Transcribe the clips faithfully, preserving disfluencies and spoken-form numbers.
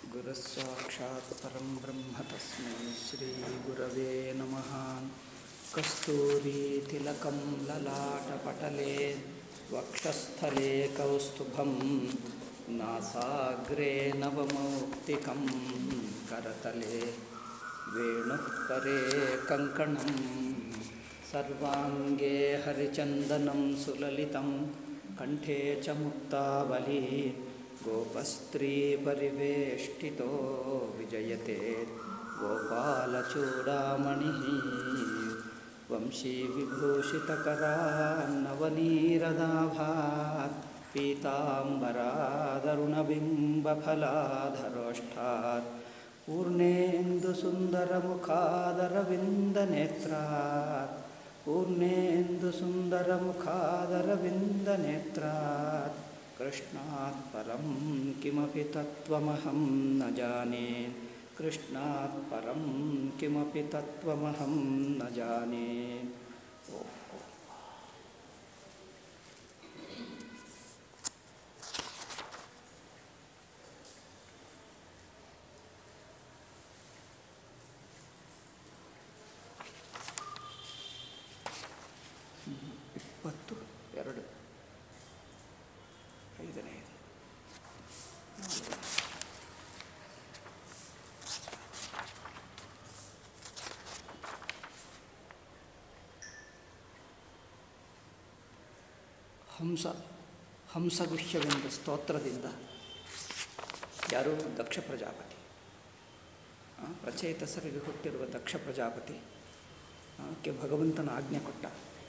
ಗುರುಸ್ಸಾಕ್ಷಾತ್ ಪರಂ ಬ್ರಹ್ಮ ತಸ್ಮೈ ಶ್ರೀ ಗುರವೇ ನಮಃ. ಕಸ್ತೂರಿ ತಿಲಕಂ ಲಲಾಟಪಟಲೆ ವಕ್ಷಸ್ಥಲೆ ಕೌಸ್ತುಭಂ ನಾಸಾಗ್ರೆ ನವಮೌಕ್ತಿಕಂ ಕರತಲೆ ವೇಣುಪರೆ ಕಂಕಣಂ ಸರ್ವಾಂಗೇ ಹರಿಚಂದನಂ ಸುಲಲಿತಂ ಕಂಠೇ ಚ ಮುಕ್ತಾವಲಿ ಗೋಪಸ್ತ್ರೀ ಪರಿವೇಷ್ಟಿತೋ ವಿಜಯತೆ ಗೋಪಾಲಚೂಡಾಮಣಿ ವಂಶೀ ವಿಭೂಷಿತಕರಾನ್ನವನೀರದಾಭಾತ್ ಪೀತಾಂಬರಾದರುಣಬಿಂಬಫಲಾಧರೋಷ್ಠಾತ್ ಪೂರ್ಣೇಂದುಸುಂದರಮುಖಾದರವಿಂದನೇತ್ರಾತ್ ಪೂರ್ಣೇಂದುಸುಂದರಮುಖಾದರವಿಂದನೇತ್ರಾತ್ ಕೃಷ್ಣಾತ್ ಪರಂ ಕಿಮಪಿ ತತ್ವಮಹಂ ನ ಜಾನೆ ಕೃಷ್ಣಾತ್ ಪರಂ ಕಿಮಪಿ ತತ್ವಮಹಂ ನ ಜಾನೆ. ಇಪ್ಪತ್ತು ಎರಡು ಐದನೇ ಹಂಸ ಹಂಸಗುಹ್ಯವೆಂಬ ಸ್ತೋತ್ರದಿಂದ ಯಾರು ದಕ್ಷ ಪ್ರಜಾಪತಿ, ಪ್ರಚೇತಸರಿಗೆ ಹುಟ್ಟಿರುವ ದಕ್ಷ ಪ್ರಜಾಪತಿ ಕ್ಕೆ ಭಗವಂತನ ಆಜ್ಞೆ ಕೊಟ್ಟ,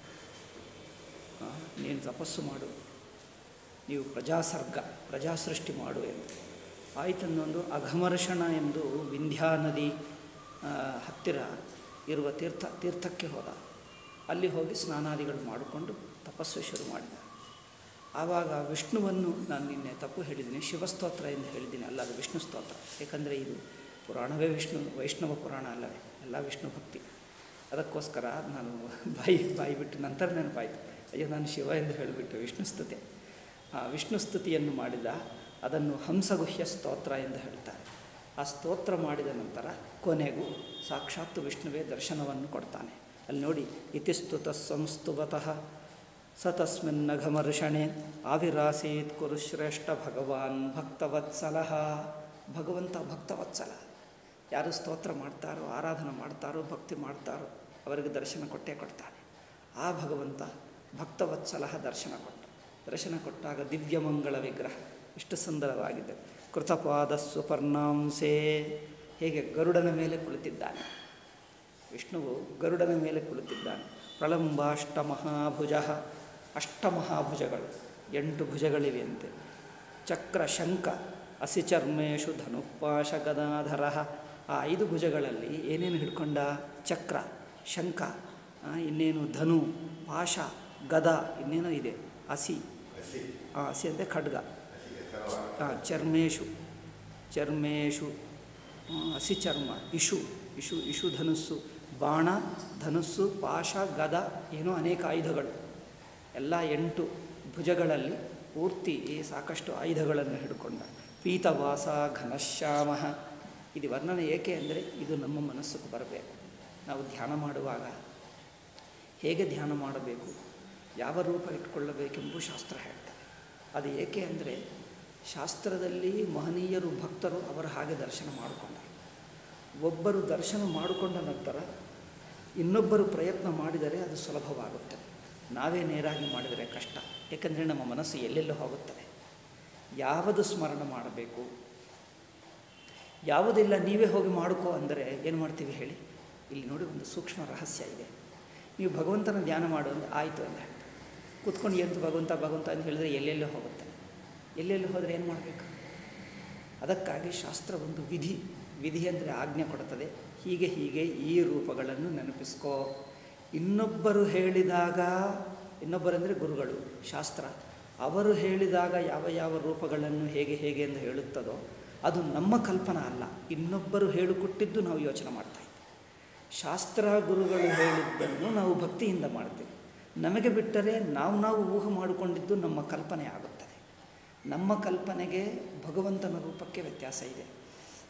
ನೀನು ತಪಸ್ಸು ಮಾಡು, ನೀವು ಪ್ರಜಾಸರ್ಗ ಪ್ರಜಾಸೃಷ್ಟಿ ಮಾಡು ಎಂದು. ಆಯಿತನ್ನೊಂದು ಅಘಮರ್ಷಣ ಎಂದು ವಿಂಧ್ಯಾ ನದಿ ಹತ್ತಿರ ಇರುವ ತೀರ್ಥ ತೀರ್ಥಕ್ಕೆ ಹೋದ. ಅಲ್ಲಿ ಹೋಗಿ ಸ್ನಾನಾದಿಗಳು ಮಾಡಿಕೊಂಡು ತಪಸ್ಸು ಶುರು ಮಾಡಿದ. ಆವಾಗ ವಿಷ್ಣುವನ್ನು ನಾನು ನಿನ್ನೆ ತಪ್ಪು ಹೇಳಿದ್ದೀನಿ, ಶಿವಸ್ತೋತ್ರ ಎಂದು ಹೇಳಿದ್ದೀನಿ, ಅಲ್ಲ ಅದು ವಿಷ್ಣು ಸ್ತೋತ್ರ. ಏಕೆಂದರೆ ಇದು ಪುರಾಣವೇ ವಿಷ್ಣು, ವೈಷ್ಣವ ಪುರಾಣ ಅಲ್ಲವೇ, ಎಲ್ಲ ವಿಷ್ಣು ಭಕ್ತಿ. ಅದಕ್ಕೋಸ್ಕರ ನಾನು ಬಾಯಿ ಬಾಯಿ ಬಿಟ್ಟು ನಂತರ ನೆನಪಾಯಿತು, ಅಯ್ಯೋ ನಾನು ಶಿವ ಎಂದು ಹೇಳಿಬಿಟ್ಟು ವಿಷ್ಣು ಸ್ತುತಿ. ಆ ವಿಷ್ಣು ಸ್ತುತಿಯನ್ನು ಮಾಡಿದ, ಅದನ್ನು ಹಂಸಗುಹ್ಯ ಸ್ತೋತ್ರ ಎಂದು ಹೇಳ್ತಾರೆ. ಆ ಸ್ತೋತ್ರ ಮಾಡಿದ ನಂತರ ಕೊನೆಗೂ ಸಾಕ್ಷಾತ್ ವಿಷ್ಣುವೇ ದರ್ಶನವನ್ನು ಕೊಡ್ತಾನೆ. ಅಲ್ಲಿ ನೋಡಿ, ಇತಿ ಸ್ತುತ ಸಂಸ್ತುವತಃ ಸ ತಸ್ಮಿನ್ನಘಮರ್ಷಣೆ ಆವಿರಾಸೀತ್ ಕುರುಶ್ರೇಷ್ಠ ಭಗವಾನ್ ಭಕ್ತವತ್ಸಲಃ. ಭಗವಂತ ಭಕ್ತವತ್ಸಲ. ಯಾರು ಸ್ತೋತ್ರ ಮಾಡ್ತಾರೋ, ಆರಾಧನೆ ಮಾಡ್ತಾರೋ, ಭಕ್ತಿ ಮಾಡ್ತಾರೋ ಅವರಿಗೆ ದರ್ಶನ ಕೊಟ್ಟೇ ಕೊಡ್ತಾನೆ. ಆ ಭಗವಂತ ಭಕ್ತವತ್ಸಲ ದರ್ಶನ ಕೊಟ್ಟ. ದರ್ಶನ ಕೊಟ್ಟಾಗ ದಿವ್ಯಮಂಗಳ ವಿಗ್ರಹ ಎಷ್ಟು ಸುಂದರವಾಗಿದೆ. ಕೃತಪಾದ ಸುಪರ್ಣಾಂಸೇ, ಹೇಗೆ ಗರುಡನ ಮೇಲೆ ಕುಳಿತಿದ್ದಾನೆ ವಿಷ್ಣುವು, ಗರುಡನ ಮೇಲೆ ಕುಳಿತಿದ್ದಾನೆ. ಪ್ರಳಂಬಾಷ್ಟಮಹಾಭುಜ, ಅಷ್ಟಮಹಾಭುಜಗಳು, ಎಂಟು ಭುಜಗಳಿವೆಯಂತೆ. ಚಕ್ರ ಶಂಖ ಅಸಿಚರ್ಮೇಶು ಧನುಪಾಶ ಗದಾಧರ. ಆ ಐದು ಭುಜಗಳಲ್ಲಿ ಏನೇನು ಹಿಡ್ಕೊಂಡ? ಚಕ್ರ, ಶಂಖ, ಇನ್ನೇನು ಧನು, ಪಾಶ, ಗದ, ಇನ್ನೇನೋ ಇದೆ. ಹಸಿ ಹಸಿ ಅಂದರೆ ಖಡ್ಗ. ಚರ್ಮೇಶು ಚರ್ಮೇಶು ಹಸಿ ಚರ್ಮ, ಇಶು ಇಶು ಇಶು ಧನುಸ್ಸು, ಬಾಣ, ಧನುಸ್ಸು, ಪಾಶ, ಗದ, ಏನೋ ಅನೇಕ ಆಯುಧಗಳು. ಎಲ್ಲ ಎಂಟು ಭುಜಗಳಲ್ಲಿ ಪೂರ್ತಿ ಸಾಕಷ್ಟು ಆಯುಧಗಳನ್ನು ಹಿಡ್ಕೊಂಡ. ಪೀತವಾಸ ಘನಶ್ಯಾಮ. ಇದು ವರ್ಣನೆ ಏಕೆ ಅಂದರೆ ಇದು ನಮ್ಮ ಮನಸ್ಸಿಗೆ ಬರಬೇಕು. ನಾವು ಧ್ಯಾನ ಮಾಡುವಾಗ ಹೇಗೆ ಧ್ಯಾನ ಮಾಡಬೇಕು, ಯಾವ ರೂಪ ಇಟ್ಕೊಳ್ಳಬೇಕೆಂಬು ಶಾಸ್ತ್ರ ಹೇಳ್ತದೆ. ಅದು ಏಕೆ ಅಂದರೆ ಶಾಸ್ತ್ರದಲ್ಲಿ ಮಹನೀಯರು ಭಕ್ತರು ಅವರ ಹಾಗೆ ದರ್ಶನ ಮಾಡಿಕೊಂಡರು. ಒಬ್ಬರು ದರ್ಶನ ಮಾಡಿಕೊಂಡ ನಂತರ ಇನ್ನೊಬ್ಬರು ಪ್ರಯತ್ನ ಮಾಡಿದರೆ ಅದು ಸುಲಭವಾಗುತ್ತದೆ. ನಾವೇ ನೇರಾಗಿ ಮಾಡಿದರೆ ಕಷ್ಟ. ಏಕೆಂದರೆ ನಮ್ಮ ಮನಸ್ಸು ಎಲ್ಲೆಲ್ಲೋ ಹೋಗುತ್ತದೆ. ಯಾವುದು ಸ್ಮರಣ ಮಾಡಬೇಕು, ಯಾವುದಿಲ್ಲ ನೀವೇ ಹೋಗಿ ಮಾಡ್ಕೋ ಅಂದರೆ ಏನು ಮಾಡ್ತೀವಿ ಹೇಳಿ? ಇಲ್ಲಿ ನೋಡಿ, ಒಂದು ಸೂಕ್ಷ್ಮ ರಹಸ್ಯ ಇದೆ. ನೀವು ಭಗವಂತನ ಧ್ಯಾನ ಮಾಡು ಅಂದರೆ ಆಯಿತು ಅಂತ ಹೇಳ್ತಾರೆ. ಕೂತ್ಕೊಂಡು ಎಂದು ಭಗವಂತ ಭಗವಂತ ಅಂತ ಹೇಳಿದರೆ ಎಲ್ಲೆಲ್ಲೋ ಹೋಗುತ್ತೆ. ಎಲ್ಲೆಲ್ಲೋ ಹೋದರೆ ಏನು ಮಾಡಬೇಕು? ಅದಕ್ಕಾಗಿ ಶಾಸ್ತ್ರ ಒಂದು ವಿಧಿ ವಿಧಿ ಅಂದರೆ ಆಜ್ಞೆ ಕೊಡುತ್ತದೆ. ಹೀಗೆ ಹೀಗೆ ಈ ರೂಪಗಳನ್ನು ನೆನಪಿಸ್ಕೋ. ಇನ್ನೊಬ್ಬರು ಹೇಳಿದಾಗ, ಇನ್ನೊಬ್ಬರಂದರೆ ಗುರುಗಳು, ಶಾಸ್ತ್ರ, ಅವರು ಹೇಳಿದಾಗ ಯಾವ ಯಾವ ರೂಪಗಳನ್ನು ಹೇಗೆ ಹೇಗೆ ಎಂದು ಹೇಳುತ್ತದೋ ಅದು ನಮ್ಮ ಕಲ್ಪನಾ ಅಲ್ಲ, ಇನ್ನೊಬ್ಬರು ಹೇಳಿಕೊಟ್ಟಿದ್ದು ನಾವು ಯೋಚನೆ ಮಾಡ್ತಾಯಿದ್ದೀವಿ. ಶಾಸ್ತ್ರ ಗುರುಗಳು ಹೇಳಿದ್ದನ್ನು ನಾವು ಭಕ್ತಿಯಿಂದ ಮಾಡ್ತೀವಿ. ನಮಗೆ ಬಿಟ್ಟರೆ ನಾವು ನಾವು ಊಹೆ ಮಾಡಿಕೊಂಡಿದ್ದು ನಮ್ಮ ಕಲ್ಪನೆ ಆಗುತ್ತದೆ. ನಮ್ಮ ಕಲ್ಪನೆಗೆ ಭಗವಂತನ ರೂಪಕ್ಕೆ ವ್ಯತ್ಯಾಸ ಇದೆ.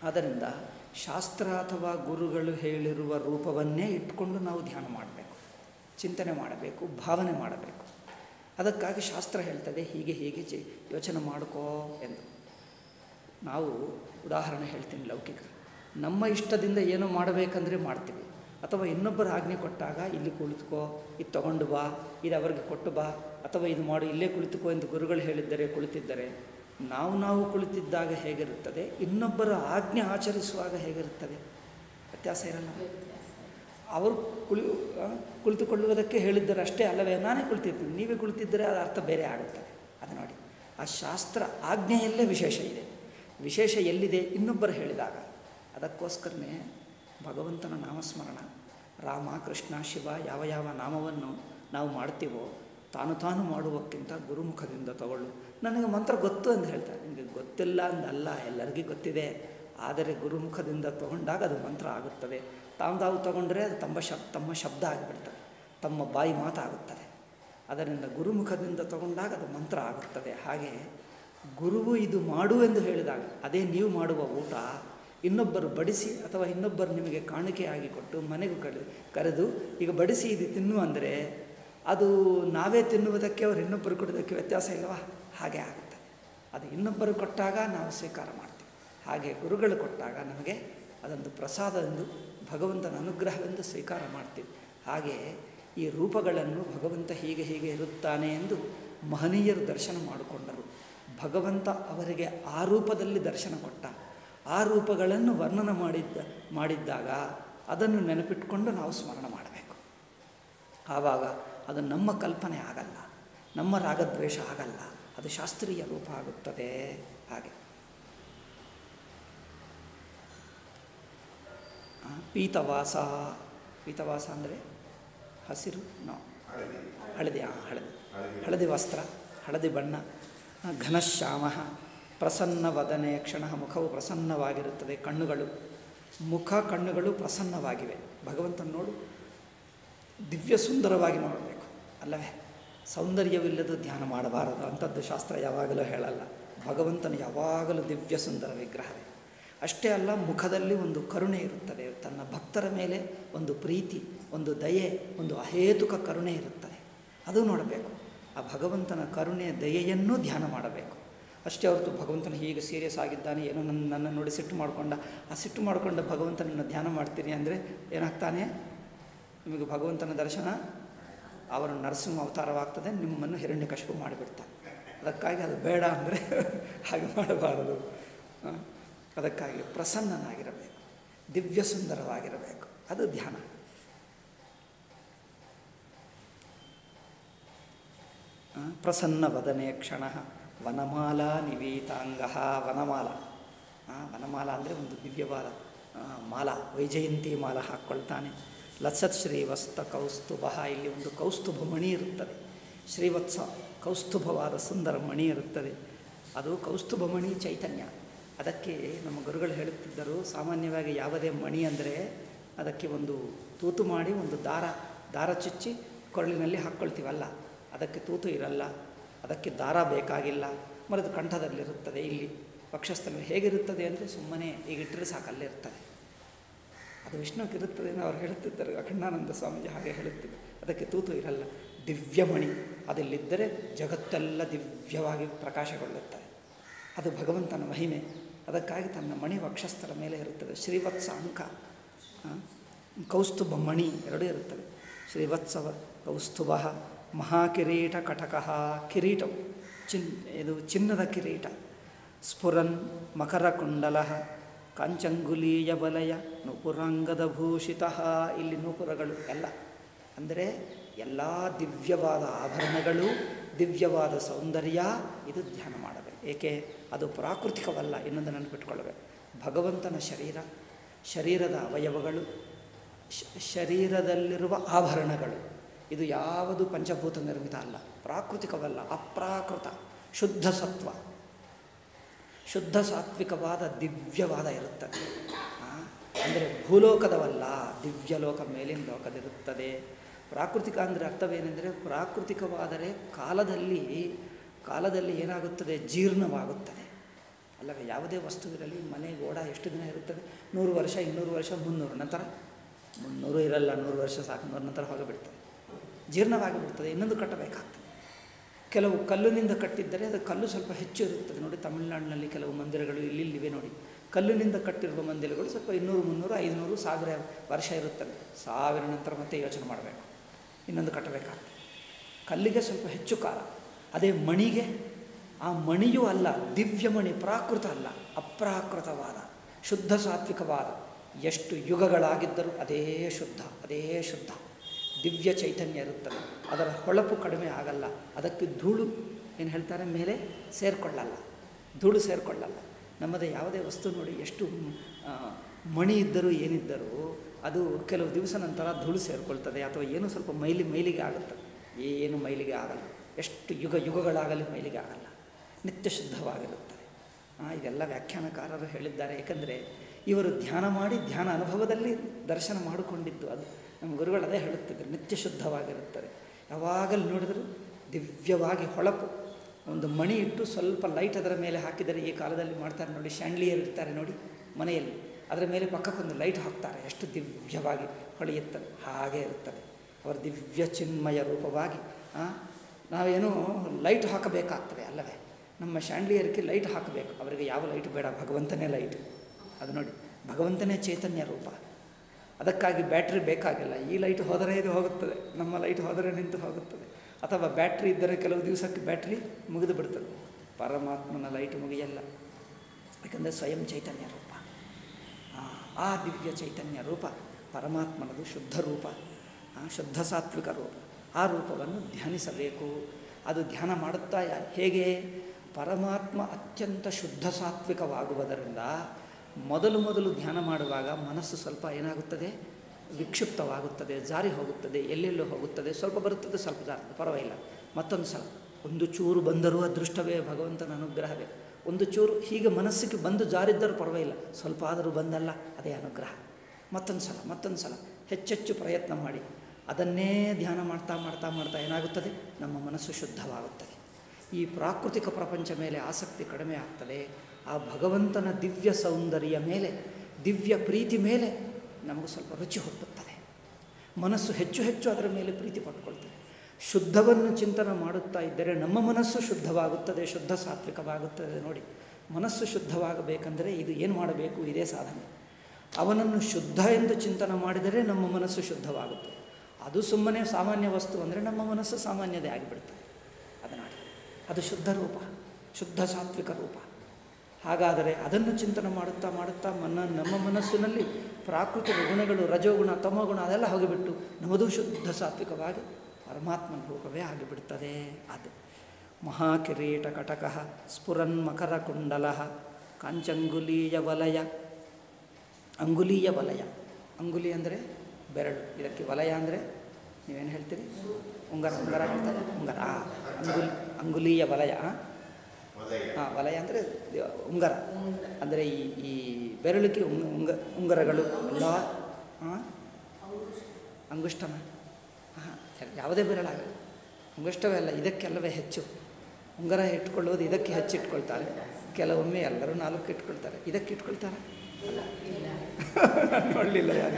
ಆದ್ದರಿಂದ ಶಾಸ್ತ್ರ ಅಥವಾ ಗುರುಗಳು ಹೇಳಿರುವ ರೂಪವನ್ನೇ ಇಟ್ಕೊಂಡು ನಾವು ಧ್ಯಾನ ಮಾಡಬೇಕು, ಚಿಂತನೆ ಮಾಡಬೇಕು, ಭಾವನೆ ಮಾಡಬೇಕು. ಅದಕ್ಕಾಗಿ ಶಾಸ್ತ್ರ ಹೇಳ್ತದೆ ಹೀಗೆ ಹೀಗೆ ಚಿ ಯೋಚನೆ ಮಾಡ್ಕೋ ಎಂದು. ನಾವು ಉದಾಹರಣೆ ಹೇಳ್ತೀನಿ, ಲೌಕಿಕ ನಮ್ಮ ಇಷ್ಟದಿಂದ ಏನೋ ಮಾಡಬೇಕಂದ್ರೆ ಮಾಡ್ತೀವಿ, ಅಥವಾ ಇನ್ನೊಬ್ಬರ ಆಜ್ಞೆ ಕೊಟ್ಟಾಗ ಇಲ್ಲಿ ಕುಳಿತುಕೋ, ಇದು ತಗೊಂಡು ಬಾ, ಇದು ಅವರಿಗೆ ಕೊಟ್ಟು ಬಾ, ಅಥವಾ ಇದು ಮಾಡು, ಇಲ್ಲೇ ಕುಳಿತುಕೋ ಎಂದು ಗುರುಗಳು ಹೇಳಿದ್ದರೆ ಕುಳಿತಿದ್ದರೆ, ನಾವು ನಾವು ಕುಳಿತಿದ್ದಾಗ ಹೇಗಿರುತ್ತದೆ, ಇನ್ನೊಬ್ಬರ ಆಜ್ಞೆ ಆಚರಿಸುವಾಗ ಹೇಗಿರುತ್ತದೆ, ವ್ಯತ್ಯಾಸ ಇರಲ್ಲ. ಅವರು ಕುಳಿ ಕುಳಿತುಕೊಳ್ಳುವುದಕ್ಕೆ ಹೇಳಿದ್ದರೆ ಅಷ್ಟೇ ಅಲ್ಲವೇ, ನಾನೇ ಕುಳಿತಿರ್ತೀನಿ, ನೀವೇ ಕುಳಿತಿದ್ದರೆ ಅದರ ಅರ್ಥ ಬೇರೆ ಆಗುತ್ತದೆ. ಅದು ನೋಡಿ, ಆ ಶಾಸ್ತ್ರ ಆಜ್ಞೆಯಲ್ಲೇ ವಿಶೇಷ ಇದೆ. ವಿಶೇಷ ಎಲ್ಲಿದೆ? ಇನ್ನೊಬ್ಬರು ಹೇಳಿದಾಗ. ಅದಕ್ಕೋಸ್ಕರನೇ ಭಗವಂತನ ನಾಮಸ್ಮರಣ, ರಾಮ, ಕೃಷ್ಣ, ಶಿವ ಯಾವ ಯಾವ ನಾಮವನ್ನು ನಾವು ಮಾಡ್ತೀವೋ ತಾನು ತಾನು ಮಾಡುವಕ್ಕಿಂತ ಗುರುಮುಖದಿಂದ ತಗೊಳ್ಳು. ನನಗೆ ಮಂತ್ರ ಗೊತ್ತು ಅಂತ ಹೇಳ್ತಾರೆ. ನಿಮಗೆ ಗೊತ್ತಿಲ್ಲ ಅಂದಲ್ಲ, ಎಲ್ಲರಿಗೂ ಗೊತ್ತಿದೆ. ಆದರೆ ಗುರುಮುಖದಿಂದ ತಗೊಂಡಾಗ ಅದು ಮಂತ್ರ ಆಗುತ್ತದೆ. ತಾವು ತಾವು ತಗೊಂಡ್ರೆ ಅದು ತಮ್ಮ ಶಬ್ ತಮ್ಮ ಶಬ್ದ ಆಗಿಬಿಡ್ತದೆ, ತಮ್ಮ ಬಾಯಿ ಮಾತಾಗುತ್ತದೆ. ಅದರಿಂದ ಗುರುಮುಖದಿಂದ ತಗೊಂಡಾಗ ಅದು ಮಂತ್ರ ಆಗುತ್ತದೆ. ಹಾಗೆ ಗುರುವು ಇದು ಮಾಡು ಎಂದು ಹೇಳಿದಾಗ, ಅದೇ ನೀವು ಮಾಡುವ ಊಟ ಇನ್ನೊಬ್ಬರು ಬಡಿಸಿ ಅಥವಾ ಇನ್ನೊಬ್ಬರು ನಿಮಗೆ ಕಾಣಿಕೆಯಾಗಿ ಕೊಟ್ಟು ಮನೆಗೂ ಕರೆ ಕರೆದು ಈಗ ಬಡಿಸಿ ಇದು ತಿನ್ನು ಅಂದರೆ ಅದು ನಾವೇ ತಿನ್ನುವುದಕ್ಕೆ ಅವರು ಇನ್ನೊಬ್ಬರು ಕೊಡೋದಕ್ಕೆ ವ್ಯತ್ಯಾಸ ಇಲ್ಲವಾ? ಹಾಗೆ ಆಗುತ್ತೆ. ಅದು ಇನ್ನೊಬ್ಬರು ಕೊಟ್ಟಾಗ ನಾವು ಸ್ವೀಕಾರ ಮಾಡ್ತೀವಿ, ಹಾಗೆ ಗುರುಗಳು ಕೊಟ್ಟಾಗ ನಮಗೆ ಅದೊಂದು ಪ್ರಸಾದ ಎಂದು, ಭಗವಂತನ ಅನುಗ್ರಹವೆಂದು ಸ್ವೀಕಾರ ಮಾಡ್ತೀವಿ. ಹಾಗೆ ಈ ರೂಪಗಳನ್ನು ಭಗವಂತ ಹೀಗೆ ಹೀಗೆ ಇರುತ್ತಾನೆ ಎಂದು ಮಹನೀಯರು ದರ್ಶನ ಮಾಡಿಕೊಂಡರು. ಭಗವಂತ ಅವರಿಗೆ ಆ ರೂಪದಲ್ಲಿ ದರ್ಶನ ಕೊಟ್ಟ. ಆ ರೂಪಗಳನ್ನು ವರ್ಣನ ಮಾಡಿದ್ದ ಮಾಡಿದ್ದಾಗ ಅದನ್ನು ನೆನಪಿಟ್ಕೊಂಡು ನಾವು ಸ್ಮರಣ ಮಾಡಬೇಕು. ಆವಾಗ ಅದು ನಮ್ಮ ಕಲ್ಪನೆ ಆಗಲ್ಲ, ನಮ್ಮ ರಾಗದ್ವೇಷ ಆಗಲ್ಲ, ಅದು ಶಾಸ್ತ್ರೀಯ ರೂಪ ಆಗುತ್ತದೆ. ಹಾಗೆ ಪೀತವಾಸ, ಪೀತವಾಸ ಅಂದರೆ ಹಸಿರು, ನೋ ಹಳದಿ, ಹಳದಿ ಹಳದಿ ವಸ್ತ್ರ, ಹಳದಿ ಬಣ್ಣ. ಘನಶ್ಯಾಮ ಪ್ರಸನ್ನ ವದನೆ ಕ್ಷಣ, ಮುಖವು ಪ್ರಸನ್ನವಾಗಿರುತ್ತದೆ. ಕಣ್ಣುಗಳು, ಮುಖ ಕಣ್ಣುಗಳು ಪ್ರಸನ್ನವಾಗಿವೆ. ಭಗವಂತನ ನೋಡು, ದಿವ್ಯ ಸುಂದರವಾಗಿ ನೋಡಬೇಕು ಅಲ್ಲವೇ? ಸೌಂದರ್ಯವಿಲ್ಲದ ಧ್ಯಾನ ಮಾಡಬಾರದು ಅಂಥದ್ದು ಶಾಸ್ತ್ರ ಯಾವಾಗಲೂ ಹೇಳಲ್ಲ. ಭಗವಂತನು ಯಾವಾಗಲೂ ದಿವ್ಯ ಸುಂದರ ವಿಗ್ರಹವೇ. ಅಷ್ಟೇ ಅಲ್ಲ, ಮುಖದಲ್ಲಿ ಒಂದು ಕರುಣೆ ಇರುತ್ತದೆ. ತನ್ನ ಭಕ್ತರ ಮೇಲೆ ಒಂದು ಪ್ರೀತಿ, ಒಂದು ದಯೆ, ಒಂದು ಅಹೇತುಕ ಕರುಣೆ ಇರುತ್ತದೆ. ಅದು ನೋಡಬೇಕು. ಆ ಭಗವಂತನ ಕರುಣೆಯ ದಯೆಯನ್ನೂ ಧ್ಯಾನ ಮಾಡಬೇಕು. ಅಷ್ಟೇ ಹೊರತು ಭಗವಂತನ ಹೀಗೆ ಸೀರಿಯಸ್ ಆಗಿದ್ದಾನೆ, ಏನೋ ನನ್ನ ನನ್ನ ನೋಡಿ ಸಿಟ್ಟು ಮಾಡಿಕೊಂಡ, ಆ ಸಿಟ್ಟು ಮಾಡಿಕೊಂಡ ಭಗವಂತನನ್ನು ಧ್ಯಾನ ಮಾಡ್ತೀನಿ ಅಂದರೆ ಏನಾಗ್ತಾನೆ? ನಿಮಗೆ ಭಗವಂತನ ದರ್ಶನ ಅವರ ನರಸಿಂಹ ಅವತಾರವಾಗ್ತದೆ, ನಿಮ್ಮನ್ನು ಹಿರಣ್ಯಕಶಿಪು ಮಾಡಿಬಿಡ್ತಾನೆ. ಅದಕ್ಕಾಗಿ ಅದು ಬೇಡ ಅಂದರೆ ಹಾಗೆ ಮಾಡಬಾರದು. ಅದಕ್ಕಾಗಿ ಪ್ರಸನ್ನನಾಗಿರಬೇಕು, ದಿವ್ಯ ಸುಂದರವಾಗಿರಬೇಕು, ಅದು ಧ್ಯಾನ. ಪ್ರಸನ್ನ ವದನೆ ಕ್ಷಣ ವನಮಾಲಾ ನಿವೀತಾಂಗ. ವನಮಾಲ, ವನಮಾಲ ಅಂದರೆ ಒಂದು ದಿವ್ಯವಾದ ಮಾಲ, ವೈಜಯಂತಿ ಮಾಲ ಹಾಕ್ಕೊಳ್ತಾನೆ. ಲಸತ್ ಶ್ರೀವತ್ಸ ಕೌಸ್ತುಭ, ಇಲ್ಲಿ ಒಂದು ಕೌಸ್ತುಭ ಮಣಿ ಇರುತ್ತದೆ. ಶ್ರೀವತ್ಸ ಕೌಸ್ತುಭವಾದ ಸುಂದರ ಮಣಿ ಇರುತ್ತದೆ. ಅದು ಕೌಸ್ತುಭ ಮಣಿ ಚೈತನ್ಯ. ಅದಕ್ಕೆ ನಮ್ಮ ಗುರುಗಳು ಹೇಳುತ್ತಿದ್ದರು, ಸಾಮಾನ್ಯವಾಗಿ ಯಾವುದೇ ಮಣಿ ಅಂದರೆ ಅದಕ್ಕೆ ಒಂದು ತೂತು ಮಾಡಿ ಒಂದು ದಾರ ದಾರ ಚುಚ್ಚಿ ಕೊರಳಿನಲ್ಲಿ ಹಾಕ್ಕೊಳ್ತೀವಲ್ಲ, ಅದಕ್ಕೆ ತೂತು ಇರಲ್ಲ, ಅದಕ್ಕೆ ದಾರ ಬೇಕಾಗಿಲ್ಲ. ಮರದು ಕಂಠದಲ್ಲಿರುತ್ತದೆ. ಇಲ್ಲಿ ವಕ್ಷಸ್ಥಲದಲ್ಲಿ ಹೇಗಿರುತ್ತದೆ ಅಂದರೆ ಸುಮ್ಮನೆ ಈಗ ಇಟ್ಟರೆ ಸಾಕಲ್ಲೇ ಇರ್ತದೆ. ಅದು ವಿಷ್ಣುಕ್ಕೆ ಇರುತ್ತದೆ ಎಂದು ಅವರು ಹೇಳುತ್ತಿದ್ದರು. ಅಖಂಡಾನಂದ ಸ್ವಾಮೀಜಿ ಹಾಗೆ ಹೇಳುತ್ತಿದ್ದರು. ಅದಕ್ಕೆ ತೂತು ಇರಲ್ಲ, ದಿವ್ಯಮಣಿ. ಅದಲ್ಲಿದ್ದರೆ ಜಗತ್ತೆಲ್ಲ ದಿವ್ಯವಾಗಿ ಪ್ರಕಾಶಗೊಳ್ಳುತ್ತದೆ. ಅದು ಭಗವಂತನ ಮಹಿಮೆ. ಅದಕ್ಕಾಗಿ ತನ್ನ ಮಣಿ ವಕ್ಷಸ್ಥಲ ಮೇಲೆ ಇರುತ್ತದೆ. ಶ್ರೀವತ್ಸ ಅಂಕ, ಕೌಸ್ತುಭ ಮಣಿ ಎರಡೂ ಇರುತ್ತವೆ. ಶ್ರೀವತ್ಸವ ಕೌಸ್ತುಭ ಮಹಾಕಿರೀಟ ಕಟಕಃ, ಕಿರೀಟವು ಚಿನ್ ಇದು ಚಿನ್ನದ ಕಿರೀಟ. ಸ್ಫುರನ್ ಮಕರ ಕುಂಡಲ ಕಾಂಚಂಗುಲೀಯ ವಲಯ ನೂಪುರಾಂಗದ ಭೂಷಿತ. ಇಲ್ಲಿ ನೂಪುರಗಳು ಎಲ್ಲ ಅಂದರೆ ಎಲ್ಲ ದಿವ್ಯವಾದ ಆಭರಣಗಳು, ದಿವ್ಯವಾದ ಸೌಂದರ್ಯ. ಇದು ಧ್ಯಾನ ಮಾಡಬೇಕು. ಏಕೆ? ಅದು ಪ್ರಾಕೃತಿಕವಲ್ಲ. ಇನ್ನೊಂದು ನೆನಪಿಟ್ಕೊಳ್ಬೇಕು, ಭಗವಂತನ ಶರೀರ, ಶರೀರದ ಅವಯವಗಳು, ಶರೀರದಲ್ಲಿರುವ ಆಭರಣಗಳು, ಇದು ಯಾವುದು ಪಂಚಭೂತ ನಿರ್ಮಿತ ಅಲ್ಲ, ಪ್ರಾಕೃತಿಕವಲ್ಲ, ಅಪ್ರಾಕೃತ, ಶುದ್ಧ ಸತ್ವ, ಶುದ್ಧ ಸಾತ್ವಿಕವಾದ ದಿವ್ಯವಾದ ಇರುತ್ತದೆ. ಅಂದರೆ ಭೂಲೋಕದವಲ್ಲ, ದಿವ್ಯಲೋಕ ಮೇಲಿನ ಲೋಕದಿರುತ್ತದೆ. ಪ್ರಾಕೃತಿಕ ಅಂದರೆ ಅರ್ಥವೇನೆಂದರೆ, ಪ್ರಾಕೃತಿಕವಾದರೆ ಕಾಲದಲ್ಲಿ ಕಾಲದಲ್ಲಿ ಏನಾಗುತ್ತದೆ? ಜೀರ್ಣವಾಗುತ್ತದೆ ಅಲ್ಲವೇ? ಯಾವುದೇ ವಸ್ತುವಿರಲಿ, ಮನೆ ಗೋಡ ಎಷ್ಟು ದಿನ ಇರುತ್ತದೆ? ನೂರು ವರ್ಷ, ಇನ್ನೂರು ವರ್ಷ, ಮುನ್ನೂರು, ನಂತರ ಮುನ್ನೂರು ಇರಲ್ಲ, ನೂರು ವರ್ಷ ಸಾಕು, ನೂರು ನಂತರ ಹೋಗಿಬಿಡ್ತದೆ, ಜೀರ್ಣವಾಗಿ ಬಿಡ್ತದೆ, ಇನ್ನೊಂದು ಕಟ್ಟಬೇಕಾಗ್ತದೆ. ಕೆಲವು ಕಲ್ಲಿನಿಂದ ಕಟ್ಟಿದ್ದರೆ ಅದು ಕಲ್ಲು ಸ್ವಲ್ಪ ಹೆಚ್ಚು ಇರುತ್ತದೆ ನೋಡಿ. ತಮಿಳುನಾಡಿನಲ್ಲಿ ಕೆಲವು ಮಂದಿರಗಳು ಇಲ್ಲಿವೆ ನೋಡಿ, ಕಲ್ಲಿನಿಂದ ಕಟ್ಟಿರುವ ಮಂದಿರಗಳು ಸ್ವಲ್ಪ ಇನ್ನೂರು, ಮುನ್ನೂರು, ಐದುನೂರು, ಸಾವಿರ ವರ್ಷ ಇರುತ್ತವೆ. ಸಾವಿರ ನಂತರ ಮತ್ತೆ ಯೋಚನೆ ಮಾಡಬೇಕು, ಇನ್ನೊಂದು ಕಟ್ಟಬೇಕಾಗ್ತದೆ. ಕಲ್ಲಿಗೆ ಸ್ವಲ್ಪ ಹೆಚ್ಚು ಕಾಲ. ಅದೇ ಮಣಿಗೆ, ಆ ಮಣಿಯೂ ಅಲ್ಲ, ದಿವ್ಯಮಣಿ, ಪ್ರಾಕೃತ ಅಲ್ಲ, ಅಪ್ರಾಕೃತವಾದ ಶುದ್ಧ ಸಾತ್ವಿಕವಾದ ಎಷ್ಟು ಯುಗಗಳಾಗಿದ್ದರೂ ಅದೇ ಶುದ್ಧ, ಅದೇ ಶುದ್ಧ ದಿವ್ಯ ಚೈತನ್ಯ ಇರುತ್ತದೆ. ಅದರ ಹೊಳಪು ಕಡಿಮೆ ಆಗಲ್ಲ. ಅದಕ್ಕೆ ಧೂಳು ಏನು ಹೇಳ್ತಾರೆ ಮೇಲೆ ಸೇರಿಕೊಳ್ಳಲ್ಲ, ಧೂಳು ಸೇರಿಕೊಳ್ಳಲ್ಲ. ನಮ್ಮದೇ ಯಾವುದೇ ವಸ್ತು ನೋಡಿ, ಎಷ್ಟು ಮಣಿ ಇದ್ದರೂ ಏನಿದ್ದರೂ ಅದು ಕೆಲವು ದಿವಸ ನಂತರ ಧೂಳು ಸೇರಿಕೊಳ್ತದೆ, ಅಥವಾ ಏನೋ ಸ್ವಲ್ಪ ಮೈಲಿ ಮೈಲಿಗೆ ಆಗುತ್ತೆ. ಏನು ಮೈಲಿಗೆ ಆಗಲ್ಲ, ಎಷ್ಟು ಯುಗ ಯುಗಗಳಾಗಲಿ ಮೈಲಿಗೆ ಆಗಲ್ಲ, ನಿತ್ಯ ಶುದ್ಧವಾಗಿರುತ್ತದೆ. ಇದೆಲ್ಲ ವ್ಯಾಖ್ಯಾನಕಾರರು ಹೇಳಿದ್ದಾರೆ. ಏಕೆಂದರೆ ಇವರು ಧ್ಯಾನ ಮಾಡಿ ಧ್ಯಾನ ಅನುಭವದಲ್ಲಿ ದರ್ಶನ ಮಾಡಿಕೊಂಡಿದ್ದು. ಅದು ನಮ್ಮ ಗುರುಗಳು ಅದೇ ಹೇಳುತ್ತಿದ್ದರು, ನಿತ್ಯ ಶುದ್ಧವಾಗಿರುತ್ತದೆ. ಯಾವಾಗಲೂ ನೋಡಿದರೂ ದಿವ್ಯವಾಗಿ ಹೊಳಪು. ಒಂದು ಮಣಿ ಇಟ್ಟು ಸ್ವಲ್ಪ ಲೈಟ್ ಅದರ ಮೇಲೆ ಹಾಕಿದರೆ, ಈ ಕಾಲದಲ್ಲಿ ಮಾಡ್ತಾರೆ ನೋಡಿ, ಶ್ಯಾಂಡ್ಲಿಯರ್ ಇರ್ತಾರೆ ನೋಡಿ ಮನೆಯಲ್ಲಿ, ಅದರ ಮೇಲೆ ಪಕ್ಕಕ್ಕೊಂದು ಲೈಟ್ ಹಾಕ್ತಾರೆ, ಎಷ್ಟು ದಿವ್ಯವಾಗಿ ಹೊಳೆಯುತ್ತದೆ. ಹಾಗೇ ಇರುತ್ತದೆ ಅವರ ದಿವ್ಯ ಚಿನ್ಮಯ ರೂಪವಾಗಿ. ನಾವೇನು ಲೈಟ್ ಹಾಕಬೇಕಾಗ್ತದೆ ಅಲ್ಲವೇ? ನಮ್ಮ ಶ್ಯಾಂಡ್ಲಿಯರ್ಗೆ ಲೈಟ್ ಹಾಕಬೇಕು. ಅವರಿಗೆ ಯಾವ ಲೈಟ್ ಬೇಡ, ಭಗವಂತನೇ ಲೈಟ್. ಅದು ನೋಡಿ, ಭಗವಂತನೇ ಚೈತನ್ಯ ರೂಪ. ಅದಕ್ಕಾಗಿ ಬ್ಯಾಟ್ರಿ ಬೇಕಾಗಿಲ್ಲ. ಈ ಲೈಟ್ ಹೋದರೆ ಇದು ಹೋಗುತ್ತದೆ, ನಮ್ಮ ಲೈಟ್ ಹೋದರೆ ನಿಂತು ಹೋಗುತ್ತದೆ. ಅಥವಾ ಬ್ಯಾಟ್ರಿ ಇದ್ದರೆ ಕೆಲವು ದಿವಸಕ್ಕೆ ಬ್ಯಾಟ್ರಿ ಮುಗಿದು ಬಿಡ್ತದೆ. ಪರಮಾತ್ಮನ ಲೈಟ್ ಮುಗಿಯಲ್ಲ, ಯಾಕಂದರೆ ಸ್ವಯಂ ಚೈತನ್ಯ ರೂಪ. ಆ ದಿವ್ಯ ಚೈತನ್ಯ ರೂಪ ಪರಮಾತ್ಮನದು ಶುದ್ಧ ರೂಪ, ಶುದ್ಧ ಸಾತ್ವಿಕ ರೂಪ. ಆ ರೂಪವನ್ನು ಧ್ಯಾನಿಸಬೇಕು. ಅದು ಧ್ಯಾನ ಮಾಡುತ್ತಾ ಹೇಗೆ? ಪರಮಾತ್ಮ ಅತ್ಯಂತ ಶುದ್ಧ ಸಾತ್ವಿಕವಾಗುವುದರಿಂದ ಮೊದಲು ಮೊದಲು ಧ್ಯಾನ ಮಾಡುವಾಗ ಮನಸ್ಸು ಸ್ವಲ್ಪ ಏನಾಗುತ್ತದೆ, ವಿಕ್ಷಿಪ್ತವಾಗುತ್ತದೆ, ಜಾರಿ ಹೋಗುತ್ತದೆ, ಎಲ್ಲೆಲ್ಲೋ ಹೋಗುತ್ತದೆ, ಸ್ವಲ್ಪ ಬರುತ್ತದೆ, ಸ್ವಲ್ಪ ಜಾರುತ್ತದೆ, ಪರವಾಗಿಲ್ಲ. ಮತ್ತೊಂದು ಸಲ ಒಂದು ಚೂರು ಬಂದರೂ ಅದೃಷ್ಟವೇ, ಭಗವಂತನ ಅನುಗ್ರಹವೇ. ಒಂದು ಚೂರು ಹೀಗೆ ಮನಸ್ಸಿಗೆ ಬಂದು ಜಾರಿದ್ದರೂ ಪರವಾಗಿಲ್ಲ, ಸ್ವಲ್ಪ ಆದರೂ ಬಂದಲ್ಲ, ಅದೇ ಅನುಗ್ರಹ. ಮತ್ತೊಂದು ಸಲ ಮತ್ತೊಂದು ಸಲ ಹೆಚ್ಚೆಚ್ಚು ಪ್ರಯತ್ನ ಮಾಡಿ ಅದನ್ನೇ ಧ್ಯಾನ ಮಾಡ್ತಾ ಮಾಡ್ತಾ ಮಾಡ್ತಾ ಏನಾಗುತ್ತದೆ, ನಮ್ಮ ಮನಸ್ಸು ಶುದ್ಧವಾಗುತ್ತದೆ. ಈ ಪ್ರಾಕೃತಿಕ ಪ್ರಪಂಚ ಮೇಲೆ ಆಸಕ್ತಿ ಕಡಿಮೆ ಆಗ್ತದೆ. ಆ ಭಗವಂತನ ದಿವ್ಯ ಸೌಂದರ್ಯ ಮೇಲೆ, ದಿವ್ಯ ಪ್ರೀತಿ ಮೇಲೆ ನಮಗೂ ಸ್ವಲ್ಪ ರುಚಿ ಹುಟ್ಟುತ್ತದೆ. ಮನಸ್ಸು ಹೆಚ್ಚು ಹೆಚ್ಚು ಅದರ ಮೇಲೆ ಪ್ರೀತಿ ಪಟ್ಕೊಳ್ತದೆ. ಶುದ್ಧವನ್ನು ಚಿಂತನೆ ಮಾಡುತ್ತಾ ಇದ್ದರೆ ನಮ್ಮ ಮನಸ್ಸು ಶುದ್ಧವಾಗುತ್ತದೆ, ಶುದ್ಧ ಸಾತ್ವಿಕವಾಗುತ್ತದೆ. ನೋಡಿ, ಮನಸ್ಸು ಶುದ್ಧವಾಗಬೇಕಂದರೆ ಇದು ಏನು ಮಾಡಬೇಕು? ಇದೇ ಸಾಧನೆ. ಅವನನ್ನು ಶುದ್ಧ ಎಂದು ಚಿಂತನೆ ಮಾಡಿದರೆ ನಮ್ಮ ಮನಸ್ಸು ಶುದ್ಧವಾಗುತ್ತೆ. ಅದು ಸುಮ್ಮನೆ ಸಾಮಾನ್ಯ ವಸ್ತು ಅಂದರೆ ನಮ್ಮ ಮನಸ್ಸು ಸಾಮಾನ್ಯದೇ ಆಗಿಬಿಡ್ತದೆ. ಅದು ನೋಡಿ, ಅದು ಶುದ್ಧ ರೂಪ, ಶುದ್ಧ ಸಾತ್ವಿಕ ರೂಪ. ಹಾಗಾದರೆ ಅದನ್ನು ಚಿಂತನೆ ಮಾಡುತ್ತಾ ಮಾಡುತ್ತಾ ಮನ ನಮ್ಮ ಮನಸ್ಸಿನಲ್ಲಿ ಪ್ರಾಕೃತಿಕ ಗುಣಗಳು, ರಜೋಗುಣ, ತಮೋಗುಣ ಅದೆಲ್ಲ ಹೋಗಿಬಿಟ್ಟು ನಮ್ಮದು ಶುದ್ಧ ಸಾತ್ವಿಕವಾಗಿ ಪರಮಾತ್ಮನ ರೂಪವೇ ಆಗಿಬಿಡ್ತದೆ. ಅದು ಮಹಾಕಿರೀಟ ಕಟಕ ಸ್ಫುರನ್ ಮಕರ ಕುಂಡಲ ಕಾಂಚಂಗುಲೀಯ ವಲಯ. ಅಂಗುಲೀಯ ವಲಯ, ಅಂಗುಲಿ ಅಂದರೆ ಬೆರಳು, ಇದಕ್ಕೆ ವಲಯ ಅಂದರೆ ನೀವೇನು ಹೇಳ್ತೀರಿ? ಉಂಗರ, ಉಂಗರ ಹೇಳ್ತಾರೆ, ಉಂಗರ. ಅಂಗುಲಿ, ಅಂಗುಲೀಯ ವಲಯ. ಹಾಂ, ವಲಯ ಅಂದರೆ ಉಂಗರ, ಅಂದರೆ ಈ ಈ ಬೆರಳಿಗೆ ಉಂಗ ಉಂಗ ಉಂಗರಗಳು ಎಲ್ಲ. ಹಾಂ, ಅಂಗುಷ್ಟಮ. ಹಾಂ, ಯಾವುದೇ ಬೆರಳಾಗಲ್ಲ, ಅಂಗುಷ್ಟವೇ ಅಲ್ಲ, ಇದಕ್ಕೆಲ್ಲವೇ ಹೆಚ್ಚು. ಉಂಗರ ಇಟ್ಕೊಳ್ಳೋದು ಇದಕ್ಕೆ ಹೆಚ್ಚು ಇಟ್ಕೊಳ್ತಾರೆ. ಕೆಲವೊಮ್ಮೆ ಎಲ್ಲರೂ ನಾಲ್ಕು ಇಟ್ಕೊಳ್ತಾರೆ, ಇದಕ್ಕೆ ಇಟ್ಕೊಳ್ತಾರೆ ಅಲ್ಲ. ನೋಡಲಿಲ್ಲ ಯಾರು.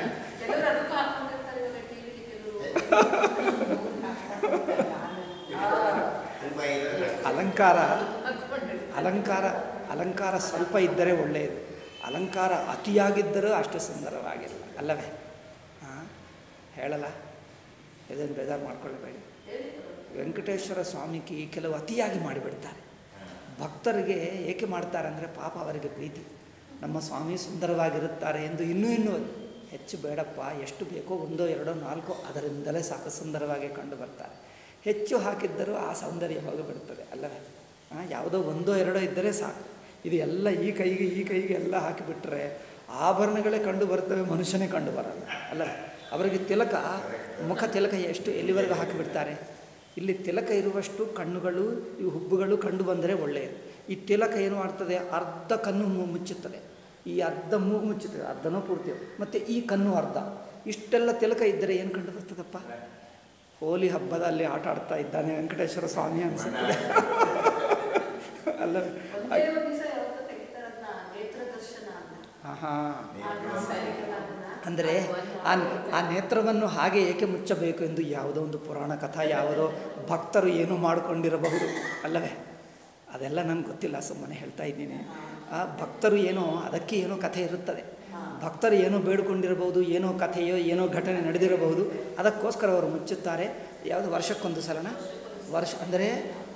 ಅಲಂಕಾರ ಅಲಂಕಾರ ಅಲಂಕಾರ ಸ್ವಲ್ಪ ಇದ್ದರೆ ಒಳ್ಳೆಯದು. ಅಲಂಕಾರ ಅತಿಯಾಗಿದ್ದರೂ ಅಷ್ಟು ಸುಂದರವಾಗಿಲ್ಲ ಅಲ್ಲವೇ? ಹಾಂ, ಹೇಳಲ್ಲ, ಇದನ್ನು ಬೇಜಾರು ಮಾಡ್ಕೊಳ್ಳಬೇಡಿ. ವೆಂಕಟೇಶ್ವರ ಸ್ವಾಮಿಗೆ ಕೆಲವು ಅತಿಯಾಗಿ ಮಾಡಿಬಿಡ್ತಾರೆ. ಭಕ್ತರಿಗೆ ಏಕೆ ಮಾಡ್ತಾರೆ ಅಂದರೆ ಪಾಪ ಅವರಿಗೆ ಪ್ರೀತಿ. ನಮ್ಮ ಸ್ವಾಮಿ ಸುಂದರವಾಗಿರುತ್ತಾರೆ ಎಂದು ಇನ್ನೂ ಇನ್ನೂ ಹೆಚ್ಚು ಬೇಡಪ್ಪ, ಎಷ್ಟು ಬೇಕೋ ಒಂದೋ ಎರಡೋ ನಾಲ್ಕೋ ಅದರಿಂದಲೇ ಸಾಕು ಸುಂದರವಾಗಿ ಕಂಡು ಬರ್ತಾರೆ. ಹೆಚ್ಚು ಹಾಕಿದ್ದರೂ ಆ ಸೌಂದರ್ಯ ಹೋಗಿಬಿಡ್ತದೆ ಅಲ್ಲವೇ? ಹಾಂ, ಯಾವುದೋ ಒಂದೋ ಎರಡೋ ಇದ್ದರೆ ಸಾಕು. ಇದು ಎಲ್ಲ ಈ ಕೈಗೆ ಈ ಕೈಗೆ ಎಲ್ಲ ಹಾಕಿಬಿಟ್ರೆ ಆಭರಣಗಳೇ ಕಂಡು ಬರ್ತವೆ, ಮನುಷ್ಯನೇ ಕಂಡು ಬರಲ್ಲ ಅಲ್ಲವೇ? ಅವರಿಗೆ ತಿಲಕ, ಮುಖ ತಿಲಕ ಎಷ್ಟು ಎಲ್ಲಿವರೆಗೂ ಹಾಕಿಬಿಡ್ತಾರೆ. ಇಲ್ಲಿ ತಿಲಕ ಇರುವಷ್ಟು ಕಣ್ಣುಗಳು, ಈ ಹುಬ್ಬುಗಳು ಕಂಡು ಬಂದರೆ ಒಳ್ಳೆಯದು. ಈ ತಿಲಕ ಏನು ಮಾಡ್ತದೆ, ಅರ್ಧ ಕಣ್ಣು ಮುಚ್ಚುತ್ತದೆ, ಈ ಅರ್ಧ ಮೂಗು ಮುಚ್ಚುತ್ತದೆ, ಅರ್ಧನೋ ಪೂರ್ತಿ, ಮತ್ತು ಈ ಕಣ್ಣು ಅರ್ಧ. ಇಷ್ಟೆಲ್ಲ ತಿಲಕ ಇದ್ದರೆ ಏನು ಕಂಡು ಬರ್ತದಪ್ಪ? ಹೋಲಿ ಹಬ್ಬದಲ್ಲಿ ಆಟ ಆಡ್ತಾ ಇದ್ದಾನೆ ವೆಂಕಟೇಶ್ವರ ಸ್ವಾಮಿ ಅನಿಸುತ್ತದೆ ಅಲ್ಲವೇ? ಹಾಂ, ಅಂದರೆ ಆ ಆ ನೇತ್ರವನ್ನು ಹಾಗೆ ಏಕೆ ಮುಚ್ಚಬೇಕು ಎಂದು ಯಾವುದೋ ಒಂದು ಪುರಾಣ ಕಥಾ, ಯಾವುದೋ ಭಕ್ತರು ಏನೋ ಮಾಡಿಕೊಂಡಿರಬಹುದು ಅಲ್ಲವೇ? ಅದೆಲ್ಲ ನನಗೆ ಗೊತ್ತಿಲ್ಲ, ಸುಮ್ಮನೆ ಹೇಳ್ತಾ ಇದ್ದೀನಿ. ಆ ಭಕ್ತರು ಏನೋ ಅದಕ್ಕೆ ಏನೋ ಕಥೆ ಇರುತ್ತದೆ. ಭಕ್ತರು ಏನೋ ಬೇಡಿಕೊಂಡಿರಬಹುದು, ಏನೋ ಕಥೆಯೋ ಏನೋ ಘಟನೆ ನಡೆದಿರಬಹುದು, ಅದಕ್ಕೋಸ್ಕರ ಅವರು ಮುಚ್ಚುತ್ತಾರೆ. ಯಾವುದು ವರ್ಷಕ್ಕೊಂದು ಸಲನ ವರ್ಷ ಅಂದರೆ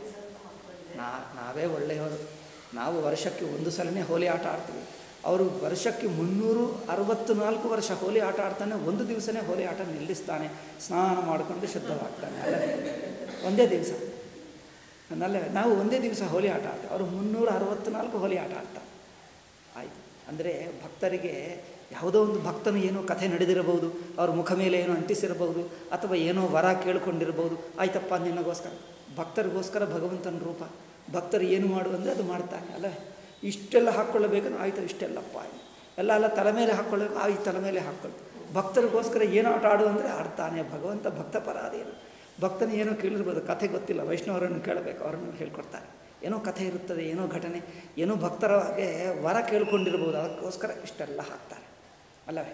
ನಾ ನಾವೇ ಒಳ್ಳೆಯವರು. ನಾವು ವರ್ಷಕ್ಕೆ ಒಂದು ಸಲನೇ ಹೋಲಿ ಆಟ ಆಡ್ತೀವಿ. ಅವರು ವರ್ಷಕ್ಕೆ ಮುನ್ನೂರು ಅರವತ್ತು ನಾಲ್ಕು ವರ್ಷ ಹೋಲಿ ಆಟ ಆಡ್ತಾನೆ. ಒಂದು ದಿವಸನೇ ಹೋಲಿ ಆಟ ನಿಲ್ಲಿಸ್ತಾನೆ, ಸ್ನಾನ ಮಾಡಿಕೊಂಡು ಶುದ್ಧವಾಗ್ತಾನೆ. ಅಲ್ಲವೇ? ಒಂದೇ ದಿವಸ ನಲ್ಲವೇ? ನಾವು ಒಂದೇ ದಿವಸ ಹೋಲಿ ಆಟ ಆಡ್ತೇವೆ, ಅವರು ಮುನ್ನೂರ ಅರವತ್ತ್ನಾಲ್ಕು ಹೋಲಿ ಆಟ ಆಡ್ತಾರೆ. ಆಯಿತು. ಅಂದರೆ ಭಕ್ತರಿಗೆ ಯಾವುದೋ ಒಂದು ಭಕ್ತನು ಏನೋ ಕಥೆ ನಡೆದಿರಬಹುದು, ಅವ್ರ ಮುಖ ಮೇಲೆ ಏನೋ ಅಂಟಿಸಿರಬಹುದು, ಅಥವಾ ಏನೋ ವರ ಕೇಳ್ಕೊಂಡಿರ್ಬೋದು. ಆಯ್ತಪ್ಪ ನಿನಗೋಸ್ಕರ, ಭಕ್ತರಿಗೋಸ್ಕರ ಭಗವಂತನ ರೂಪ. ಭಕ್ತರು ಏನು ಮಾಡು ಅಂದರೆ ಅದು ಮಾಡ್ತಾನೆ ಅಲ್ಲವೇ? ಇಷ್ಟೆಲ್ಲ ಹಾಕ್ಕೊಳ್ಳಬೇಕಂದ್ರೆ ಆಯಿತು, ಇಷ್ಟೆಲ್ಲಪ್ಪ ಎಲ್ಲ ಎಲ್ಲ ತಲೆ ಮೇಲೆ ಹಾಕ್ಕೊಳ್ಳಬೇಕು, ಆಯ್ತು ತಲೆ ಮೇಲೆ ಹಾಕ್ಕೊಳ್ಳಿ. ಭಕ್ತರಿಗೋಸ್ಕರ ಏನೋ ಆಟ ಆಡು ಅಂದರೆ ಆಡ್ತಾನೆ ಭಗವಂತ. ಭಕ್ತ ಪರಾಧೀನ. ಭಕ್ತನ ಏನೋ ಕೇಳಿರ್ಬೋದು, ಕಥೆ ಗೊತ್ತಿಲ್ಲ, ವೈಷ್ಣವರನ್ನು ಕೇಳಬೇಕು, ಅವರನ್ನು ಹೇಳ್ಕೊಡ್ತಾರೆ. ಏನೋ ಕಥೆ ಇರುತ್ತದೆ, ಏನೋ ಘಟನೆ, ಏನೋ ಭಕ್ತರ ಹಾಗೆ ವರ ಕೇಳ್ಕೊಂಡಿರ್ಬೋದು, ಅದಕ್ಕೋಸ್ಕರ ಇಷ್ಟೆಲ್ಲ ಹಾಕ್ತಾರೆ ಅಲ್ಲವೇ?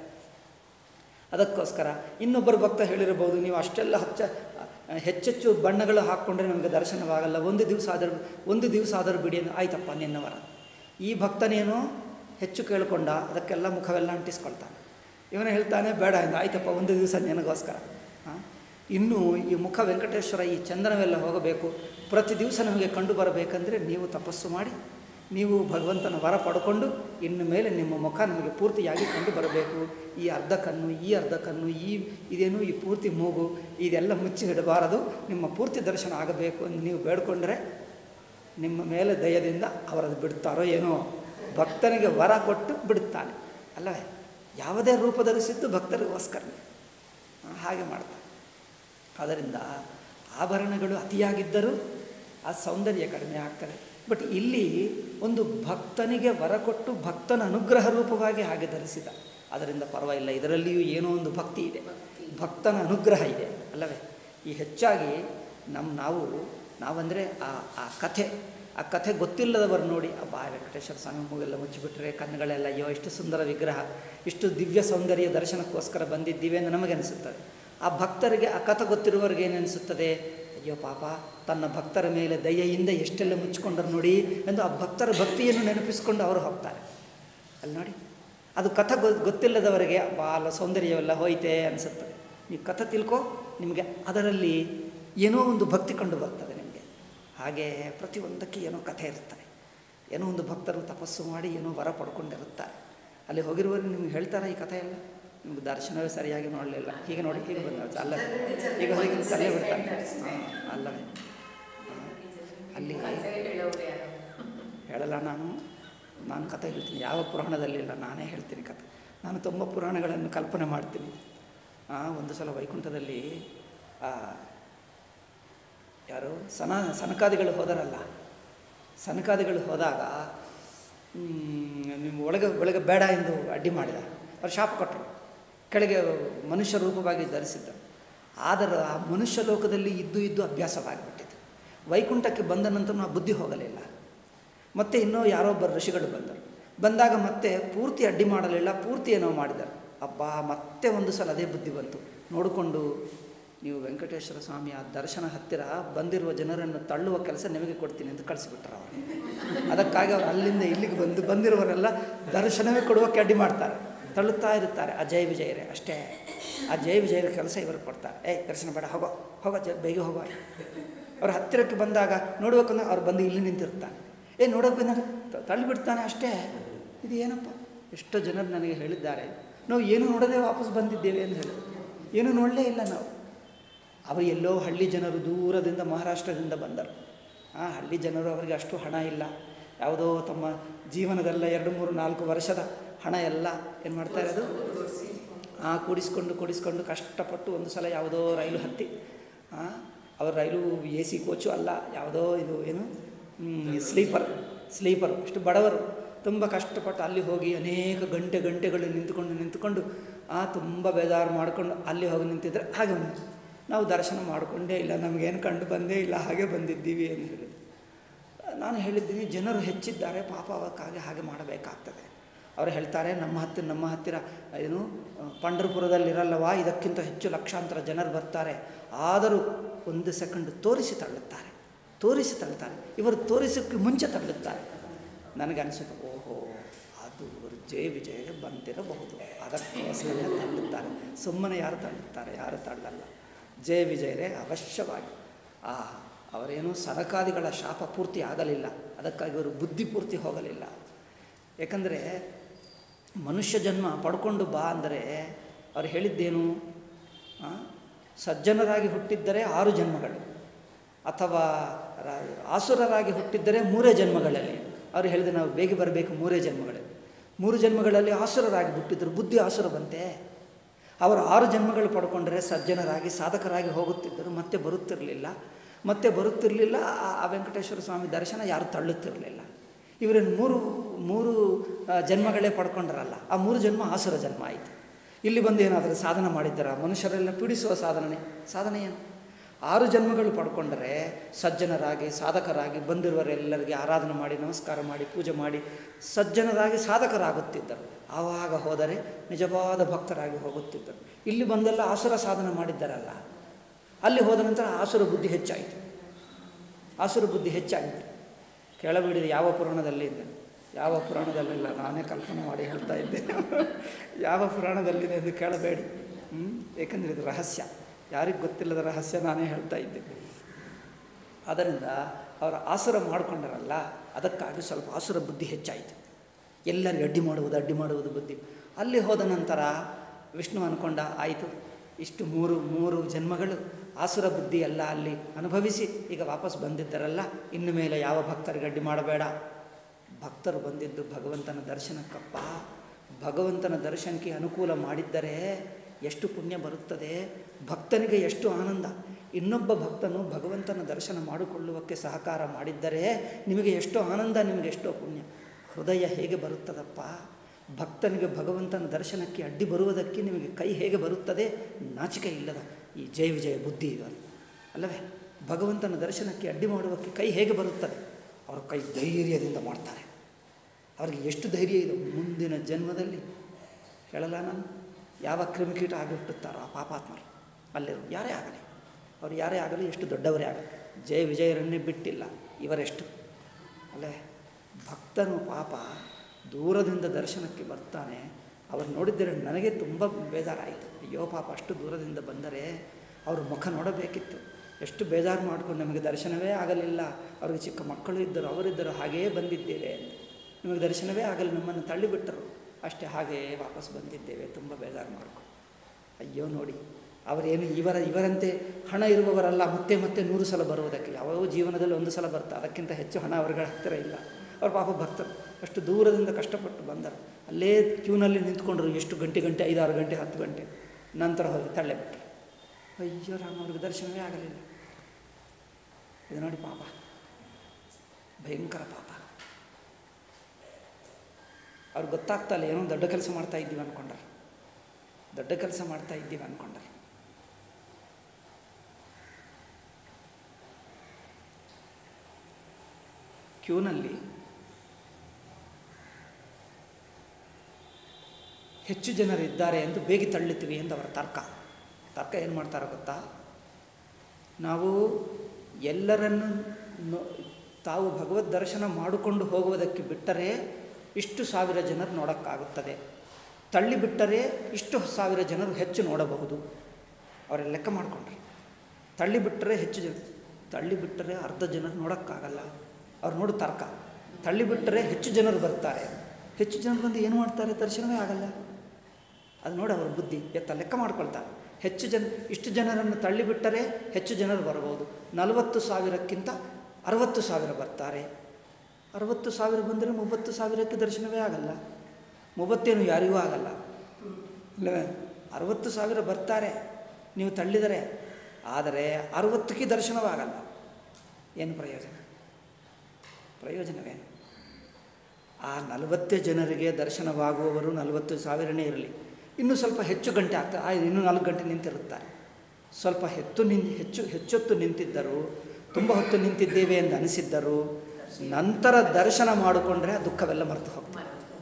ಅದಕ್ಕೋಸ್ಕರ ಇನ್ನೊಬ್ಬರು ಭಕ್ತ ಹೇಳಿರ್ಬೋದು, ನೀವು ಅಷ್ಟೆಲ್ಲ ಹಚ್ಚ ಹೆಚ್ಚೆಚ್ಚು ಬಣ್ಣಗಳು ಹಾಕ್ಕೊಂಡ್ರೆ ನಮಗೆ ದರ್ಶನವಾಗಲ್ಲ, ಒಂದು ದಿವಸ ಆದರೂ ಒಂದು ದಿವಸ ಆದರೂ ಬಿಡಿ ಅಂದರೆ ಆಯ್ತಪ್ಪ ನಿನ್ನ ವರ. ಈ ಭಕ್ತನೇನೋ ಹೆಚ್ಚು ಕೇಳಿಕೊಂಡ, ಅದಕ್ಕೆಲ್ಲ ಮುಖವೆಲ್ಲ ಅಂಟಿಸ್ಕೊಳ್ತಾನೆ. ಇವನು ಹೇಳ್ತಾನೆ ಬೇಡ ಎಂದು, ಆಯ್ತಪ್ಪ ಒಂದು ದಿವಸ ನಿನಗೋಸ್ಕರ. ಹಾಂ, ಇನ್ನೂ ಈ ಮುಖ ವೆಂಕಟೇಶ್ವರ, ಈ ಚಂದನವೆಲ್ಲ ಹೋಗಬೇಕು, ಪ್ರತಿ ದಿವಸ ನಮಗೆ ಕಂಡು ಬರಬೇಕಂದ್ರೆ ನೀವು ತಪಸ್ಸು ಮಾಡಿ, ನೀವು ಭಗವಂತನ ವರ ಪಡ್ಕೊಂಡು ಇನ್ನು ಮೇಲೆ ನಿಮ್ಮ ಮುಖ ನಮಗೆ ಪೂರ್ತಿಯಾಗಿ ಕಂಡು ಬರಬೇಕು. ಈ ಅರ್ಧ ಕಣ್ಣು, ಈ ಅರ್ಧ ಕಣ್ಣು, ಈ ಇದೇನು ಈ ಪೂರ್ತಿ ಮೂಗು, ಇದೆಲ್ಲ ಮುಚ್ಚಿ ಇಡಬಾರದು, ನಿಮ್ಮ ಪೂರ್ತಿ ದರ್ಶನ ಆಗಬೇಕು ಎಂದು ನೀವು ಬೇಡ್ಕೊಂಡ್ರೆ ನಿಮ್ಮ ಮೇಲೆ ದಯದಿಂದ ಅವರದು ಬಿಡ್ತಾರೋ ಏನೋ. ಭಕ್ತನಿಗೆ ವರ ಕೊಟ್ಟು ಬಿಡುತ್ತಾನೆ ಅಲ್ಲವೇ? ಯಾವುದೇ ರೂಪ ಧರಿಸಿದ್ದು ಭಕ್ತರಿಗೋಸ್ಕರ ಹಾಗೆ ಮಾಡ್ತಾನೆ. ಆದ್ದರಿಂದ ಆಭರಣಗಳು ಅತಿಯಾಗಿದ್ದರೂ ಆ ಸೌಂದರ್ಯ ಕಡಿಮೆ ಆಗ್ತದೆ. ಬಟ್ ಇಲ್ಲಿ ಒಂದು ಭಕ್ತನಿಗೆ ವರ ಕೊಟ್ಟು ಭಕ್ತನ ಅನುಗ್ರಹ ರೂಪವಾಗಿ ಹಾಗೆ ಧರಿಸಿದ, ಅದರಿಂದ ಪರವಾಗಿಲ್ಲ. ಇದರಲ್ಲಿಯೂ ಏನೋ ಒಂದು ಭಕ್ತಿ ಇದೆ, ಭಕ್ತನ ಅನುಗ್ರಹ ಇದೆ ಅಲ್ಲವೇ? ಈ ಹೆಚ್ಚಾಗಿ ನಮ್ಮ ನಾವು ನಾವಂದರೆ ಆ ಆ ಕಥೆ ಆ ಕಥೆ ಗೊತ್ತಿಲ್ಲದವರು ನೋಡಿ, ಆ ಬಾ ವೆಂಕಟೇಶ್ವರ ಸ್ವಾಮಿ ಮೂಗೆಲ್ಲ ಮುಚ್ಚಿಬಿಟ್ರೆ ಕಣ್ಣುಗಳೆಲ್ಲ, ಅಯ್ಯೋ ಇಷ್ಟು ಸುಂದರ ವಿಗ್ರಹ, ಇಷ್ಟು ದಿವ್ಯ ಸೌಂದರ್ಯ ದರ್ಶನಕ್ಕೋಸ್ಕರ ಬಂದಿದ್ದೀವಿ ಎಂದು ನಮಗೆ ಅನಿಸುತ್ತದೆ. ಆ ಭಕ್ತರಿಗೆ ಆ ಕಥೆ ಗೊತ್ತಿರುವವರಿಗೆ ಏನು ಅನಿಸುತ್ತದೆ? ಅಯ್ಯೋ ಪಾಪ, ತನ್ನ ಭಕ್ತರ ಮೇಲೆ ದಯೆಯಿಂದ ಎಷ್ಟೆಲ್ಲ ಮುಚ್ಚಿಕೊಂಡರು ನೋಡಿ ಎಂದು ಆ ಭಕ್ತರ ಭಕ್ತಿಯನ್ನು ನೆನಪಿಸ್ಕೊಂಡು ಅವರು ಹೋಗ್ತಾರೆ. ಅಲ್ಲಿ ನೋಡಿ, ಅದು ಕಥೆ ಗೊ ಗೊತ್ತಿಲ್ಲದವರಿಗೆ ಬಾಲ ಸೌಂದರ್ಯವೆಲ್ಲ ಹೋಯ್ತೆ ಅನಿಸುತ್ತದೆ. ನೀವು ಕಥೆ ತಿಳ್ಕೊ, ನಿಮಗೆ ಅದರಲ್ಲಿ ಏನೋ ಒಂದು ಭಕ್ತಿ ಕಂಡು ಬರ್ತದೆ ನಿಮಗೆ. ಹಾಗೆ ಪ್ರತಿಯೊಂದಕ್ಕೆ ಏನೋ ಕಥೆ ಇರ್ತದೆ. ಏನೋ ಒಂದು ಭಕ್ತರು ತಪಸ್ಸು ಮಾಡಿ ಏನೋ ವರ ಪಡ್ಕೊಂಡಿರುತ್ತಾರೆ. ಅಲ್ಲಿ ಹೋಗಿರುವವರಿಗೆ ನಿಮ್ಗೆ ಹೇಳ್ತಾರೆ ಈ ಕಥೆ ಎಲ್ಲ. ನಿಮ್ಗೆ ದರ್ಶನವೇ ಸರಿಯಾಗಿ ನೋಡಲಿಲ್ಲ, ಹೀಗೆ ನೋಡಿ ಹೀಗೆ ಬಂದ ಅಲ್ಲ, ಈಗ ಹೋಗಿ ತಲೆ ಬಿಡ್ತಾನೆ ಅಲ್ಲವೇ? ಅಲ್ಲಿ ಹೇಳಲ್ಲ, ನಾನು ನಾನು ಕಥೆ ಹೇಳ್ತೀನಿ, ಯಾವ ಪುರಾಣದಲ್ಲಿಲ್ಲ, ನಾನೇ ಹೇಳ್ತೀನಿ ಕಥೆ. ನಾನು ತುಂಬ ಪುರಾಣಗಳನ್ನು ಕಲ್ಪನೆ ಮಾಡ್ತೀನಿ. ಒಂದು ಸಲ ವೈಕುಂಠದಲ್ಲಿ ಯಾರು ಸನ ಸನಕಾದಿಗಳು ಹೋದರಲ್ಲ, ಸನಕಾದಿಗಳು ಹೋದಾಗ ನಿಮ್ಮ ಒಳಗೆ ಒಳಗೆ ಬೇಡ ಎಂದು ಅಡ್ಡಿ ಮಾಡಿದ. ಅವ್ರು ಶಾಪ ಕೊಟ್ಟರು, ಕೆಳಗೆ ಮನುಷ್ಯ ರೂಪವಾಗಿ ಧರಿಸಿದ್ದ. ಆದರೆ ಆ ಮನುಷ್ಯ ಲೋಕದಲ್ಲಿ ಇದ್ದು ಇದ್ದು ಅಭ್ಯಾಸವಾಗಿಬಿಟ್ಟಿತ್ತು. ವೈಕುಂಠಕ್ಕೆ ಬಂದ ನಂತರ ಆ ಬುದ್ಧಿ ಹೋಗಲಿಲ್ಲ. ಮತ್ತು ಇನ್ನೂ ಯಾರೊಬ್ಬರು ಋಷಿಗಳು ಬಂದರು. ಬಂದಾಗ ಮತ್ತೆ ಪೂರ್ತಿ ಅಡ್ಡಿ ಮಾಡಲಿಲ್ಲ, ಪೂರ್ತಿ ಏನೋ ಮಾಡಿದರು. ಅಬ್ಬಾ, ಮತ್ತೆ ಒಂದು ಸಲ ಅದೇ ಬುದ್ಧಿ ಬಂತು. ನೋಡಿಕೊಂಡು, ನೀವು ವೆಂಕಟೇಶ್ವರ ಸ್ವಾಮಿ ಆ ದರ್ಶನ ಹತ್ತಿರ ಬಂದಿರುವ ಜನರನ್ನು ತಳ್ಳುವ ಕೆಲಸ ನಿಮಗೆ ಕೊಡ್ತೀನಿ ಅಂತ ಕಳಿಸಿಬಿಟ್ರು ಅವರು. ಅದಕ್ಕಾಗಿ ಅವರು ಅಲ್ಲಿಂದ ಇಲ್ಲಿಗೆ ಬಂದು ಬಂದಿರುವವರೆಲ್ಲ ದರ್ಶನವೇ ಕೊಡುವಕ್ಕೆ ಅಡ್ಡಿ ಮಾಡ್ತಾರೆ, ತಳ್ಳುತ್ತಾ ಇರುತ್ತಾರೆ. ಆ ಜಯ ವಿಜಯರೇ ಅಷ್ಟೇ, ಆ ಜಯ ವಿಜಯರ ಕೆಲಸ ಇವರು ಕೊಡ್ತಾರೆ. ಏಯ್ ದರ್ಶನ ಬೇಡ, ಹೋಗೋ ಹೋಗೋ ಜ ಬೇಗ ಹೋಗೋ. ಅವ್ರ ಹತ್ತಿರಕ್ಕೆ ಬಂದಾಗ ನೋಡ್ಬೇಕಂದ್ರೆ ಅವ್ರು ಬಂದು ಇಲ್ಲಿ ನಿಂತಿರ್ತಾನೆ. ಏ ನೋಡೋಕೆ ಬಂದಾಗ ತಳ್ಳಿಬಿಡ್ತಾನೆ ಅಷ್ಟೇ. ಇದು ಏನಪ್ಪ, ಎಷ್ಟೋ ಜನರು ನನಗೆ ಹೇಳಿದ್ದಾರೆ, ನಾವು ಏನೂ ನೋಡೋದೇ ವಾಪಸ್ ಬಂದಿದ್ದೇವೆ ಅಂತ ಹೇಳಿದ್ರು. ಏನೂ ನೋಡಲೇ ಇಲ್ಲ ನಾವು. ಅವರು ಎಲ್ಲೋ ಹಳ್ಳಿ ಜನರು ದೂರದಿಂದ ಮಹಾರಾಷ್ಟ್ರದಿಂದ ಬಂದರು. ಆ ಹಳ್ಳಿ ಜನರು ಅವರಿಗೆ ಅಷ್ಟು ಹಣ ಇಲ್ಲ, ಯಾವುದೋ ತಮ್ಮ ಜೀವನದೆಲ್ಲ ಎರಡು ಮೂರು ನಾಲ್ಕು ವರ್ಷದ ಹಣ ಎಲ್ಲ ಏನು ಮಾಡ್ತಾ ಇರೋದು, ಆ ಕೂಡಿಸ್ಕೊಂಡು ಕೂಡಿಸ್ಕೊಂಡು ಕಷ್ಟಪಟ್ಟು ಒಂದು ಸಲ ಯಾವುದೋ ರೈಲು ಹತ್ತಿ, ಅವ್ರ ರೈಲು ಎ ಸಿ ಕೋಚು ಅಲ್ಲ, ಯಾವುದೋ ಇದು ಏನು ಸ್ಲೀಪರ್ ಸ್ಲೀಪರ್ ಅಷ್ಟು ಬಡವರು ತುಂಬ ಕಷ್ಟಪಟ್ಟು ಅಲ್ಲಿ ಹೋಗಿ ಅನೇಕ ಗಂಟೆ ಗಂಟೆಗಳು ನಿಂತುಕೊಂಡು ನಿಂತುಕೊಂಡು ಆ ತುಂಬ ಬೇಜಾರು ಮಾಡಿಕೊಂಡು ಅಲ್ಲಿ ಹೋಗಿ ನಿಂತಿದ್ರೆ ಹಾಗೆ ಬಂದು ನಾವು ದರ್ಶನ ಮಾಡಿಕೊಂಡೇ ಇಲ್ಲ, ನಮಗೇನು ಕಂಡು ಬಂದೇ ಇಲ್ಲ, ಹಾಗೆ ಬಂದಿದ್ದೀವಿ ಅಂತ ಹೇಳಿದ್ರು. ನಾನು ಹೇಳಿದ್ದೀನಿ, ಜನರು ಹೆಚ್ಚಿದ್ದಾರೆ ಪಾಪ, ಅವಕ್ಕಾಗಿ ಹಾಗೆ ಮಾಡಬೇಕಾಗ್ತದೆ. ಅವರು ಹೇಳ್ತಾರೆ, ನಮ್ಮ ಹತ್ತಿರ ನಮ್ಮ ಹತ್ತಿರ ಏನು ಪಂಢರಪುರದಲ್ಲಿರಲ್ಲವಾ, ಇದಕ್ಕಿಂತ ಹೆಚ್ಚು ಲಕ್ಷಾಂತರ ಜನರು ಬರ್ತಾರೆ, ಆದರೂ ಒಂದು ಸೆಕೆಂಡ್ ತೋರಿಸಿ ತಳ್ಳುತ್ತಾರೆ, ತೋರಿಸಿ ತಳ್ಳುತ್ತಾರೆ. ಇವರು ತೋರಿಸೋಕ್ಕೆ ಮುಂಚೆ ತಳ್ಳುತ್ತಾರೆ. ನನಗನ್ಸುತ್ತೆ, ಓಹೋ, ಅದು ಇವರು ಜಯ ವಿಜಯ ಬಂದಿರಬಹುದು, ಅದಕ್ಕೋಸ್ಕರ ತಳ್ಳುತ್ತಾರೆ. ಸುಮ್ಮನೆ ಯಾರು ತಳ್ಳುತ್ತಾರೆ? ಯಾರು ತಳ್ಳಲ್ಲ. ಜಯ ವಿಜಯರೇ ಅವಶ್ಯವಾಗಿ. ಆ ಅವರೇನು ಸನಕಾದಿಗಳ ಶಾಪ ಪೂರ್ತಿ ಆಗಲಿಲ್ಲ, ಅದಕ್ಕಾಗಿ ಅವರು ಬುದ್ಧಿ ಪೂರ್ತಿ ಹೋಗಲಿಲ್ಲ. ಏಕೆಂದರೆ ಮನುಷ್ಯ ಜನ್ಮ ಪಡ್ಕೊಂಡು ಬಾ ಅಂದರೆ ಅವ್ರು ಹೇಳಿದ್ದೇನು? ಸಜ್ಜನರಾಗಿ ಹುಟ್ಟಿದ್ದರೆ ಆರು ಜನ್ಮಗಳು, ಅಥವಾ ಆಸುರರಾಗಿ ಹುಟ್ಟಿದ್ದರೆ ಮೂರೇ ಜನ್ಮಗಳಲ್ಲಿ. ಅವರು ಹೇಳಿದರೆ ನಾವು ಬೇಗ ಬರಬೇಕು ಮೂರೇ ಜನ್ಮಗಳಲ್ಲಿ. ಮೂರು ಜನ್ಮಗಳಲ್ಲಿ ಆಸುರರಾಗಿ ಹುಟ್ಟಿದ್ರು, ಬುದ್ಧಿ ಆಸುರ ಬಂತೆ. ಅವರು ಆರು ಜನ್ಮಗಳು ಪಡ್ಕೊಂಡ್ರೆ ಸಜ್ಜನರಾಗಿ ಸಾಧಕರಾಗಿ ಹೋಗುತ್ತಿದ್ದರು, ಮತ್ತೆ ಬರುತ್ತಿರಲಿಲ್ಲ. ಮತ್ತೆ ಬರುತ್ತಿರಲಿಲ್ಲ ಆ ವೆಂಕಟೇಶ್ವರ ಸ್ವಾಮಿ ದರ್ಶನ ಯಾರು ತಳ್ಳುತ್ತಿರಲಿಲ್ಲ. ಇವರೇನು ಮೂರು ಮೂರು ಜನ್ಮಗಳೇ ಪಡ್ಕೊಂಡ್ರಲ್ಲ, ಆ ಮೂರು ಜನ್ಮ ಆಸುರ ಜನ್ಮ ಆಯಿತು. ಇಲ್ಲಿ ಬಂದು ಏನಾದರೂ ಸಾಧನೆ ಮಾಡಿದ್ದಾರ? ಮನುಷ್ಯರೆಲ್ಲ ಪೀಡಿಸುವ ಸಾಧನೆ ಸಾಧನೆ ಏನು? ಆರು ಜನ್ಮಗಳು ಪಡ್ಕೊಂಡರೆ ಸಜ್ಜನರಾಗಿ ಸಾಧಕರಾಗಿ ಬಂದಿರುವರೆಲ್ಲರಿಗೆ ಆರಾಧನೆ ಮಾಡಿ ನಮಸ್ಕಾರ ಮಾಡಿ ಪೂಜೆ ಮಾಡಿ ಸಜ್ಜನರಾಗಿ ಸಾಧಕರಾಗುತ್ತಿದ್ದರು. ಆವಾಗ ಹೋದರೆ ನಿಜವಾದ ಭಕ್ತರಾಗಿ ಹೋಗುತ್ತಿದ್ದರು. ಇಲ್ಲಿ ಬಂದೆಲ್ಲ ಆಸುರ ಸಾಧನೆ ಮಾಡಿದ್ದಾರಲ್ಲ, ಅಲ್ಲಿ ಹೋದ ನಂತರ ಆಸುರ ಬುದ್ಧಿ ಹೆಚ್ಚಾಯಿತು. ಆಸುರ ಬುದ್ಧಿ ಹೆಚ್ಚಾಯಿತು. ಕೇಳಬೇಡಿದ ಯಾವ ಪುರಾಣದಲ್ಲಿ ಇದೆ? ಯಾವ ಪುರಾಣದಲ್ಲಿಲ್ಲ, ನಾನೇ ಕಲ್ಪನೆ ಮಾಡಿ ಹೇಳ್ತಾ ಇದ್ದೇನೆ. ಯಾವ ಪುರಾಣದಲ್ಲಿದೆ ಎಂದು ಕೇಳಬೇಡಿ. ಹ್ಞೂ ಏಕೆಂದರೆ ಇದು ರಹಸ್ಯ, ಯಾರಿಗೆ ಗೊತ್ತಿಲ್ಲದ ರಹಸ್ಯ ನಾನೇ ಹೇಳ್ತಾ ಇದ್ದೇನೆ. ಆದ್ದರಿಂದ ಅವರು ಆಸುರ ಮಾಡಿಕೊಂಡರಲ್ಲ, ಅದಕ್ಕಾಗಿ ಸ್ವಲ್ಪ ಆಸುರ ಬುದ್ಧಿ ಹೆಚ್ಚಾಯಿತು. ಎಲ್ಲರಿಗೂ ಅಡ್ಡಿ ಮಾಡುವುದು ಅಡ್ಡಿ ಮಾಡುವುದು ಬುದ್ಧಿ. ಅಲ್ಲಿ ಹೋದ ನಂತರ ವಿಷ್ಣು ಅಂದ್ಕೊಂಡ, ಆಯಿತು, ಇಷ್ಟು ಮೂರು ಮೂರು ಜನ್ಮಗಳು ಆಸುರ ಬುದ್ಧಿ ಎಲ್ಲ ಅಲ್ಲಿ ಅನುಭವಿಸಿ ಈಗ ವಾಪಸ್ ಬಂದಿದ್ದರಲ್ಲ, ಇನ್ನು ಮೇಲೆ ಯಾವ ಭಕ್ತರಿಗೆ ಅಡ್ಡಿ ಮಾಡಬೇಡ. ಭಕ್ತರು ಬಂದಿದ್ದು ಭಗವಂತನ ದರ್ಶನಕ್ಕಪ್ಪ. ಭಗವಂತನ ದರ್ಶನಕ್ಕೆ ಅನುಕೂಲ ಮಾಡಿದ್ದರೆ ಎಷ್ಟು ಪುಣ್ಯ ಬರುತ್ತದೆ, ಭಕ್ತನಿಗೆ ಎಷ್ಟು ಆನಂದ. ಇನ್ನೊಬ್ಬ ಭಕ್ತನು ಭಗವಂತನ ದರ್ಶನ ಮಾಡಿಕೊಳ್ಳುವಕ್ಕೆ ಸಹಕಾರ ಮಾಡಿದ್ದರೆ ನಿಮಗೆ ಎಷ್ಟೋ ಆನಂದ, ನಿಮಗೆ ಎಷ್ಟೋ ಪುಣ್ಯ. ಹೃದಯ ಹೇಗೆ ಬರುತ್ತದಪ್ಪ? ಭಕ್ತನಿಗೆ ಭಗವಂತನ ದರ್ಶನಕ್ಕೆ ಅಡ್ಡಿ ಬರುವುದಕ್ಕೆ ನಿಮಗೆ ಕೈ ಹೇಗೆ ಬರುತ್ತದೆ? ನಾಚಿಕೆ ಇಲ್ಲದ ಈ ಜಯ ವಿಜಯ ಬುದ್ಧಿ ಇದು ಅಲ್ಲವೇ? ಭಗವಂತನ ದರ್ಶನಕ್ಕೆ ಅಡ್ಡಿ ಮಾಡುವಕ್ಕೆ ಕೈ ಹೇಗೆ ಬರುತ್ತದೆ? ಅವ್ರ ಕೈ ಧೈರ್ಯದಿಂದ ಮಾಡ್ತಾರೆ. ಅವ್ರಿಗೆ ಎಷ್ಟು ಧೈರ್ಯ ಇದೆ. ಮುಂದಿನ ಜನ್ಮದಲ್ಲಿ ಹೇಳಲ್ಲ ನಾನು, ಯಾವ ಕ್ರಿಮಿಕೀಟ ಆಗಿ ಹುಟ್ಟುತ್ತಾರೋ ಆ ಪಾಪಾತ್ಮರು ಅಲ್ಲಿರು, ಯಾರೇ ಆಗಲಿ, ಅವ್ರು ಯಾರೇ ಆಗಲಿ, ಎಷ್ಟು ದೊಡ್ಡವರೇ ಆಗಲಿ, ಜಯ ವಿಜಯರನ್ನೇ ಬಿಟ್ಟಿಲ್ಲ ಇವರೆಷ್ಟು ಅಲ್ಲವೇ? ಭಕ್ತನು ಪಾಪ ದೂರದಿಂದ ದರ್ಶನಕ್ಕೆ ಬರ್ತಾನೆ. ಅವ್ರು ನೋಡಿದ್ದರೆ ನನಗೆ ತುಂಬ ಬೇಜಾರಾಯಿತು. ಅಯ್ಯೋ ಪಾಪ, ಅಷ್ಟು ದೂರದಿಂದ ಬಂದರೆ ಅವ್ರ ಮುಖ ನೋಡಬೇಕಿತ್ತು. ಎಷ್ಟು ಬೇಜಾರು ಮಾಡ್ಕೊಂಡು ನಮಗೆ ದರ್ಶನವೇ ಆಗಲಿಲ್ಲ. ಅವ್ರಿಗೆ ಚಿಕ್ಕ ಮಕ್ಕಳು ಇದ್ದರು, ಅವರಿದ್ದರು, ಹಾಗೆಯೇ ಬಂದಿದ್ದೇವೆ ಅಂತ. ನಿಮಗೆ ದರ್ಶನವೇ ಆಗಲಿ, ನಮ್ಮನ್ನು ತಳ್ಳಿಬಿಟ್ಟರು, ಅಷ್ಟೇ, ಹಾಗೆಯೇ ವಾಪಸ್ ಬಂದಿದ್ದೇವೆ, ತುಂಬ ಬೇಜಾರು ಮಾಡ್ಕೊಂಡು. ಅಯ್ಯೋ ನೋಡಿ, ಅವರೇನು ಇವರ ಇವರಂತೆ ಹಣ ಇರುವವರಲ್ಲ, ಮತ್ತೆ ಮತ್ತೆ ನೂರು ಸಲ ಬರುವುದಕ್ಕೆ. ಯಾವ್ಯಾವ ಜೀವನದಲ್ಲಿ ಒಂದು ಸಲ ಬರ್ತಾರೆ, ಅದಕ್ಕಿಂತ ಹೆಚ್ಚು ಹಣ ಅವರುಗಳ ಹತ್ತಿರ ಇಲ್ಲ. ಅವ್ರ ಪಾಪ ಭಕ್ತರು ಅಷ್ಟು ದೂರದಿಂದ ಕಷ್ಟಪಟ್ಟು ಬಂದರು. ಅಲ್ಲೇ ಕ್ಯೂನಲ್ಲಿ ನಿಂತ್ಕೊಂಡ್ರು, ಎಷ್ಟು ಗಂಟೆ ಗಂಟೆ ಐದಾರು ಗಂಟೆ ಹತ್ತು ಗಂಟೆ ನಂತರ ಹೋಗಿ ತಳ್ಳೆ ಬಿಟ್ಟರು. ಅಯ್ಯೋ ರಾಮ, ಅವ್ರಿಗೆ ದರ್ಶನವೇ ಆಗಲಿಲ್ಲ. ಇದು ನೋಡಿ ಪಾಪ, ಭಯಂಕರ ಪಾಪ. ಅವ್ರಿಗೆ ಗೊತ್ತಾಗ್ತಲ್ಲ, ಏನೋ ದೊಡ್ಡ ಕೆಲಸ ಮಾಡ್ತಾ ಇದ್ದೀವಿ ಅಂದ್ಕೊಂಡ್ರೆ, ದೊಡ್ಡ ಕೆಲಸ ಮಾಡ್ತಾ ಇದ್ದೀವಿ ಅಂದ್ಕೊಂಡ್ರೆ. ಕ್ಯೂನಲ್ಲಿ ಹೆಚ್ಚು ಜನರಿದ್ದಾರೆ ಎಂದು ಬೇಗ ತಳ್ಳುತ್ತೀವಿ ಎಂದು ಅವರ ತರ್ಕ. ತರ್ಕ ಏನು ಮಾಡ್ತಾರೋ ಗೊತ್ತಾ? ನಾವು ಎಲ್ಲರನ್ನು ತಾವು ಭಗವದ್ ದರ್ಶನ ಮಾಡಿಕೊಂಡು ಹೋಗುವುದಕ್ಕೆ ಬಿಟ್ಟರೆ ಇಷ್ಟು ಸಾವಿರ ಜನರು ನೋಡೋಕ್ಕಾಗುತ್ತದೆ, ತಳ್ಳಿಬಿಟ್ಟರೆ ಇಷ್ಟು ಸಾವಿರ ಜನರು ಹೆಚ್ಚು ನೋಡಬಹುದು. ಅವರ ಲೆಕ್ಕ ಮಾಡಿಕೊಂಡ್ರೆ ತಳ್ಳಿಬಿಟ್ಟರೆ ಹೆಚ್ಚು ಜನ, ತಳ್ಳಿಬಿಟ್ಟರೆ ಅರ್ಧ ಜನರು ನೋಡೋಕ್ಕಾಗಲ್ಲ. ಅವ್ರು ನೋಡು ತರ್ಕ, ತಳ್ಳಿಬಿಟ್ಟರೆ ಹೆಚ್ಚು ಜನರು ಬರ್ತಾರೆ, ಹೆಚ್ಚು ಜನರು ಬಂದು ಏನು ಮಾಡ್ತಾರೆ? ದರ್ಶನವೇ ಆಗಲ್ಲ. ಅದು ನೋಡಿ ಅವ್ರ ಬುದ್ಧಿ ಎತ್ತ ಲೆಕ್ಕ ಮಾಡ್ಕೊಳ್ತಾರೆ. ಹೆಚ್ಚು ಜನ, ಇಷ್ಟು ಜನರನ್ನು ತಳ್ಳಿಬಿಟ್ಟರೆ ಹೆಚ್ಚು ಜನರು ಬರಬಹುದು. ನಲವತ್ತು ಸಾವಿರಕ್ಕಿಂತ ಅರವತ್ತು ಸಾವಿರ ಬರ್ತಾರೆ. ಅರವತ್ತು ಸಾವಿರ ಬಂದರೆ ಮೂವತ್ತು ಸಾವಿರಕ್ಕೆ ದರ್ಶನವೇ ಆಗಲ್ಲ. ಮೂವತ್ತೇನು ಯಾರಿಗೂ ಆಗಲ್ಲ ಇಲ್ಲವೇ? ಅರವತ್ತು ಸಾವಿರ ಬರ್ತಾರೆ ನೀವು ತಳ್ಳಿದರೆ, ಆದರೆ ಅರವತ್ತಕ್ಕೆ ದರ್ಶನವಾಗಲ್ಲ. ಏನು ಪ್ರಯೋಜನ? ಪ್ರಯೋಜನವೇನು? ಆ ನಲವತ್ತೇ ಜನರಿಗೆ ದರ್ಶನವಾಗುವವರು ನಲವತ್ತು ಸಾವಿರನೇ ಇರಲಿ, ಇನ್ನೂ ಸ್ವಲ್ಪ ಹೆಚ್ಚು ಗಂಟೆ ಆಗ್ತದೆ, ಆಯ್ತು ಇನ್ನೂ ನಾಲ್ಕು ಗಂಟೆ ನಿಂತಿರುತ್ತಾರೆ. ಸ್ವಲ್ಪ ಹೆಚ್ಚು ನಿಂತು ಹೆಚ್ಚು ಹೆಚ್ಚೊತ್ತು ನಿಂತಿದ್ದರು, ತುಂಬ ಹೊತ್ತು ನಿಂತಿದ್ದೇವೆ ಎಂದು ಅನಿಸಿದ್ದರು, ನಂತರ ದರ್ಶನ ಮಾಡಿಕೊಂಡ್ರೆ ದುಃಖವೆಲ್ಲ ಮರೆತು ಹೋಗ್ತಾರೆ.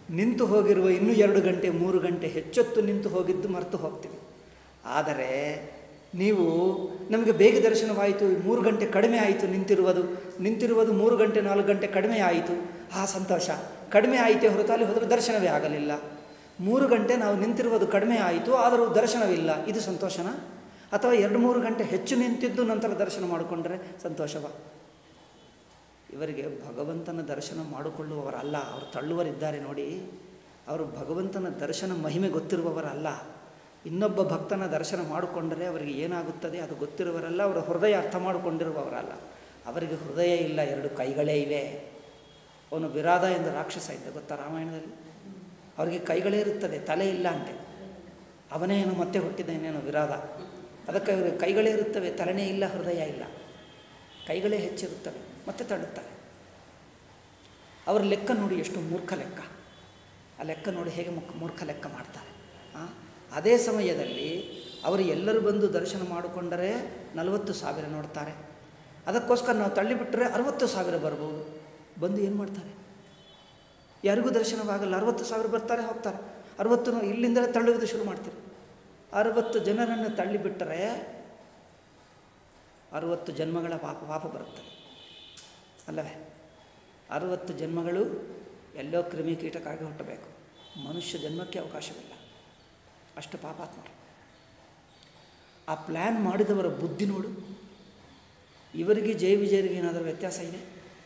ನಿಂತು ಹೋಗಿರುವ ಇನ್ನೂ ಎರಡು ಗಂಟೆ ಮೂರು ಗಂಟೆ ಹೆಚ್ಚೊತ್ತು ನಿಂತು ಹೋಗಿದ್ದು ಮರೆತು ಹೋಗ್ತೀವಿ. ಆದರೆ ನೀವು ನಮಗೆ ಬೇಗ ದರ್ಶನವಾಯಿತು, ಮೂರು ಗಂಟೆ ಕಡಿಮೆ ಆಯಿತು ನಿಂತಿರುವುದು ನಿಂತಿರುವುದು ಮೂರು ಗಂಟೆ ನಾಲ್ಕು ಗಂಟೆ ಕಡಿಮೆ ಆಯಿತು, ಆ ಸಂತೋಷ. ಕಡಿಮೆ ಆಯಿತೇ ಹೊರತು ಅಲ್ಲಿ ಹೋದರೆ ದರ್ಶನವೇ ಆಗಲಿಲ್ಲ. ಮೂರು ಗಂಟೆ ನಾವು ನಿಂತಿರುವುದು ಕಡಿಮೆ ಆಯಿತು ಆದರೂ ದರ್ಶನವಿಲ್ಲ, ಇದು ಸಂತೋಷನಾ? ಅಥವಾ ಎರಡು ಮೂರು ಗಂಟೆ ಹೆಚ್ಚು ನಿಂತಿದ್ದು ನಂತರ ದರ್ಶನ ಮಾಡಿಕೊಂಡ್ರೆ ಸಂತೋಷವಾ? ಇವರಿಗೆ ಭಗವಂತನ ದರ್ಶನ ಮಾಡಿಕೊಳ್ಳುವವರಲ್ಲ, ಅವರು ತಳ್ಳುವರಿದ್ದಾರೆ ನೋಡಿ. ಅವರು ಭಗವಂತನ ದರ್ಶನ ಮಹಿಮೆ ಗೊತ್ತಿರುವವರಲ್ಲ. ಇನ್ನೊಬ್ಬ ಭಕ್ತನ ದರ್ಶನ ಮಾಡಿಕೊಂಡರೆ ಅವರಿಗೆ ಏನಾಗುತ್ತದೆ ಅದು ಗೊತ್ತಿರುವವರಲ್ಲ, ಅವರ ಹೃದಯ ಅರ್ಥ ಮಾಡಿಕೊಂಡಿರುವವರಲ್ಲ. ಅವರಿಗೆ ಹೃದಯ ಇಲ್ಲ, ಎರಡು ಕೈಗಳೇ ಇವೆ. ಅವನು ವಿರಾಧ ಎಂದು ರಾಕ್ಷಸ ಇದ್ದ ಗೊತ್ತಾ ರಾಮಾಯಣದಲ್ಲಿ? ಅವರಿಗೆ ಕೈಗಳೇ ಇರುತ್ತದೆ, ತಲೆ ಇಲ್ಲ ಅಂತೆ. ಅವನೇನು ಮತ್ತೆ ಹುಟ್ಟಿದ್ದೇನೇನು ವಿರಾಧ. ಅದಕ್ಕೆ ಅವರಿಗೆ ಕೈಗಳೇ ಇರುತ್ತವೆ, ತಲೆನೇ ಇಲ್ಲ, ಹೃದಯ ಇಲ್ಲ. ಕೈಗಳೇ ಹೆಚ್ಚಿರುತ್ತವೆ ಮತ್ತೆ ತಳ್ಳುತ್ತಾರೆ. ಅವರ ಲೆಕ್ಕ ನೋಡಿ, ಎಷ್ಟು ಮೂರ್ಖ ಲೆಕ್ಕ. ಆ ಲೆಕ್ಕ ನೋಡಿ ಹೇಗೆ ಮುಖ ಮೂರ್ಖ ಲೆಕ್ಕ ಮಾಡ್ತಾರೆ. ಅದೇ ಸಮಯದಲ್ಲಿ ಅವರು ಎಲ್ಲರೂ ಬಂದು ದರ್ಶನ ಮಾಡಿಕೊಂಡರೆ ನಲವತ್ತು ಸಾವಿರ ನೋಡ್ತಾರೆ. ಅದಕ್ಕೋಸ್ಕರ ನಾವು ತಳ್ಳಿಬಿಟ್ಟರೆ ಅರವತ್ತು ಸಾವಿರ ಬರ್ಬೋದು. ಬಂದು ಏನು ಮಾಡ್ತಾರೆ? ಯಾರಿಗೂ ದರ್ಶನವಾಗಲ್ಲ. ಅರವತ್ತು ಸಾವಿರ ಬರ್ತಾರೆ, ಹೋಗ್ತಾರೆ. ಅರವತ್ತು ಇಲ್ಲಿಂದಲೇ ತಳ್ಳುವುದು ಶುರು ಮಾಡ್ತಾರೆ. ಅರವತ್ತು ಜನರನ್ನು ತಳ್ಳಿಬಿಟ್ಟರೆ ಅರುವತ್ತು ಜನ್ಮಗಳ ಪಾಪ ಪಾಪ ಬರುತ್ತದೆ ಅಲ್ಲವೇ? ಅರುವತ್ತು ಜನ್ಮಗಳು ಎಲ್ಲೋ ಕ್ರಿಮಿಕೀಟಕ್ಕಾಗಿ ಹುಟ್ಟಬೇಕು, ಮನುಷ್ಯ ಜನ್ಮಕ್ಕೆ ಅವಕಾಶವಿಲ್ಲ. ಅಷ್ಟು ಪಾಪಾತ್ಮರು. ಆ ಪ್ಲ್ಯಾನ್ ಮಾಡಿದವರ ಬುದ್ಧಿ ನೋಡು. ಇವರಿಗೆ ಜಯ ವಿಜಯರಿಗೆ ಏನಾದರೂ ವ್ಯತ್ಯಾಸ ಇದೆ?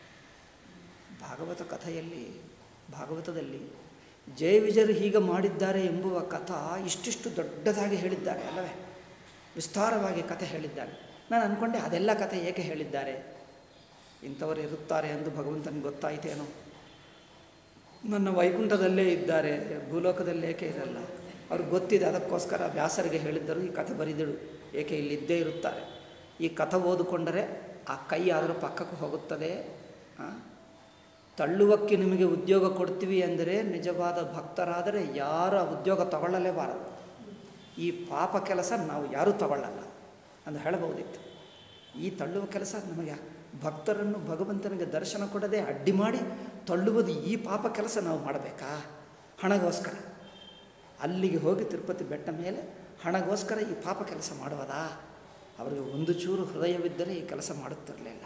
ಭಾಗವತ ಕಥೆಯಲ್ಲಿ ಭಾಗವತದಲ್ಲಿ ಜಯ ವಿಜಯರು ಹೀಗೆ ಮಾಡಿದ್ದಾರೆ ಎಂಬುವ ಕಥಾ ಇಷ್ಟಿಷ್ಟು ದೊಡ್ಡದಾಗಿ ಹೇಳಿದ್ದಾರೆ ಅಲ್ಲವೇ? ವಿಸ್ತಾರವಾಗಿ ಕಥೆ ಹೇಳಿದ್ದಾರೆ. ನಾನು ಅಂದ್ಕೊಂಡೆ ಅದೆಲ್ಲ ಕಥೆ ಏಕೆ ಹೇಳಿದ್ದಾರೆ? ಇಂಥವರು ಇರುತ್ತಾರೆ ಎಂದು ಭಗವಂತನಿಗೆ ಗೊತ್ತಾಯಿತೇನೋ. ನನ್ನ ವೈಕುಂಠದಲ್ಲೇ ಇದ್ದಾರೆ, ಭೂಲೋಕದಲ್ಲಿ ಏಕೆ ಇರಲ್ಲ? ಅವ್ರಿಗೆ ಗೊತ್ತಿದೆ, ಅದಕ್ಕೋಸ್ಕರ ವ್ಯಾಸರಿಗೆ ಹೇಳಿದ್ದರು ಈ ಕಥೆ ಬರೆದಿಡು, ಏಕೆ ಇಲ್ಲಿದ್ದೇ ಇರುತ್ತಾರೆ. ಈ ಕಥೆ ಓದಿಕೊಂಡರೆ ಆ ಕೈ ಆದರೂ ಪಕ್ಕಕ್ಕೆ ಹೋಗುತ್ತದೆ. ತಳ್ಳುವಕ್ಕೆ ನಿಮಗೆ ಉದ್ಯೋಗ ಕೊಡ್ತೀವಿ ಅಂದರೆ ನಿಜವಾದ ಭಕ್ತರಾದರೆ ಯಾರು ಆ ಉದ್ಯೋಗ ತಗೊಳ್ಳಲೇಬಾರದು. ಈ ಪಾಪ ಕೆಲಸ ನಾವು ಯಾರೂ ತಗೊಳ್ಳಲ್ಲ ಅಂತ ಹೇಳಬಹುದಿತ್ತು. ಈ ತಳ್ಳುವ ಕೆಲಸ ನಮಗೆ ಭಕ್ತರನ್ನು ಭಗವಂತನಿಗೆ ದರ್ಶನ ಕೊಡದೆ ಅಡ್ಡಿ ಮಾಡಿ ತಳ್ಳುವುದು, ಈ ಪಾಪ ಕೆಲಸ ನಾವು ಮಾಡಬೇಕಾ? ಹಣಗೋಸ್ಕರ ಅಲ್ಲಿಗೆ ಹೋಗಿ ತಿರುಪತಿ ಬೆಟ್ಟ ಮೇಲೆ ಹಣಗೋಸ್ಕರ ಈ ಪಾಪ ಕೆಲಸ ಮಾಡುವುದಾ? ಅವರಿಗೆ ಒಂದು ಚೂರು ಹೃದಯವಿದ್ದರೆ ಈ ಕೆಲಸ ಮಾಡುತ್ತಿರಲಿಲ್ಲ.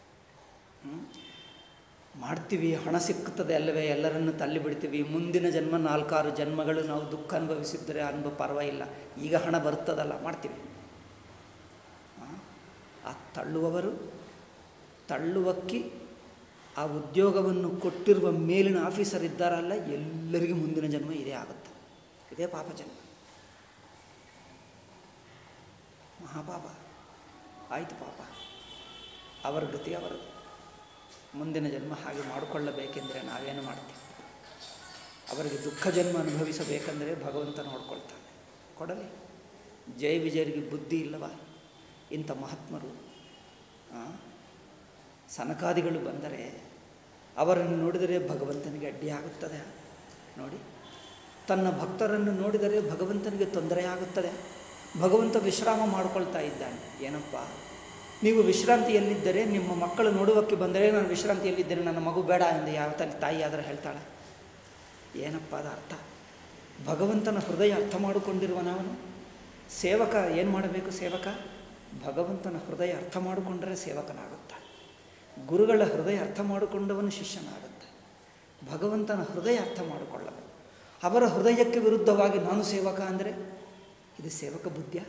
ಮಾಡ್ತೀವಿ, ಹಣ ಸಿಕ್ಕುತ್ತದೆ ಅಲ್ಲವೇ, ಎಲ್ಲರನ್ನು ತಳ್ಳಿಬಿಡ್ತೀವಿ. ಮುಂದಿನ ಜನ್ಮ ನಾಲ್ಕಾರು ಜನ್ಮಗಳು ನಾವು ದುಃಖ ಅನುಭವಿಸಿದರೆ ಅನುಭವ ಪರವಾಗಿಲ್ಲ, ಈಗ ಹಣ ಬರ್ತದಲ್ಲ ಮಾಡ್ತೀವಿ. ಆ ತಳ್ಳುವವರು ತಳ್ಳುವಕ್ಕಿ ಆ ಉದ್ಯೋಗವನ್ನು ಕೊಟ್ಟಿರುವ ಮೇಲಿನ ಆಫೀಸರ್ ಇದ್ದಾರಲ್ಲ, ಎಲ್ಲರಿಗೂ ಮುಂದಿನ ಜನ್ಮ ಇದೇ ಆಗುತ್ತೆ. ಇದೇ ಪಾಪ ಜನ್ಮ, ಮಹಾಪಾಪ. ಆಯಿತು ಪಾಪ, ಅವರ ಗತಿ ಅವರದು. ಮುಂದಿನ ಜನ್ಮ ಹಾಗೆ ಮಾಡಿಕೊಳ್ಳಬೇಕೆಂದರೆ ನಾವೇನು ಮಾಡ್ತೀವಿ? ಅವರಿಗೆ ದುಃಖ ಜನ್ಮ ಅನುಭವಿಸಬೇಕೆಂದರೆ ಭಗವಂತ ನೋಡ್ಕೊಳ್ತಾನೆ, ಕೊಡಲಿ. ಜಯ ವಿಜಯರಿಗೆ ಬುದ್ಧಿ ಇಲ್ಲವಾ? ಇಂಥ ಮಹಾತ್ಮರು ಸನಕಾದಿಗಳು ಬಂದರೆ ಅವರನ್ನು ನೋಡಿದರೆ ಭಗವಂತನಿಗೆ ಅಡ್ಡಿಯಾಗುತ್ತದೆ ನೋಡಿ. ತನ್ನ ಭಕ್ತರನ್ನು ನೋಡಿದರೆ ಭಗವಂತನಿಗೆ ತೊಂದರೆಯಾಗುತ್ತದೆ. ಭಗವಂತ ವಿಶ್ರಾಮ ಮಾಡಿಕೊಳ್ತಾ ಇದ್ದಾನೆ. ಏನಪ್ಪ, ನೀವು ವಿಶ್ರಾಂತಿಯಲ್ಲಿದ್ದರೆ ನಿಮ್ಮ ಮಕ್ಕಳು ನೋಡುವಕ್ಕೆ ಬಂದರೆ ನಾನು ವಿಶ್ರಾಂತಿಯಲ್ಲಿದ್ದೇನೆ, ನನ್ನ ಮಗು ಬೇಡ ಎಂದು ಯಾವ ತಲೆ ತಾಯಿ ಆದರೆ ಹೇಳ್ತಾಳೆ? ಏನಪ್ಪ ಅದು ಅರ್ಥ? ಭಗವಂತನ ಹೃದಯ ಅರ್ಥ ಮಾಡಿಕೊಂಡಿರುವ ನಾವು ಸೇವಕ ಏನು ಮಾಡಬೇಕು? ಸೇವಕ ಭಗವಂತನ ಹೃದಯ ಅರ್ಥ ಮಾಡಿಕೊಂಡರೆ ಸೇವಕನಾಗುತ್ತಾನೆ. ಗುರುಗಳ ಹೃದಯ ಅರ್ಥ ಮಾಡಿಕೊಂಡವನು ಶಿಷ್ಯನಾಗುತ್ತೆ. ಭಗವಂತನ ಹೃದಯ ಅರ್ಥ ಮಾಡಿಕೊಳ್ಳಬೇಕು. ಅವರ ಹೃದಯಕ್ಕೆ ವಿರುದ್ಧವಾಗಿ ನಾನು ಸೇವಕ ಅಂದರೆ ಇದು ಸೇವಕ ಬುದ್ಧಿಯ?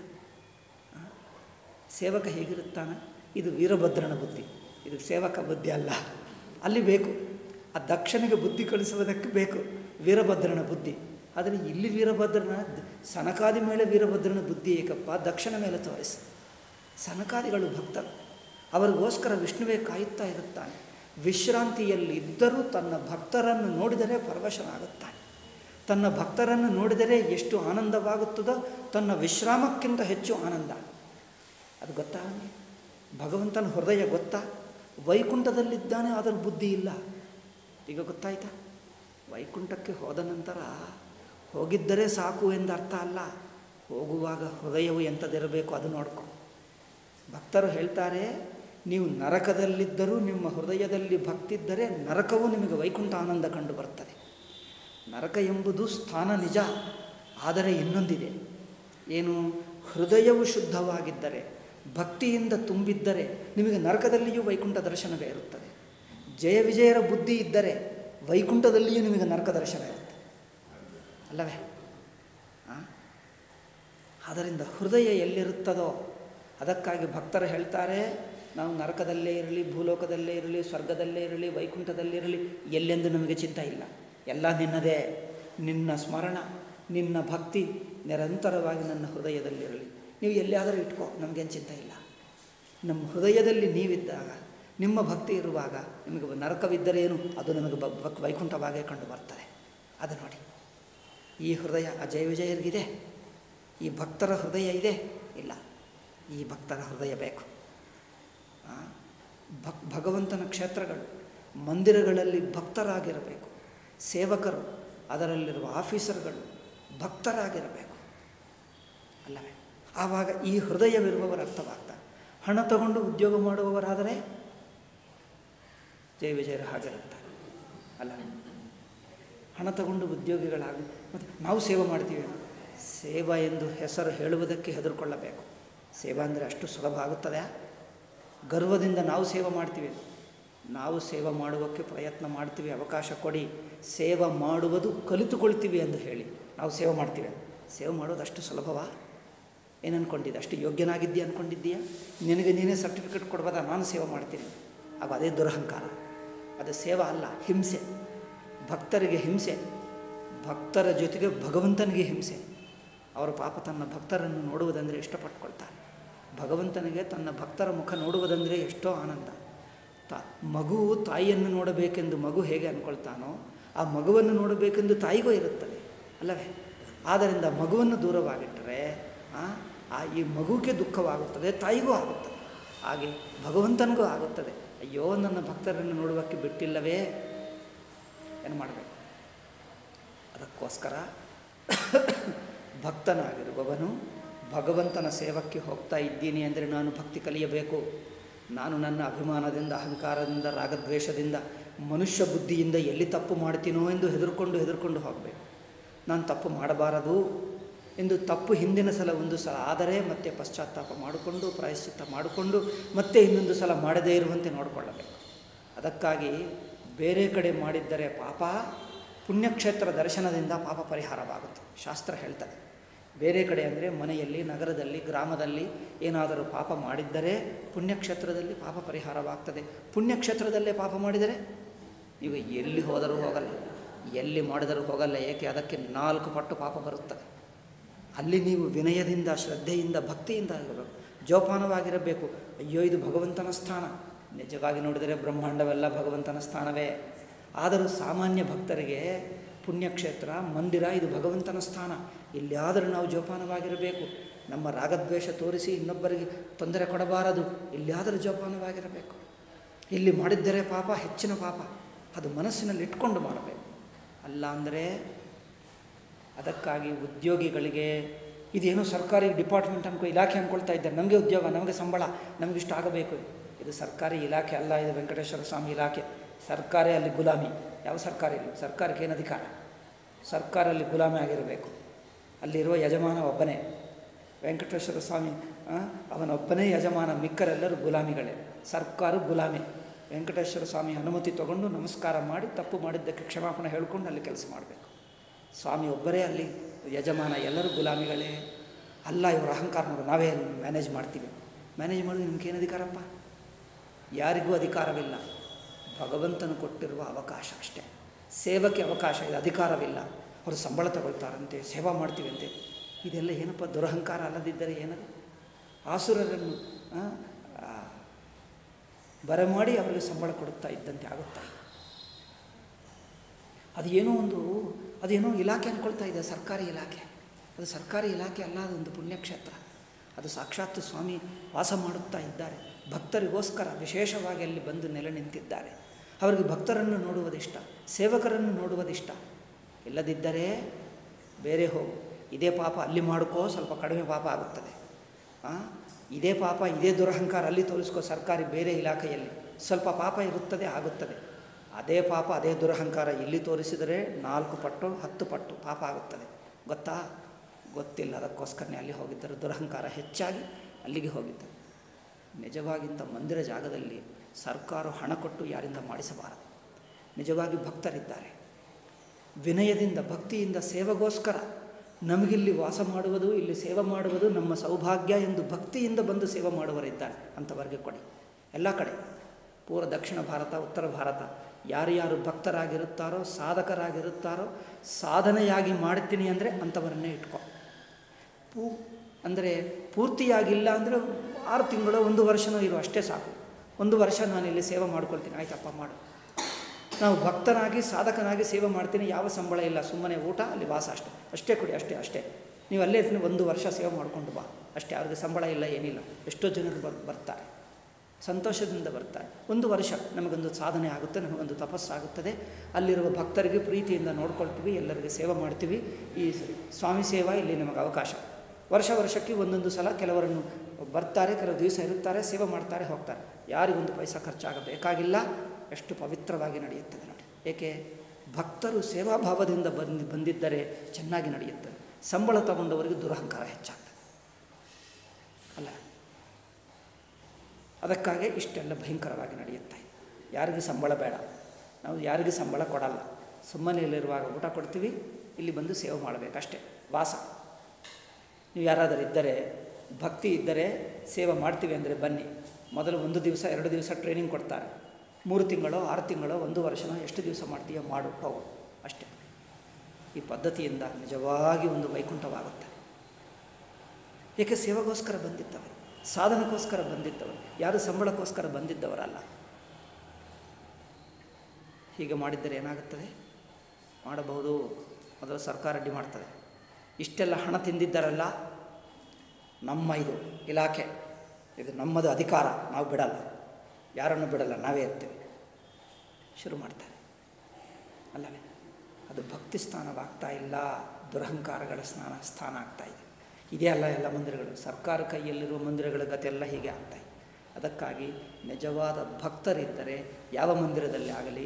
ಸೇವಕ ಹೇಗಿರುತ್ತಾನೆ? ಇದು ವೀರಭದ್ರನ ಬುದ್ಧಿ, ಇದು ಸೇವಕ ಬುದ್ಧಿ ಅಲ್ಲ. ಅಲ್ಲಿ ಬೇಕು, ಆ ದಕ್ಷನಿಗೆ ಬುದ್ಧಿ ಕಳಿಸುವುದಕ್ಕೆ ಬೇಕು ವೀರಭದ್ರನ ಬುದ್ಧಿ. ಆದರೆ ಇಲ್ಲಿ ವೀರಭದ್ರನ ಸನಕಾದಿ ಮೇಲೆ ವೀರಭದ್ರನ ಬುದ್ಧಿ ಏಕಪ್ಪ, ದಕ್ಷನ ಮೇಲೆ ತೋರಿಸಿ. ಸನಕಾದಿಗಳು ಭಕ್ತರು, ಅವರಿಗೋಸ್ಕರ ವಿಷ್ಣುವೇ ಕಾಯುತ್ತಾ ಇರುತ್ತಾನೆ. ವಿಶ್ರಾಂತಿಯಲ್ಲಿ ಇದ್ದರೂ ತನ್ನ ಭಕ್ತರನ್ನು ನೋಡಿದರೆ ಪರವಶನಾಗುತ್ತಾನೆ. ತನ್ನ ಭಕ್ತರನ್ನು ನೋಡಿದರೆ ಎಷ್ಟು ಆನಂದವಾಗುತ್ತದೋ ತನ್ನ ವಿಶ್ರಾಮಕ್ಕಿಂತ ಹೆಚ್ಚು ಆನಂದ. ಅದು ಗೊತ್ತಾ? ಭಗವಂತನ ಹೃದಯ ಗೊತ್ತಾ? ವೈಕುಂಠದಲ್ಲಿದ್ದಾನೆ, ಅದರ ಬುದ್ಧಿ ಇಲ್ಲ. ಈಗ ಗೊತ್ತಾಯ್ತಾ? ವೈಕುಂಠಕ್ಕೆ ಹೋದ ನಂತರ ಹೋಗಿದ್ದರೆ ಸಾಕು ಎಂದು ಅರ್ಥ ಅಲ್ಲ. ಹೋಗುವಾಗ ಹೃದಯವು ಎಂಥದಿರಬೇಕು ಅದು ನೋಡ್ಕೊ. ಭಕ್ತರು ಹೇಳ್ತಾರೆ, ನೀವು ನರಕದಲ್ಲಿದ್ದರೂ ನಿಮ್ಮ ಹೃದಯದಲ್ಲಿ ಭಕ್ತಿದ್ದರೆ ನರಕವೂ ನಿಮಗೆ ವೈಕುಂಠ ಆನಂದ ಕಂಡು ಬರ್ತದೆ. ನರಕ ಎಂಬುದು ಸ್ಥಾನ ನಿಜ, ಆದರೆ ಇನ್ನೊಂದಿದೆ. ಏನು? ಹೃದಯವು ಶುದ್ಧವಾಗಿದ್ದರೆ, ಭಕ್ತಿಯಿಂದ ತುಂಬಿದ್ದರೆ ನಿಮಗೆ ನರಕದಲ್ಲಿಯೂ ವೈಕುಂಠ ದರ್ಶನವೇ ಇರುತ್ತದೆ. ಜಯ ವಿಜಯರ ಬುದ್ಧಿ ಇದ್ದರೆ ವೈಕುಂಠದಲ್ಲಿಯೂ ನಿಮಗೆ ನರಕ ದರ್ಶನ ಇರುತ್ತೆ ಅಲ್ಲವೇ? ಆದ್ದರಿಂದ ಹೃದಯ ಎಲ್ಲಿರುತ್ತದೋ, ಅದಕ್ಕಾಗಿ ಭಕ್ತರು ಹೇಳ್ತಾರೆ, ನಾವು ನರಕದಲ್ಲೇ ಇರಲಿ, ಭೂಲೋಕದಲ್ಲೇ ಇರಲಿ, ಸ್ವರ್ಗದಲ್ಲೇ ಇರಲಿ, ವೈಕುಂಠದಲ್ಲಿರಲಿ, ಎಲ್ಲೆಂದು ನಮಗೆ ಚಿಂತೆ ಇಲ್ಲ. ಎಲ್ಲ ನಿನ್ನದೇ. ನಿನ್ನ ಸ್ಮರಣ, ನಿನ್ನ ಭಕ್ತಿ ನಿರಂತರವಾಗಿ ನನ್ನ ಹೃದಯದಲ್ಲಿರಲಿ. ನೀವು ಎಲ್ಲಿಯಾದರೂ ಇಟ್ಕೋ, ನಮಗೇನು ಚಿಂತೆ ಇಲ್ಲ. ನಮ್ಮ ಹೃದಯದಲ್ಲಿ ನೀವಿದ್ದಾಗ, ನಿಮ್ಮ ಭಕ್ತಿ ಇರುವಾಗ ನಿಮಗೆ ನರಕವಿದ್ದರೇನು ಅದು ನಮಗೆ ಬ ವೈಕುಂಠವಾಗೇ ಕಂಡು ಬರ್ತದೆ. ಅದು ನೋಡಿ, ಈ ಹೃದಯ ಅಜಯ ವಿಜಯರಿಗಿದೆ, ಈ ಭಕ್ತರ ಹೃದಯ ಇದೆ ಇಲ್ಲ. ಈ ಭಕ್ತರ ಹೃದಯ ಬೇಕು. ಭಕ್ ಭಗವಂತನ ಕ್ಷೇತ್ರಗಳು, ಮಂದಿರಗಳಲ್ಲಿ ಭಕ್ತರಾಗಿರಬೇಕು. ಸೇವಕರು, ಅದರಲ್ಲಿರುವ ಆಫೀಸರ್ಗಳು ಭಕ್ತರಾಗಿರಬೇಕು ಅಲ್ಲವೇ? ಆವಾಗ ಈ ಹೃದಯವಿರುವವರು ಅರ್ಥವಾಗ್ತಾರೆ. ಹಣ ತಗೊಂಡು ಉದ್ಯೋಗ ಮಾಡುವವರಾದರೆ ಜಯ ವಿಜಯರು ಹಾಗಿರುತ್ತಾರೆ ಅಲ್ಲ. ಹಣ ತಗೊಂಡು ಉದ್ಯೋಗಿಗಳಾಗಿ ಮತ್ತು ನಾವು ಸೇವೆ ಮಾಡ್ತೀವಿ. ಸೇವಾ ಎಂದು ಹೆಸರು ಹೇಳುವುದಕ್ಕೆ ಹೆದರ್ಕೊಳ್ಳಬೇಕು. ಸೇವಾ ಅಂದರೆ ಅಷ್ಟು ಸುಲಭ ಆಗುತ್ತದೆ? ಗರ್ವದಿಂದ ನಾವು ಸೇವೆ ಮಾಡ್ತೀವಿ. ನಾವು ಸೇವೆ ಮಾಡುವಕ್ಕೆ ಪ್ರಯತ್ನ ಮಾಡ್ತೀವಿ, ಅವಕಾಶ ಕೊಡಿ. ಸೇವೆ ಮಾಡುವುದು ಕಲಿತುಕೊಳ್ತೀವಿ ಎಂದು ಹೇಳಿ ನಾವು ಸೇವೆ ಮಾಡ್ತೀವಿ. ಸೇವೆ ಮಾಡೋದು ಅಷ್ಟು ಸುಲಭವಾ? ಏನು ಅಂದ್ಕೊಂಡಿದ್ದೆ? ಅಷ್ಟು ಯೋಗ್ಯನಾಗಿದ್ದೀಯ ಅಂದ್ಕೊಂಡಿದ್ದೀಯಾ? ನಿನಗೆ ನೀನೇ ಸರ್ಟಿಫಿಕೇಟ್ ಕೊಡ್ಬೋದಾ, ನಾನು ಸೇವೆ ಮಾಡ್ತೀನಿ? ಆಗ ಅದೇ ದುರಹಂಕಾರ. ಅದು ಸೇವಾ ಅಲ್ಲ, ಹಿಂಸೆ. ಭಕ್ತರಿಗೆ ಹಿಂಸೆ, ಭಕ್ತರ ಜೊತೆಗೆ ಭಗವಂತನಿಗೆ ಹಿಂಸೆ. ಅವರು ಪಾಪ ತನ್ನ ಭಕ್ತರನ್ನು ನೋಡುವುದಂದರೆ ಇಷ್ಟಪಟ್ಕೊಳ್ತಾರೆ. ಭಗವಂತನಿಗೆ ತನ್ನ ಭಕ್ತರ ಮುಖ ನೋಡುವುದಂದರೆ ಎಷ್ಟೋ ಆನಂದ. ತಾ ಮಗು ತಾಯಿಯನ್ನು ನೋಡಬೇಕೆಂದು ಮಗು ಹೇಗೆ ಅಂದ್ಕೊಳ್ತಾನೋ, ಆ ಮಗುವನ್ನು ನೋಡಬೇಕೆಂದು ತಾಯಿಗೂ ಇರುತ್ತದೆ ಅಲ್ಲವೇ? ಆದ್ದರಿಂದ ಮಗುವನ್ನು ದೂರವಾಗಿಟ್ಟರೆ ಆ ಈ ಮಗುವಿಗೆ ದುಃಖವಾಗುತ್ತದೆ, ತಾಯಿಗೂ ಆಗುತ್ತದೆ. ಹಾಗೆ ಭಗವಂತನಿಗೂ ಆಗುತ್ತದೆ. ಅಯ್ಯೋ, ನನ್ನ ಭಕ್ತರನ್ನು ನೋಡುವಕ್ಕೆ ಬಿಟ್ಟಿಲ್ಲವೇ, ಏನು ಮಾಡಬೇಕು? ಅದಕ್ಕೋಸ್ಕರ ಭಕ್ತನಾಗಿರುವವನು ಭಗವಂತನ ಸೇವಕ್ಕೆ ಹೋಗ್ತಾ ಇದ್ದೀನಿ ಅಂದರೆ ನಾನು ಭಕ್ತಿ ಕಲಿಯಬೇಕು. ನಾನು ನನ್ನ ಅಭಿಮಾನದಿಂದ, ಅಹಂಕಾರದಿಂದ, ರಾಗದ್ವೇಷದಿಂದ, ಮನುಷ್ಯ ಬುದ್ಧಿಯಿಂದ ಎಲ್ಲಿ ತಪ್ಪು ಮಾಡ್ತೀನೋ ಎಂದು ಹೆದರ್ಕೊಂಡು ಹೆದರ್ಕೊಂಡು ಹೋಗಬೇಕು. ನಾನು ತಪ್ಪು ಮಾಡಬಾರದು ಎಂದು ತಪ್ಪು ಹಿಂದಿನ ಸಲ ಒಂದು ಸಲ ಆದರೆ ಮತ್ತೆ ಪಶ್ಚಾತ್ತಾಪ ಮಾಡಿಕೊಂಡು ಪ್ರಾಯಶ್ಚಿತ್ತ ಮಾಡಿಕೊಂಡು ಮತ್ತೆ ಇನ್ನೊಂದು ಸಲ ಮಾಡದೇ ಇರುವಂತೆ ನೋಡಿಕೊಳ್ಳಬೇಕು. ಅದಕ್ಕಾಗಿ ಬೇರೆ ಕಡೆ ಮಾಡಿದ್ದರೆ ಪಾಪ, ಪುಣ್ಯಕ್ಷೇತ್ರ ದರ್ಶನದಿಂದ ಪಾಪ ಪರಿಹಾರವಾಗುತ್ತೆ. ಶಾಸ್ತ್ರ ಹೇಳ್ತದೆ. ಬೇರೆ ಕಡೆ ಅಂದರೆ ಮನೆಯಲ್ಲಿ, ನಗರದಲ್ಲಿ, ಗ್ರಾಮದಲ್ಲಿ ಏನಾದರೂ ಪಾಪ ಮಾಡಿದ್ದರೆ ಪುಣ್ಯಕ್ಷೇತ್ರದಲ್ಲಿ ಪಾಪ ಪರಿಹಾರವಾಗ್ತದೆ. ಪುಣ್ಯಕ್ಷೇತ್ರದಲ್ಲೇ ಪಾಪ ಮಾಡಿದರೆ ನೀವು ಎಲ್ಲಿ ಹೋದರೂ ಹೋಗಲ್ಲ, ಎಲ್ಲಿ ಮಾಡಿದರೂ ಹೋಗಲ್ಲ. ಏಕೆ? ಅದಕ್ಕೆ ನಾಲ್ಕು ಪಟ್ಟು ಪಾಪ ಬರುತ್ತದೆ. ಅಲ್ಲಿ ನೀವು ವಿನಯದಿಂದ, ಶ್ರದ್ಧೆಯಿಂದ, ಭಕ್ತಿಯಿಂದ ಇರಬೇಕು, ಜೋಪಾನವಾಗಿರಬೇಕು. ಅಯ್ಯೋ, ಇದು ಭಗವಂತನ ಸ್ಥಾನ. ನಿಜವಾಗಿ ನೋಡಿದರೆ ಬ್ರಹ್ಮಾಂಡವೆಲ್ಲ ಭಗವಂತನ ಸ್ಥಾನವೇ. ಆದರೂ ಸಾಮಾನ್ಯ ಭಕ್ತರಿಗೆ ಪುಣ್ಯಕ್ಷೇತ್ರ, ಮಂದಿರ ಇದು ಭಗವಂತನ ಸ್ಥಾನ. ಇಲ್ಲಿಯಾದರೂ ನಾವು ಜೋಪಾನವಾಗಿರಬೇಕು. ನಮ್ಮ ರಾಗದ್ವೇಷ ತೋರಿಸಿ ಇನ್ನೊಬ್ಬರಿಗೆ ತೊಂದರೆ ಕೊಡಬಾರದು. ಇಲ್ಲಿಯಾದರೂ ಜೋಪಾನವಾಗಿರಬೇಕು. ಇಲ್ಲಿ ಮಾಡಿದ್ದರೆ ಪಾಪ, ಹೆಚ್ಚಿನ ಪಾಪ. ಅದು ಮನಸ್ಸಿನಲ್ಲಿ ಇಟ್ಕೊಂಡು ಮಾಡಬೇಕು. ಅಲ್ಲ ಅಂದರೆ ಅದಕ್ಕಾಗಿ ಉದ್ಯೋಗಿಗಳಿಗೆ ಇದೇನೋ ಸರ್ಕಾರಿ ಡಿಪಾರ್ಟ್ಮೆಂಟ್ ಅನ್ಕೋ, ಇಲಾಖೆ ಅಂದ್ಕೊಳ್ತಾ ಇದ್ದಾರೆ. ನಮಗೆ ಉದ್ಯೋಗ, ನಮಗೆ ಸಂಬಳ, ನಮಗಿಷ್ಟ ಆಗಬೇಕು. ಇದು ಸರ್ಕಾರಿ ಇಲಾಖೆ ಅಲ್ಲ, ಇದು ವೆಂಕಟೇಶ್ವರ ಸ್ವಾಮಿ ಇಲಾಖೆ. ಸರ್ಕಾರಿ ಅಲ್ಲಿ ಗುಲಾಮಿ. ಯಾವ ಸರ್ಕಾರ ಇಲ್ಲ? ಸರ್ಕಾರಕ್ಕೆ ಏನು ಅಧಿಕಾರ? ಸರ್ಕಾರ ಅಲ್ಲಿ ಗುಲಾಮಿ ಆಗಿರಬೇಕು. ಅಲ್ಲಿರುವ ಯಜಮಾನ ಒಬ್ಬನೇ, ವೆಂಕಟೇಶ್ವರ ಸ್ವಾಮಿ. ಅವನೊಬ್ಬನೇ ಯಜಮಾನ, ಮಿಕ್ಕರೆಲ್ಲರೂ ಗುಲಾಮಿಗಳೇ. ಸರ್ಕಾರ ಗುಲಾಮಿ. ವೆಂಕಟೇಶ್ವರ ಸ್ವಾಮಿ ಅನುಮತಿ ತಗೊಂಡು ನಮಸ್ಕಾರ ಮಾಡಿ ತಪ್ಪು ಮಾಡಿದ್ದಕ್ಕೆ ಕ್ಷಮಾಪಣೆ ಹೇಳ್ಕೊಂಡು ಅಲ್ಲಿ ಕೆಲಸ ಮಾಡಬೇಕು. ಸ್ವಾಮಿ ಒಬ್ಬರೇ ಅಲ್ಲಿ ಯಜಮಾನ, ಎಲ್ಲರೂ ಗುಲಾಮಿಗಳೇ. ಅಲ್ಲ, ಇವರು ಅಹಂಕಾರ ನೋಡು, ನಾವೇ ಮ್ಯಾನೇಜ್ ಮಾಡ್ತೀವಿ. ಮ್ಯಾನೇಜ್ ಮಾಡೋದು ನಿಮ್ಗೇನು ಅಧಿಕಾರಪ್ಪ? ಯಾರಿಗೂ ಅಧಿಕಾರವಿಲ್ಲ. ಭಗವಂತನು ಕೊಟ್ಟಿರುವ ಅವಕಾಶ ಅಷ್ಟೇ. ಸೇವಕ್ಕೆ ಅವಕಾಶ ಇದೆ, ಅಧಿಕಾರವಿಲ್ಲ. ಅವರು ಸಂಬಳ ತಗೊಳ್ತಾರಂತೆ, ಸೇವಾ ಮಾಡ್ತೀವಂತೆ. ಇದೆಲ್ಲ ಏನಪ್ಪ ದುರಹಂಕಾರ ಅಲ್ಲದಿದ್ದರೆ ಏನದು? ಆಸುರರನ್ನು ಬರಮಾಡಿ ಅವರಿಗೆ ಸಂಬಳ ಕೊಡುತ್ತಾ ಇದ್ದಂತೆ ಆಗುತ್ತಾ. ಅದು ಏನೋ ಒಂದು ಅದೇನೋ ಇಲಾಖೆ ಅಂದ್ಕೊಳ್ತಾ ಇದೆ, ಸರ್ಕಾರಿ ಇಲಾಖೆ. ಅದು ಸರ್ಕಾರಿ ಇಲಾಖೆ ಅಲ್ಲ, ಅದೊಂದು ಪುಣ್ಯಕ್ಷೇತ್ರ. ಅದು ಸಾಕ್ಷಾತ್ ಸ್ವಾಮಿ ವಾಸ ಮಾಡುತ್ತಾ ಇದ್ದಾರೆ. ಭಕ್ತರಿಗೋಸ್ಕರ ವಿಶೇಷವಾಗಿ ಅಲ್ಲಿ ಬಂದು ನೆಲೆ ನಿಂತಿದ್ದಾರೆ. ಅವರಿಗೆ ಭಕ್ತರನ್ನು ನೋಡುವುದಿಷ್ಟ, ಸೇವಕರನ್ನು ನೋಡುವುದಿಷ್ಟ. ಇಲ್ಲದಿದ್ದರೆ ಬೇರೆ ಹೋಗು, ಇದೇ ಪಾಪ ಅಲ್ಲಿ ಮಾಡ್ಕೋ, ಸ್ವಲ್ಪ ಕಡಿಮೆ ಪಾಪ ಆಗುತ್ತದೆ. ಇದೇ ಪಾಪ, ಇದೇ ದುರಹಂಕಾರ ಅಲ್ಲಿ ತೋರಿಸ್ಕೋ ಸರ್ಕಾರಿ ಬೇರೆ ಇಲಾಖೆಯಲ್ಲಿ, ಸ್ವಲ್ಪ ಪಾಪ ಇರುತ್ತದೆ, ಆಗುತ್ತದೆ. ಅದೇ ಪಾಪ ಅದೇ ದುರಹಂಕಾರ ಇಲ್ಲಿ ತೋರಿಸಿದರೆ ನಾಲ್ಕು ಪಟ್ಟು ಹತ್ತು ಪಟ್ಟು ಪಾಪ ಆಗುತ್ತದೆ. ಗೊತ್ತಾ? ಗೊತ್ತಿಲ್ಲ. ಅದಕ್ಕೋಸ್ಕರನೇ ಅಲ್ಲಿ ಹೋಗಿದ್ದರು. ದುರಹಂಕಾರ ಹೆಚ್ಚಾಗಿ ಅಲ್ಲಿಗೆ ಹೋಗಿದ್ದರು. ನಿಜವಾಗಿಂಥ ಮಂದಿರ ಜಾಗದಲ್ಲಿ ಸರ್ಕಾರ ಹಣ ಕೊಟ್ಟು ಯಾರಿಂದ ಮಾಡಿಸಬಾರದು. ನಿಜವಾಗಿ ಭಕ್ತರಿದ್ದಾರೆ, ವಿನಯದಿಂದ ಭಕ್ತಿಯಿಂದ ಸೇವೆಗೋಸ್ಕರ ನಮಗಿಲ್ಲಿ ವಾಸ ಮಾಡುವುದು, ಇಲ್ಲಿ ಸೇವೆ ಮಾಡುವುದು ನಮ್ಮ ಸೌಭಾಗ್ಯ ಎಂದು ಭಕ್ತಿಯಿಂದ ಬಂದು ಸೇವೆ ಮಾಡುವರಿದ್ದಾರೆ. ಅಂಥವರಿಗೆ ಕೊಡಿ. ಎಲ್ಲ ಕಡೆ ಪೂರ್ವ ದಕ್ಷಿಣ ಭಾರತ, ಉತ್ತರ ಭಾರತ ಯಾರ್ಯಾರು ಭಕ್ತರಾಗಿರುತ್ತಾರೋ, ಸಾಧಕರಾಗಿರುತ್ತಾರೋ, ಸಾಧನೆಯಾಗಿ ಮಾಡ್ತೀನಿ ಅಂದರೆ ಅಂಥವರನ್ನೇ ಇಟ್ಕೊ. ಪೂ ಅಂದರೆ ಪೂರ್ತಿಯಾಗಿಲ್ಲ ಅಂದರೆ ಆರು ತಿಂಗಳು ಒಂದು ವರ್ಷನೂ ಇರು, ಅಷ್ಟೇ ಸಾಕು. ಒಂದು ವರ್ಷ ನಾನಿಲ್ಲಿ ಸೇವೆ ಮಾಡ್ಕೊಳ್ತೀನಿ, ಆಯ್ತಪ್ಪ ಮಾಡು. ನಾವು ಭಕ್ತನಾಗಿ ಸಾಧಕನಾಗಿ ಸೇವೆ ಮಾಡ್ತೀನಿ, ಯಾವ ಸಂಬಳ ಇಲ್ಲ, ಸುಮ್ಮನೆ ಊಟ, ಅಲ್ಲಿ ವಾಸ, ಅಷ್ಟೇ ಅಷ್ಟೇ ಕೊಡಿ, ಅಷ್ಟೇ ಅಷ್ಟೇ ನೀವು ಅಲ್ಲೇ ಒಂದು ವರ್ಷ ಸೇವೆ ಮಾಡಿಕೊಂಡು ಬಾ, ಅಷ್ಟೇ. ಅವ್ರಿಗೆ ಸಂಬಳ ಇಲ್ಲ, ಏನಿಲ್ಲ. ಎಷ್ಟೋ ಜನರು ಬರ್ ಬರ್ತಾರೆ ಸಂತೋಷದಿಂದ ಬರ್ತಾರೆ. ಒಂದು ವರ್ಷ ನಮಗೊಂದು ಸಾಧನೆ ಆಗುತ್ತೆ, ನಮಗೊಂದು ತಪಸ್ಸಾಗುತ್ತದೆ. ಅಲ್ಲಿರುವ ಭಕ್ತರಿಗೆ ಪ್ರೀತಿಯಿಂದ ನೋಡ್ಕೊಳ್ತೀವಿ, ಎಲ್ಲರಿಗೆ ಸೇವೆ ಮಾಡ್ತೀವಿ. ಈ ಸ್ವಾಮಿ ಸೇವಾ ಇಲ್ಲಿ ನಮಗೆ ಅವಕಾಶ. ವರ್ಷ ವರ್ಷಕ್ಕೆ ಒಂದೊಂದು ಸಲ ಕೆಲವರನ್ನು ಬರ್ತಾರೆ, ಕೆಲವು ದಿವಸ ಇರುತ್ತಾರೆ, ಸೇವೆ ಮಾಡ್ತಾರೆ, ಹೋಗ್ತಾರೆ. ಯಾರಿಗೊಂದು ಪೈಸಾ ಖರ್ಚಾಗಬೇಕಾಗಿಲ್ಲ. ಎಷ್ಟು ಪವಿತ್ರವಾಗಿ ನಡೆಯುತ್ತದೆ ನೋಡಿ. ಏಕೆ? ಭಕ್ತರು ಸೇವಾಭಾವದಿಂದ ಬಂದು ಬಂದಿದ್ದರೆ ಚೆನ್ನಾಗಿ ನಡೆಯುತ್ತದೆ. ಸಂಬಳ ತಗೊಂಡವರಿಗೆ ದುರಹಂಕಾರ ಹೆಚ್ಚಾಗ್ತದೆ ಅಲ್ಲ. ಅದಕ್ಕಾಗಿ ಇಷ್ಟೆಲ್ಲ ಭಯಂಕರವಾಗಿ ನಡೆಯುತ್ತೆ. ಯಾರಿಗೂ ಸಂಬಳ ಬೇಡ, ನಾವು ಯಾರಿಗೂ ಸಂಬಳ ಕೊಡಲ್ಲ. ಸುಮ್ಮನೆಯಲ್ಲಿರುವಾಗ ಊಟ ಕೊಡ್ತೀವಿ, ಇಲ್ಲಿ ಬಂದು ಸೇವೆ ಮಾಡಬೇಕಷ್ಟೇ, ವಾಸ. ನೀವು ಯಾರಾದರೂ ಇದ್ದರೆ, ಭಕ್ತಿ ಇದ್ದರೆ ಸೇವೆ ಮಾಡ್ತೀವಿ ಅಂದರೆ ಬನ್ನಿ. ಮೊದಲು ಒಂದು ದಿವಸ ಎರಡು ದಿವಸ ಟ್ರೈನಿಂಗ್ ಕೊಡ್ತಾರೆ. ಮೂರು ತಿಂಗಳೋ ಆರು ತಿಂಗಳೋ ಒಂದು ವರ್ಷನೋ ಎಷ್ಟು ದಿವಸ ಮಾಡ್ತೀಯೋ ಮಾಡು, ಹೋಗು, ಅಷ್ಟೇ. ಈ ಪದ್ಧತಿಯಿಂದ ನಿಜವಾಗಿ ಒಂದು ವೈಕುಂಠವಾಗುತ್ತೆ. ಏಕೆ? ಸೇವೆಗೋಸ್ಕರ ಬಂದಿದ್ದವರು, ಸಾಧನಕ್ಕೋಸ್ಕರ ಬಂದಿದ್ದವರು, ಯಾರು ಸಂಬಳಕ್ಕೋಸ್ಕರ ಬಂದಿದ್ದವರಲ್ಲ. ಹೀಗೆ ಮಾಡಿದ್ದರೆ ಏನಾಗುತ್ತದೆ? ಮಾಡಬಹುದು. ಮೊದಲು ಸರ್ಕಾರ ಅಡ್ಡಿ ಮಾಡ್ತದೆ. ಇಷ್ಟೆಲ್ಲ ಹಣ ತಿಂದಿದ್ದಾರಲ್ಲ, ನಮ್ಮ ಇದು ಇಲಾಖೆ, ಇದು ನಮ್ಮದು ಅಧಿಕಾರ, ನಾವು ಬಿಡಲ್ಲ, ಯಾರನ್ನು ಬಿಡಲ್ಲ, ನಾವೇ ಇರ್ತೀವಿ, ಶುರು ಮಾಡ್ತಾರೆ ಅಲ್ಲವೇ? ಅದು ಭಕ್ತಿ ಸ್ಥಾನವಾಗ್ತಾ ಇಲ್ಲ, ದುರಹಂಕಾರಗಳ ಸ್ನಾನ ಸ್ಥಾನ ಆಗ್ತಾಯಿದೆ. ಇದೇ ಅಲ್ಲ ಎಲ್ಲ ಮಂದಿರಗಳು, ಸರ್ಕಾರ ಕೈಯಲ್ಲಿರುವ ಮಂದಿರಗಳ ಗತೆಲ್ಲ ಹೀಗೆ ಆಗ್ತಾಯಿದೆ. ಅದಕ್ಕಾಗಿ ನಿಜವಾದ ಭಕ್ತರಿದ್ದರೆ ಯಾವ ಮಂದಿರದಲ್ಲಿ ಆಗಲಿ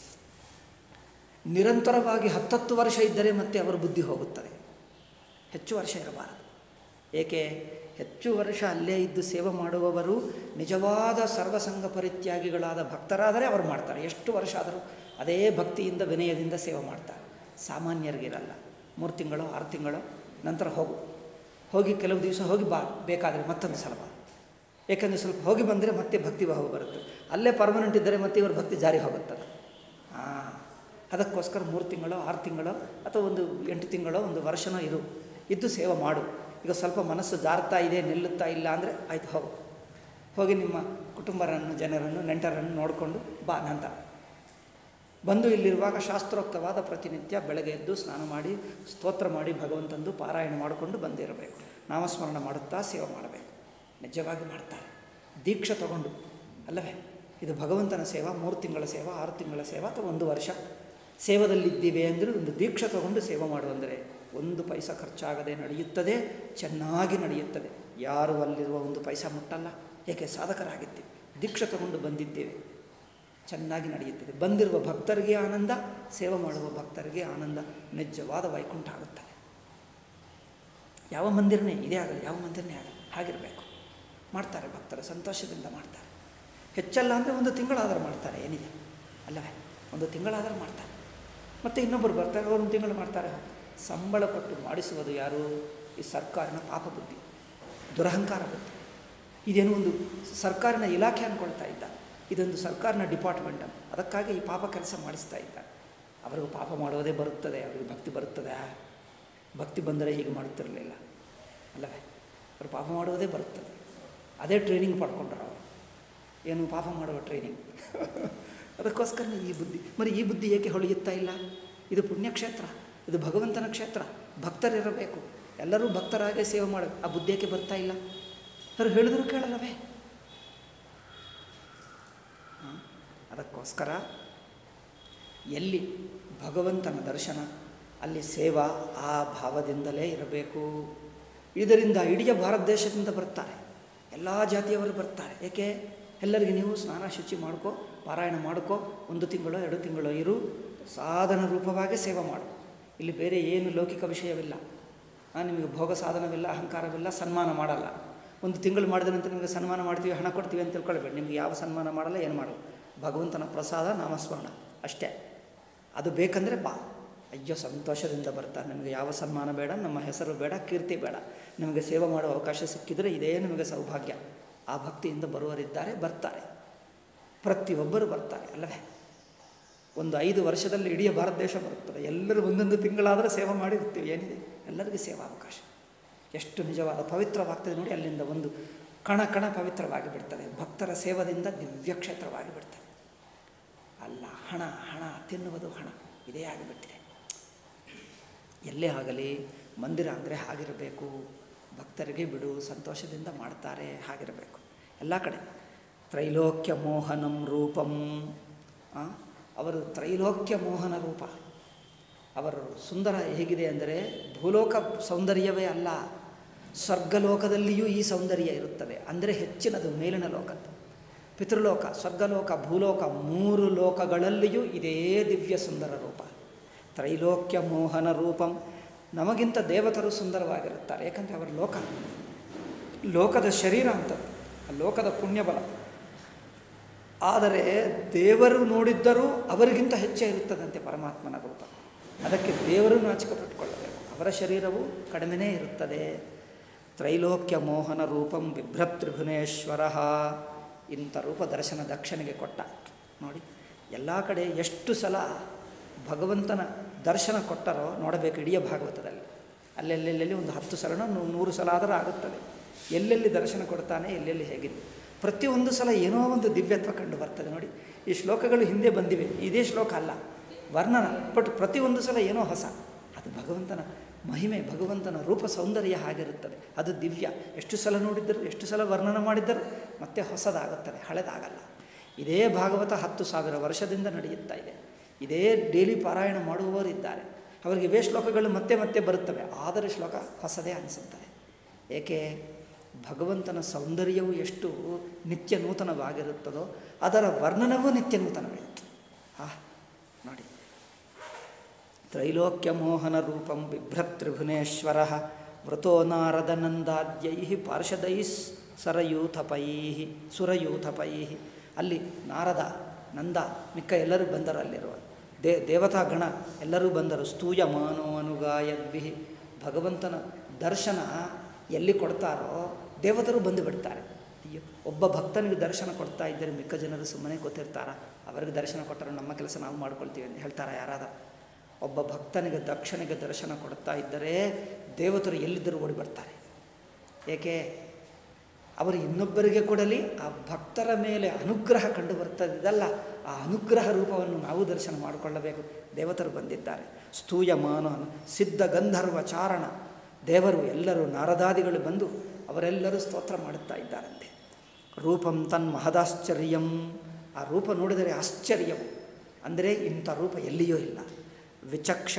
ನಿರಂತರವಾಗಿ ಹತ್ತತ್ತು ವರ್ಷ ಇದ್ದರೆ ಮತ್ತೆ ಅವರ ಬುದ್ಧಿ ಹೋಗುತ್ತದೆ. ಹೆಚ್ಚು ವರ್ಷ ಇರಬಾರದು. ಏಕೆ? ಹೆಚ್ಚು ವರ್ಷ ಅಲ್ಲೇ ಇದ್ದು ಸೇವೆ ಮಾಡುವವರು ನಿಜವಾದ ಸರ್ವಸಂಗ ಪರಿತ್ಯಾಗಿಗಳಾದ ಭಕ್ತರಾದರೆ ಅವರು ಮಾಡ್ತಾರೆ. ಎಷ್ಟು ವರ್ಷ ಆದರೂ ಅದೇ ಭಕ್ತಿಯಿಂದ ವಿನಯದಿಂದ ಸೇವೆ ಮಾಡ್ತಾರೆ. ಸಾಮಾನ್ಯರಿಗಿರಲ್ಲ. ಮೂರು ತಿಂಗಳು ಆರು ತಿಂಗಳು ನಂತರ ಹೋಗು, ಹೋಗಿ ಕೆಲವು ದಿವಸ ಹೋಗಿ ಬಾ, ಬೇಕಾದರೆ ಮತ್ತೊಂದು ಸಲ ಬಾ. ಏಕೆಂದರೆ ಸ್ವಲ್ಪ ಹೋಗಿ ಬಂದರೆ ಮತ್ತೆ ಭಕ್ತಿ ಭಾವ ಬರುತ್ತೆ. ಅಲ್ಲೇ ಪರ್ಮನೆಂಟ್ ಇದ್ದರೆ ಮತ್ತೆ ಇವರು ಭಕ್ತಿ ಜಾರಿ ಹೋಗುತ್ತದೆ. ಹಾಂ, ಅದಕ್ಕೋಸ್ಕರ ಮೂರು ತಿಂಗಳೋ ಆರು ತಿಂಗಳೋ ಅಥವಾ ಒಂದು ಎಂಟು ತಿಂಗಳೋ ಒಂದು ವರ್ಷನೋ ಇರು, ಇದ್ದು ಸೇವೆ ಮಾಡು. ಈಗ ಸ್ವಲ್ಪ ಮನಸ್ಸು ಜಾರ್ತಾ ಇದೆ, ನಿಲ್ಲುತ್ತಾ ಇಲ್ಲ ಅಂದರೆ ಆಯ್ತು, ಹೋಗು. ಹೋಗಿ ನಿಮ್ಮ ಕುಟುಂಬರನ್ನು, ಜನರನ್ನು, ನೆಂಟರನ್ನು ನೋಡಿಕೊಂಡು ಬಾ. ನಂತರ ಬಂದು ಇಲ್ಲಿರುವಾಗ ಶಾಸ್ತ್ರೋಕ್ತವಾದ ಪ್ರತಿನಿತ್ಯ ಬೆಳಗ್ಗೆ ಎದ್ದು ಸ್ನಾನ ಮಾಡಿ ಸ್ತೋತ್ರ ಮಾಡಿ ಭಗವಂತಂದು ಪಾರಾಯಣ ಮಾಡಿಕೊಂಡು ಬಂದಿರಬೇಕು. ನಾಮಸ್ಮರಣ ಮಾಡುತ್ತಾ ಸೇವೆ ಮಾಡಬೇಕು. ನಿಜವಾಗಿ ಮಾಡ್ತಾರೆ ದೀಕ್ಷೆ ತಗೊಂಡು ಅಲ್ಲವೇ? ಇದು ಭಗವಂತನ ಸೇವಾ. ಮೂರು ತಿಂಗಳ ಸೇವಾ, ಆರು ತಿಂಗಳ ಸೇವಾ ಅಥವಾ ಒಂದು ವರ್ಷ ಸೇವದಲ್ಲಿದ್ದೀವಿ ಅಂದರೆ ಒಂದು ದೀಕ್ಷೆ ತಗೊಂಡು ಸೇವೆ ಮಾಡುವಂದರೆ ಒಂದು ಪೈಸಾ ಖರ್ಚಾಗದೆ ನಡೆಯುತ್ತದೆ, ಚೆನ್ನಾಗಿ ನಡೆಯುತ್ತದೆ. ಯಾರು ಅಲ್ಲಿರುವ ಒಂದು ಪೈಸಾ ಮುಟ್ಟಲ್ಲ. ಏಕೆ? ಸಾಧಕರಾಗಿದ್ದೀವಿ, ದೀಕ್ಷೆ ತಗೊಂಡು ಬಂದಿದ್ದೇವೆ, ಚೆನ್ನಾಗಿ ನಡೆಯುತ್ತದೆ. ಬಂದಿರುವ ಭಕ್ತರಿಗೆ ಆನಂದ, ಸೇವೆ ಮಾಡುವ ಭಕ್ತರಿಗೆ ಆನಂದ, ನಿಜವಾದ ವೈಕುಂಠ ಆಗುತ್ತದೆ. ಯಾವ ಮಂದಿರನೇ ಇದೇ ಆಗಲಿ, ಯಾವ ಮಂದಿರನೇ ಆಗಲಿ, ಹಾಗಿರಬೇಕು. ಮಾಡ್ತಾರೆ ಭಕ್ತರು, ಸಂತೋಷದಿಂದ ಮಾಡ್ತಾರೆ. ಹೆಚ್ಚಲ್ಲ ಅಂದರೆ ಒಂದು ತಿಂಗಳಾದರೂ ಮಾಡ್ತಾರೆ, ಏನಿದೆ ಅಲ್ಲವೇ? ಒಂದು ತಿಂಗಳಾದರೂ ಮಾಡ್ತಾರೆ. ಮತ್ತು ಇನ್ನೊಬ್ಬರು ಬರ್ತಾರೆ, ಅವರು ಒಂದು ತಿಂಗಳು ಮಾಡ್ತಾರೆ. ಸಂಬಳ ಕೊಟ್ಟು ಮಾಡಿಸುವುದು ಯಾರು? ಈ ಸರ್ಕಾರಿನ ಪಾಪ ಬುದ್ಧಿ, ದುರಹಂಕಾರ ಬುದ್ಧಿ. ಇದೇನು ಒಂದು ಸರ್ಕಾರಿನ ಇಲಾಖೆ ಅಂದ್ಕೊಳ್ತಾ ಇದ್ದಾರೆ, ಇದೊಂದು ಸರ್ಕಾರಿನ ಡಿಪಾರ್ಟ್ಮೆಂಟ್ ಅಂತ. ಅದಕ್ಕಾಗಿ ಈ ಪಾಪ ಕೆಲಸ ಮಾಡಿಸ್ತಾ ಇದ್ದಾರೆ. ಅವರಿಗೂ ಪಾಪ ಮಾಡೋದೇ ಬರುತ್ತದೆ, ಅವರಿಗೆ ಭಕ್ತಿ ಬರುತ್ತದೆ. ಭಕ್ತಿ ಬಂದರೆ ಹೀಗೆ ಮಾಡುತ್ತಿರಲಿಲ್ಲ ಅಲ್ಲವೇ? ಅವರು ಪಾಪ ಮಾಡುವುದೇ ಬರುತ್ತದೆ. ಅದೇ ಟ್ರೈನಿಂಗ್ ಪಡ್ಕೊಂಡ್ರು ಅವರು, ಏನು ಪಾಪ ಮಾಡುವ ಟ್ರೈನಿಂಗ್. ಅದಕ್ಕೋಸ್ಕರ ಈ ಬುದ್ಧಿ. మరి ಈ ಬುದ್ಧಿ ಏಕೆ ಹೊಳೆಯುತ್ತಾ ಇಲ್ಲ? ಇದು ಪುಣ್ಯಕ್ಷೇತ್ರ, ಇದು ಭಗವಂತನ ಕ್ಷೇತ್ರ, ಭಕ್ತರಿರಬೇಕು, ಎಲ್ಲರೂ ಭಕ್ತರಾಗೇ ಸೇವೆ ಮಾಡಬೇಕು. ಆ ಬುದ್ಧಿ ಏಕೆ ಬರ್ತಾ ಇಲ್ಲ? ಅವರು ಹೇಳಿದರೂ ಕೇಳಲ್ಲವೇ? ಅದಕ್ಕೋಸ್ಕರ ಎಲ್ಲಿ ಭಗವಂತನ ದರ್ಶನ ಅಲ್ಲಿ ಸೇವಾ, ಆ ಭಾವದಿಂದಲೇ ಇರಬೇಕು. ಇದರಿಂದ ಇಡೀ ಭಾರತ ದೇಶದಿಂದ ಬರ್ತಾರೆ, ಎಲ್ಲ ಜಾತಿಯವರು ಬರ್ತಾರೆ. ಏಕೆ? ಎಲ್ಲರಿಗೆ ನೀವು ಸ್ನಾನ ಶುಚಿ ಮಾಡ್ಕೋ, ಪಾರಾಯಣ ಮಾಡ್ಕೋ, ಒಂದು ತಿಂಗಳು ಎರಡು ತಿಂಗಳು ಇರು, ಸಾಧನ ರೂಪವಾಗಿ ಸೇವೆ ಮಾಡು. ಇಲ್ಲಿ ಬೇರೆ ಏನು ಲೌಕಿಕ ವಿಷಯವಿಲ್ಲ. ನಿಮಗೆ ಭೋಗ ಸಾಧನವಿಲ್ಲ, ಅಹಂಕಾರವಿಲ್ಲ, ಸನ್ಮಾನ ಮಾಡಲ್ಲ. ಒಂದು ತಿಂಗಳು ಮಾಡಿದ ನಂತರ ನಿಮಗೆ ಸನ್ಮಾನ ಮಾಡ್ತೀವಿ, ಹಣ ಕೊಡ್ತೀವಿ ಅಂತ ತಿಳ್ಕೊಳ್ಬೇಡಿ. ನಿಮಗೆ ಯಾವ ಸನ್ಮಾನ ಮಾಡಲ್ಲ, ಏನು ಮಾಡಲ್ಲ. ಭಗವಂತನ ಪ್ರಸಾದ ನಾಮಸ್ಮರಣ ಅಷ್ಟೇ. ಅದು ಬೇಕಂದರೆ ಬಾ, ಅಯ್ಯೋ ಸಂತೋಷದಿಂದ ಬರ್ತಾರೆ. ನಿಮಗೆ ಯಾವ ಸನ್ಮಾನ ಬೇಡ, ನಮ್ಮ ಹೆಸರು ಬೇಡ, ಕೀರ್ತಿ ಬೇಡ. ನಿಮಗೆ ಸೇವೆ ಮಾಡುವ ಅವಕಾಶ ಸಿಕ್ಕಿದರೆ ಇದೇ ನಿಮಗೆ ಸೌಭಾಗ್ಯ. ಆ ಭಕ್ತಿಯಿಂದ ಬರುವರಿದ್ದಾರೆ, ಬರ್ತಾರೆ, ಪ್ರತಿಯೊಬ್ಬರು ಬರ್ತಾರೆ ಅಲ್ಲವೇ. ಒಂದು ಐದು ವರ್ಷದಲ್ಲಿ ಇಡೀ ಭಾರತ ದೇಶ ಬರುತ್ತದೆ. ಎಲ್ಲರೂ ಒಂದೊಂದು ತಿಂಗಳಾದರೂ ಸೇವೆ ಮಾಡಿರ್ತೀವಿ. ಏನಿದೆ, ಎಲ್ಲರಿಗೂ ಸೇವಾ ಅವಕಾಶ ಎಷ್ಟು ನಿಜವಾದ ಪವಿತ್ರವಾಗ್ತದೆ ನೋಡಿ. ಅಲ್ಲಿಂದ ಒಂದು ಕಣ ಕಣ ಪವಿತ್ರವಾಗಿ ಬಿಡ್ತದೆ. ಭಕ್ತರ ಸೇವದಿಂದ ದಿವ್ಯ ಕ್ಷೇತ್ರವಾಗಿ ಬಿಡ್ತದೆ. ಅಲ್ಲ ಹಣ ಹಣ ತಿನ್ನುವುದು ಹಣ ಇದೇ ಆಗಿಬಿಟ್ಟಿದೆ. ಎಲ್ಲೇ ಆಗಲಿ ಮಂದಿರ ಅಂದರೆ ಹಾಗಿರಬೇಕು. ಭಕ್ತರಿಗೆ ಬಿಡು, ಸಂತೋಷದಿಂದ ಮಾಡ್ತಾರೆ, ಹಾಗಿರಬೇಕು ಎಲ್ಲ ಕಡೆ. ತ್ರೈಲೋಕ್ಯ ಮೋಹನಂ ರೂಪಂ, ಅವರು ತ್ರೈಲೋಕ್ಯ ಮೋಹನ ರೂಪ. ಅವರು ಸುಂದರ ಹೇಗಿದೆ ಅಂದರೆ ಭೂಲೋಕ ಸೌಂದರ್ಯವೇ ಅಲ್ಲ, ಸ್ವರ್ಗಲೋಕದಲ್ಲಿಯೂ ಈ ಸೌಂದರ್ಯ ಇರುತ್ತದೆ. ಅಂದರೆ ಹೆಚ್ಚಿನದು ಮೇಲಿನ ಲೋಕದ್ದು. ಪಿತೃಲೋಕ, ಸ್ವರ್ಗಲೋಕ, ಭೂಲೋಕ ಮೂರು ಲೋಕಗಳಲ್ಲಿಯೂ ಇದೇ ದಿವ್ಯ ಸುಂದರ ರೂಪ. ತ್ರೈಲೋಕ್ಯ ಮೋಹನ ರೂಪಂ. ನಮಗಿಂತ ದೇವತರು ಸುಂದರವಾಗಿರುತ್ತಾರೆ. ಏಕೆಂದರೆ ಅವರ ಲೋಕ ಲೋಕದ ಶರೀರ ಅಂತದ್ದು, ಲೋಕದ ಪುಣ್ಯಬಲ. ಆದರೆ ದೇವರು ನೋಡಿದ್ದರೂ ಅವರಿಗಿಂತ ಹೆಚ್ಚೇ ಇರುತ್ತದಂತೆ ಪರಮಾತ್ಮನ ರೂಪ. ಅದಕ್ಕೆ ದೇವರು ನಾಚಿಕೆ ಪಟ್ಟುಕೊಳ್ಳಬೇಕು. ಅವರ ಶರೀರವು ಕಡಿಮೆನೇ ಇರುತ್ತದೆ. ತ್ರೈಲೋಕ್ಯ ಮೋಹನ ರೂಪಂ ಬಿಭ್ರತ್ರಿಭುವನೇಶ್ವರ. ಇಂಥ ರೂಪ ದರ್ಶನ ದಕ್ಷನಿಗೆ ಕೊಟ್ಟ ನೋಡಿ. ಎಲ್ಲ ಕಡೆ ಎಷ್ಟು ಸಲ ಭಗವಂತನ ದರ್ಶನ ಕೊಟ್ಟರೋ ನೋಡಬೇಕು ಇಡೀ ಭಾಗವತದಲ್ಲಿ. ಅಲ್ಲೆಲ್ಲೆಲ್ಲಿ ಒಂದು ಹತ್ತು ಸಲನೋ ನೂರು ಸಲ ಆದರೂ ಆಗುತ್ತದೆ. ಎಲ್ಲೆಲ್ಲಿ ದರ್ಶನ ಕೊಡ್ತಾನೆ, ಎಲ್ಲೆಲ್ಲಿ ಹೇಗಿದೆ, ಪ್ರತಿಯೊಂದು ಸಲ ಏನೋ ಒಂದು ದಿವ್ಯತ್ವ ಕಂಡು ಬರ್ತದೆ ನೋಡಿ. ಈ ಶ್ಲೋಕಗಳು ಹಿಂದೆ ಬಂದಿವೆ, ಇದೇ ಶ್ಲೋಕ ಅಲ್ಲ, ವರ್ಣನ. ಬಟ್ ಪ್ರತಿಯೊಂದು ಸಲ ಏನೋ ಹೊಸ. ಅದು ಭಗವಂತನ ಮಹಿಮೆ, ಭಗವಂತನ ರೂಪ ಸೌಂದರ್ಯ ಹಾಗಿರುತ್ತದೆ. ಅದು ದಿವ್ಯ. ಎಷ್ಟು ಸಲ ನೋಡಿದ್ದರು, ಎಷ್ಟು ಸಲ ವರ್ಣನ ಮಾಡಿದ್ದರು, ಮತ್ತೆ ಹೊಸದಾಗುತ್ತದೆ, ಹಳೆದಾಗಲ್ಲ. ಇದೇ ಭಾಗವತ ಹತ್ತು ಸಾವಿರ ವರ್ಷದಿಂದ ನಡೆಯುತ್ತಾ ಇದೆ. ಇದೇ ಡೈಲಿ ಪಾರಾಯಣ ಮಾಡುವವರಿದ್ದಾರೆ. ಅವರಿಗೆ ಇವೇ ಶ್ಲೋಕಗಳು ಮತ್ತೆ ಮತ್ತೆ ಬರುತ್ತವೆ, ಆದರೆ ಶ್ಲೋಕ ಹೊಸದೇ ಅನಿಸುತ್ತದೆ. ಏಕೆ? ಭಗವಂತನ ಸೌಂದರ್ಯವು ಎಷ್ಟು ನಿತ್ಯ ನೂತನವಾಗಿರುತ್ತದೋ ಅದರ ವರ್ಣನವೂ ನಿತ್ಯ ನೂತನವೇ. ಆ ನೋಡಿ, ತ್ರೈಲೋಕ್ಯ ಮೋಹನ ರೂಪಂ ಬಿಭ್ರತ್ರಿಭುವನೇಶ್ವರ ವೃತೋ ನಾರದನಂದಾದ್ಯೈ ಪಾರ್ಷದೈ ಸರಯೂಥಪೈ ಸುರಯೂಥಪೈ. ಅಲ್ಲಿ ನಾರದ, ನಂದ, ಮಿಕ್ಕ ಎಲ್ಲರೂ ಬಂದರು. ಅಲ್ಲಿರುವ ದೇ ದೇವತಾ ಗಣ ಎಲ್ಲರೂ ಬಂದರು. ಸ್ತೂಯಮಾನೋ ಅನುಗಾಯದ್ಭಿ. ಭಗವಂತನ ದರ್ಶನ ಎಲ್ಲಿ ಕೊಡ್ತಾರೋ ದೇವತರು ಬಂದು ಬಿಡ್ತಾರೆ. ಅಯ್ಯೋ, ಒಬ್ಬ ಭಕ್ತನಿಗೆ ದರ್ಶನ ಕೊಡ್ತಾ ಇದ್ದರೆ ಮಿಕ್ಕ ಜನರು ಸುಮ್ಮನೆ ಗೊತ್ತಿರ್ತಾರ, ಅವರಿಗೆ ದರ್ಶನ ಕೊಟ್ಟರೆ ನಮ್ಮ ಕೆಲಸ ನಾವು ಮಾಡ್ಕೊಳ್ತೀವಿ ಅಂತ ಹೇಳ್ತಾರೆ ಯಾರಾದ. ಒಬ್ಬ ಭಕ್ತನಿಗೆ ದಕ್ಷನಿಗೆ ದರ್ಶನ ಕೊಡ್ತಾ ಇದ್ದರೆ ದೇವತರು ಎಲ್ಲಿದ್ದರೂ ಓಡಿ ಬರ್ತಾರೆ. ಏಕೆ? ಅವರು ಇನ್ನೊಬ್ಬರಿಗೆ ಕೊಡಲಿ, ಆ ಭಕ್ತರ ಮೇಲೆ ಅನುಗ್ರಹ ಕಂಡು ಬರ್ತದಲ್ಲ, ಆ ಅನುಗ್ರಹ ರೂಪವನ್ನು ನಾವು ದರ್ಶನ ಮಾಡಿಕೊಳ್ಳಬೇಕು. ದೇವತರು ಬಂದಿದ್ದಾರೆ. ಸ್ತೂಯಮಾನ ಸಿದ್ಧ ಗಂಧರ್ವ ಚಾರಣ ದೇವರು ಎಲ್ಲರೂ ನಾರದಾದಿಗಳು ಬಂದು ಅವರೆಲ್ಲರೂ ಸ್ತೋತ್ರ ಮಾಡುತ್ತಾ ಇದ್ದಾರಂತೆ. ರೂಪಂ ತನ್ ಮಹದಾಶ್ಚರ್ಯಂ. ಆ ರೂಪ ನೋಡಿದರೆ ಆಶ್ಚರ್ಯವು, ಅಂದರೆ ಇಂಥ ರೂಪ ಎಲ್ಲಿಯೂ ಇಲ್ಲ. ವಿಚಕ್ಷ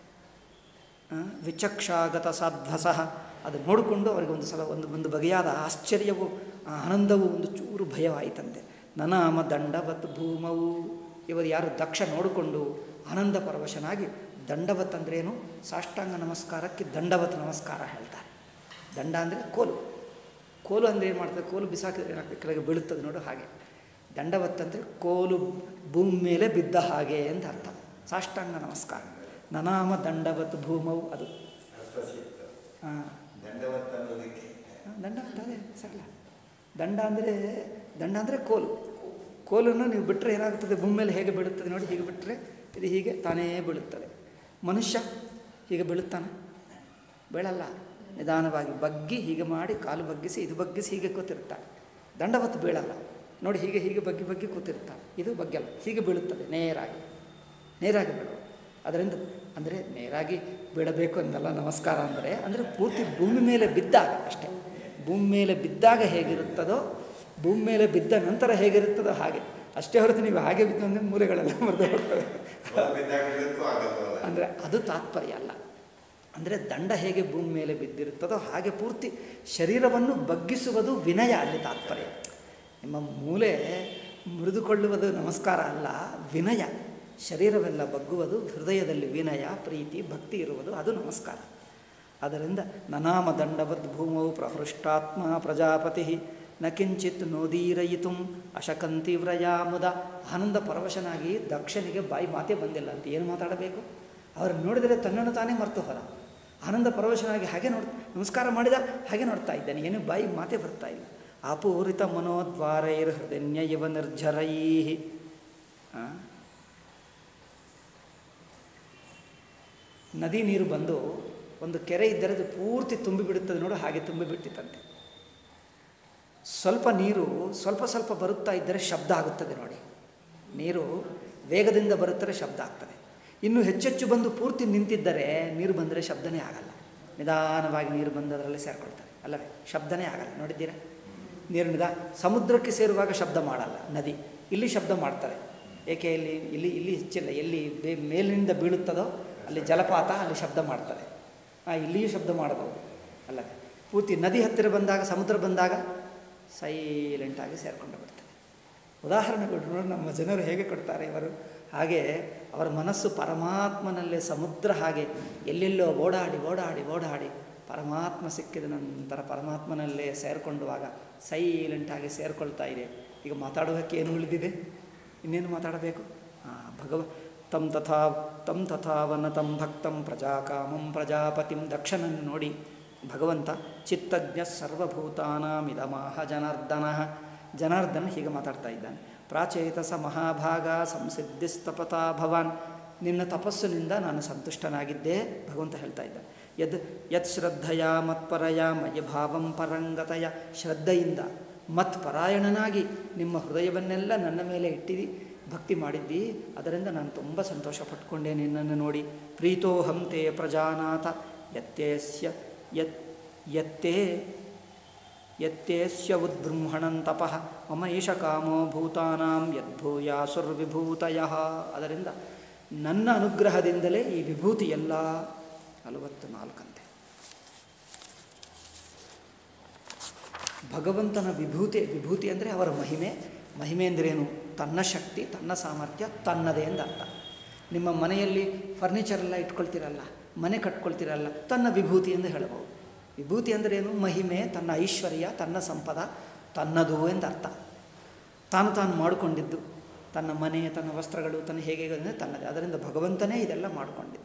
ವಿಚಕ್ಷಾಗತ ಸಾಧ್ವಸಃ. ಅದು ನೋಡಿಕೊಂಡು ಅವರಿಗೆ ಒಂದು ಸಲ ಒಂದು ಒಂದು ಬಗೆಯಾದ ಆಶ್ಚರ್ಯವು, ಆನಂದವು, ಒಂದು ಚೂರು ಭಯವಾಯಿತಂತೆ. ನನಾಮ ದಂಡವತ್ ಭೂಮವು. ಇವರು ಯಾರು ದಕ್ಷ ನೋಡಿಕೊಂಡು ಆನಂದ ಪರವಶನಾಗಿ, ದಂಡವತ್ ಅಂದ್ರೇನು? ಸಾಷ್ಟಾಂಗ ನಮಸ್ಕಾರಕ್ಕೆ ದಂಡವತ್ ನಮಸ್ಕಾರ ಹೇಳ್ತಾರೆ. ದಂಡ ಅಂದರೆ ಕೋಲು. ಕೋಲು ಅಂದರೆ ಏನು ಮಾಡ್ತದೆ? ಕೋಲು ಬಿಸಾಕಿದ್ರೆ ಏನಾಗ್ತದೆ? ಕೆಳಗೆ ಬೀಳುತ್ತದೆ ನೋಡು, ಹಾಗೆ. ದಂಡವತ್ ಅಂದರೆ ಕೋಲು ಭೂಮಿ ಮೇಲೆ ಬಿದ್ದ ಹಾಗೆ ಅಂತ ಅರ್ಥ. ಸಾಷ್ಟಾಂಗ ನಮಸ್ಕಾರ. ನನಾಮ ದಂಡವತ್ ಭೂಮವು. ಅದು ಹಾಂ, ದಂಡವತ್ ಅದೇ ಸರಳ. ದಂಡ ಅಂದರೆ ದಂಡ ಅಂದರೆ ಕೋಲು. ಕೋಲನ್ನು ನೀವು ಬಿಟ್ಟರೆ ಏನಾಗುತ್ತದೆ? ಭೂಮಿ ಮೇಲೆ ಹೇಗೆ ಬೀಳುತ್ತದೆ ನೋಡಿ, ಹೀಗೆ ಬಿಟ್ಟರೆ ಇದು ಹೀಗೆ ತಾನೇ ಬೀಳುತ್ತದೆ. ಮನುಷ್ಯ ಹೀಗೆ ಬೀಳುತ್ತಾನೆ? ಬೀಳಲ್ಲ. ನಿಧಾನವಾಗಿ ಬಗ್ಗಿ ಹೀಗೆ ಮಾಡಿ ಕಾಲು ಬಗ್ಗಿಸಿ ಇದು ಬಗ್ಗಿಸಿ ಹೀಗೆ ಕೂತಿರ್ತಾನೆ. ದಂಡವತ್ತು ಬೀಳಲ್ಲ ನೋಡಿ, ಹೀಗೆ ಹೀಗೆ ಬಗ್ಗಿ ಬಗ್ಗಿ ಕೂತಿರ್ತಾನೆ. ಇದು ಬಗ್ಗಲ್ಲ, ಹೀಗೆ ಬೀಳುತ್ತದೆ ನೇರಾಗಿ ನೇರಾಗಿ ಬೀಳುವ. ಅದರಿಂದ ಅಂದರೆ ನೇರಾಗಿ ಬೀಳಬೇಕು ಅಂದಲ್ಲ ನಮಸ್ಕಾರ ಅಂದರೆ, ಅಂದರೆ ಪೂರ್ತಿ ಭೂಮಿ ಮೇಲೆ ಬಿದ್ದಾಗ ಅಷ್ಟೇ. ಭೂಮಿ ಮೇಲೆ ಬಿದ್ದಾಗ ಹೇಗಿರುತ್ತದೋ, ಭೂಮಿ ಮೇಲೆ ಬಿದ್ದ ನಂತರ ಹೇಗಿರುತ್ತದೋ ಹಾಗೆ ಅಷ್ಟೇ ಹೊರತು ನೀವು ಹಾಗೆ ಬಿದ್ದು ಅಂದರೆ ಮೂಲೆಗಳೆಲ್ಲ ಮುರಿದು ಹೋಗ್ತವೆ ಅಂದರೆ ಅದು ತಾತ್ಪರ್ಯ ಅಲ್ಲ. ಅಂದರೆ ದಂಡ ಹೇಗೆ ಭೂಮಿ ಮೇಲೆ ಬಿದ್ದಿರುತ್ತದೋ ಹಾಗೆ ಪೂರ್ತಿ ಶರೀರವನ್ನು ಬಗ್ಗಿಸುವುದು ವಿನಯ ಅಲ್ಲಿ ತಾತ್ಪರ್ಯ. ನಿಮ್ಮ ಮೂಲೆ ಮುರಿದುಕೊಳ್ಳುವುದು ನಮಸ್ಕಾರ ಅಲ್ಲ, ವಿನಯ. ಶರೀರವೆಲ್ಲ ಬಗ್ಗುವುದು, ಹೃದಯದಲ್ಲಿ ವಿನಯ, ಪ್ರೀತಿ, ಭಕ್ತಿ ಇರುವುದು, ಅದು ನಮಸ್ಕಾರ. ಆದ್ದರಿಂದ ನನಾಮ ದಂಡವದ್ ಭೂಮೌ ಪ್ರಹೃಷ್ಟಾತ್ಮ ಪ್ರಜಾಪತಿ ನ ಕಿಂಚಿತ್ ನೋದೀರಯಿತು ಅಶಕಂತಿ ವ್ರಯಾಮುದ. ಆನಂದ ಪರವಶನಾಗಿ ದಕ್ಷನಿಗೆ ಬಾಯಿ ಮಾತೇ ಬಂದಿಲ್ಲ ಅಂತ. ಏನು ಮಾತಾಡಬೇಕು? ಅವ್ರನ್ನ ನೋಡಿದರೆ ತನ್ನನ್ನು ತಾನೇ ಮರೆತು ಹೊರ. ಆನಂದ ಪರವಶನಾಗಿ ಹಾಗೆ ನೋಡ್ ನಮಸ್ಕಾರ ಮಾಡಿದ ಹಾಗೆ ನೋಡ್ತಾ ಇದ್ದಾನೆ, ಏನು ಬಾಯಿ ಮಾತೇ ಬರ್ತಾ ಇಲ್ಲ. ಅಪೂರಿತ ಮನೋದ್ವಾರೈರ್ ಹೃದಯ ಇವ ನಿರ್ಜರೈ. ನದಿ ನೀರು ಬಂದು ಒಂದು ಕೆರೆ ಇದ್ದರೆ ಅದು ಪೂರ್ತಿ ತುಂಬಿಬಿಡುತ್ತದೆ ನೋಡು, ಹಾಗೆ ತುಂಬಿಬಿಟ್ಟಿತ್ತಂತೆ. ಸ್ವಲ್ಪ ನೀರು ಸ್ವಲ್ಪ ಸ್ವಲ್ಪ ಬರುತ್ತಾ ಇದ್ದರೆ ಶಬ್ದ ಆಗುತ್ತದೆ ನೋಡಿ. ನೀರು ವೇಗದಿಂದ ಬರುತ್ತಾರೆ, ಶಬ್ದ ಆಗ್ತದೆ. ಇನ್ನು ಹೆಚ್ಚೆಚ್ಚು ಬಂದು ಪೂರ್ತಿ ನಿಂತಿದ್ದರೆ ನೀರು ಬಂದರೆ ಶಬ್ದನೇ ಆಗಲ್ಲ. ನಿಧಾನವಾಗಿ ನೀರು ಬಂದು ಅದರಲ್ಲಿ ಸೇರಿಕೊಳ್ತಾರೆ ಅಲ್ಲವೇ, ಶಬ್ದನೇ ಆಗಲ್ಲ. ನೋಡಿದ್ದೀರಾ? ನೀರು ನಿಧಾ ಸಮುದ್ರಕ್ಕೆ ಸೇರುವಾಗ ಶಬ್ದ ಮಾಡಲ್ಲ ನದಿ, ಇಲ್ಲಿ ಶಬ್ದ ಮಾಡ್ತಾರೆ. ಏಕೆ? ಇಲ್ಲಿ ಇಲ್ಲಿ ಇಲ್ಲಿ ಹೆಚ್ಚಿಲ್ಲ. ಎಲ್ಲಿ ಬೇ ಮೇಲಿನಿಂದ ಬೀಳುತ್ತದೋ ಅಲ್ಲಿ ಜಲಪಾತ, ಅಲ್ಲಿ ಶಬ್ದ ಮಾಡ್ತಾರೆ. ಹಾಂ, ಇಲ್ಲಿಯೂ ಶಬ್ದ ಮಾಡಬಹುದು ಅಲ್ಲವೇ. ಪೂರ್ತಿ ನದಿ ಹತ್ತಿರ ಬಂದಾಗ, ಸಮುದ್ರ ಬಂದಾಗ ಸೈಲೆಂಟಾಗಿ ಸೇರಿಕೊಂಡು ಬಿಡ್ತಾರೆ. ಉದಾಹರಣೆಗಳು ನೋಡಿ ನಮ್ಮ ಜನರು ಹೇಗೆ ಕೊಡ್ತಾರೆ ಇವರು. ಹಾಗೆ ಅವರ ಮನಸ್ಸು ಪರಮಾತ್ಮನಲ್ಲೇ ಸಮುದ್ರ ಹಾಗೆ ಎಲ್ಲೆಲ್ಲೋ ಓಡಾಡಿ ಓಡಾಡಿ ಓಡಾಡಿ ಪರಮಾತ್ಮ ಸಿಕ್ಕಿದ ನಂತರ ಪರಮಾತ್ಮನಲ್ಲೇ ಸೇರಿಕೊಂಡುವಾಗ ಸೈಲೆಂಟಾಗಿ ಸೇರಿಕೊಳ್ತಾ ಇದೆ. ಈಗ ಮಾತಾಡೋದಕ್ಕೆ ಏನು ಉಳಿದಿದೆ? ಇನ್ನೇನು ಮಾತಾಡಬೇಕು? ಹಾಂ, ಭಗವ ತಂ ತಥಾ ತಂ ತಥಾವನ ತಂ ಭಕ್ತಂ ಪ್ರಜಾಕಾಮಂ ಪ್ರಜಾಪತಿಂ. ದಕ್ಷನನ್ನು ನೋಡಿ ಭಗವಂತ ಚಿತ್ತಜ್ಞ ಸರ್ವಭೂತಾನಾಮಿದಮಾಹ ಜನಾರ್ದನ. ಜನಾರ್ದನ ಹೀಗೆ ಮಾತಾಡ್ತಾ ಇದ್ದಾನೆ. ಪ್ರಾಚೇತಸ ಮಹಾಭಾಗ ಸಂಸಿದ್ಧಿಸ್ತಪತಾ ಭವಾನ್. ನಿನ್ನ ತಪಸ್ಸಿನಿಂದ ನಾನು ಸಂತುಷ್ಟನಾಗಿದ್ದೆ ಭಗವಂತ ಹೇಳ್ತಾ ಇದ್ದಾನೆ. ಯದ್ ಯತ್ ಶ್ರದ್ಧೆಯ ಮತ್ಪರಯ ಮಯ ಭಾವಂ ಪರಂಗತಯ. ಶ್ರದ್ಧೆಯಿಂದ ಮತ್ಪರಾಯಣನಾಗಿ ನಿಮ್ಮ ಹೃದಯವನ್ನೆಲ್ಲ ನನ್ನ ಮೇಲೆ ಇಟ್ಟಿದಿ, ಭಕ್ತಿ ಮಾಡಿದ್ದಿ. ಅದರಿಂದ ನಾನು ತುಂಬ ಸಂತೋಷ ಪಟ್ಕೊಂಡೆ ನಿನ್ನನ್ನು ನೋಡಿ. ಪ್ರೀತೋಹಂ ತೇ ಪ್ರಜಾನಾಥ ಯತ್ತೇಸ್ಯ ಯತ್ ಯತ್ತೇ ಯತ್ತೇಸ್ಯ ಉದ್ಬೃಂಹಣಂ ತಪಃ ಮಮ ಈಶ ಕಾಮೋ ಭೂತಾನಾಂ ಯದ್ಭೂಯಾಸುರ್ವಿಭೂತಯಃ. ಅದರಿಂದ ನನ್ನ ಅನುಗ್ರಹದಿಂದಲೇ ಈ ವಿಭೂತಿ ಎಲ್ಲ. ನಲವತ್ತು ನಾಲ್ಕಂತೆ ಭಗವಂತನ ವಿಭೂತಿ. ವಿಭೂತಿ ಅಂದರೆ ಅವರ ಮಹಿಮೆ. ಮಹಿಮೆ ಅಂದ್ರೇನು? ತನ್ನ ಶಕ್ತಿ, ತನ್ನ ಸಾಮರ್ಥ್ಯ, ತನ್ನದೇ ಎಂದರ್ಥ. ನಿಮ್ಮ ಮನೆಯಲ್ಲಿ ಫರ್ನಿಚರೆಲ್ಲ ಇಟ್ಕೊಳ್ತೀರಲ್ಲ, ಮನೆ ಕಟ್ಕೊಳ್ತೀರಲ್ಲ, ತನ್ನ ವಿಭೂತಿ ಎಂದು ಹೇಳಬಹುದು. ವಿಭೂತಿ ಅಂದ್ರೇನು? ಮಹಿಮೆ, ತನ್ನ ಐಶ್ವರ್ಯ, ತನ್ನ ಸಂಪದ, ತನ್ನದು ಎಂದರ್ಥ. ತಾನು ತಾನು ಮಾಡಿಕೊಂಡಿದ್ದು, ತನ್ನ ಮನೆ, ತನ್ನ ವಸ್ತ್ರಗಳು, ತನ್ನ ಹೇಗೆ ಅಂದರೆ ತನ್ನದೇ. ಅದರಿಂದ ಭಗವಂತನೇ ಇದೆಲ್ಲ ಮಾಡಿಕೊಂಡಿದ್ದು.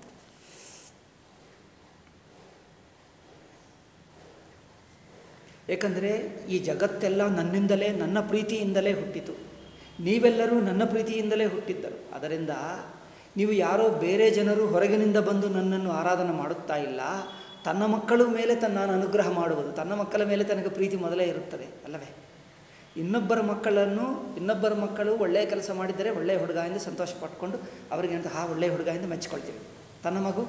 ಏಕೆಂದರೆ ಈ ಜಗತ್ತೆಲ್ಲ ನನ್ನಿಂದಲೇ, ನನ್ನ ಪ್ರೀತಿಯಿಂದಲೇ ಹುಟ್ಟಿತು. ನೀವೆಲ್ಲರೂ ನನ್ನ ಪ್ರೀತಿಯಿಂದಲೇ ಹುಟ್ಟಿದ್ದರು. ಅದರಿಂದ ನೀವು ಯಾರೋ ಬೇರೆ ಜನರು ಹೊರಗಿನಿಂದ ಬಂದು ನನ್ನನ್ನು ಆರಾಧನೆ ಮಾಡುತ್ತಾ ಇಲ್ಲ. ತನ್ನ ಮಕ್ಕಳ ಮೇಲೆ ತನ್ನ ಅನುಗ್ರಹ ಮಾಡುವುದು, ತನ್ನ ಮಕ್ಕಳ ಮೇಲೆ ತನಗೆ ಪ್ರೀತಿ ಮೊದಲೇ ಇರುತ್ತದೆ ಅಲ್ಲವೇ. ಇನ್ನೊಬ್ಬರ ಮಕ್ಕಳನ್ನು ಇನ್ನೊಬ್ಬರ ಮಕ್ಕಳು ಒಳ್ಳೆಯ ಕೆಲಸ ಮಾಡಿದರೆ ಒಳ್ಳೆಯ ಹುಡುಗ ಎಂದು ಸಂತೋಷ ಪಟ್ಕೊಂಡು ಅವರಿಗೆ ಅಂತ ಹಾ ಒಳ್ಳೆಯ ಹುಡುಗ ಎಂದು ಮೆಚ್ಚಿಕೊಳ್ತೀವಿ. ತನ್ನ ಮಗು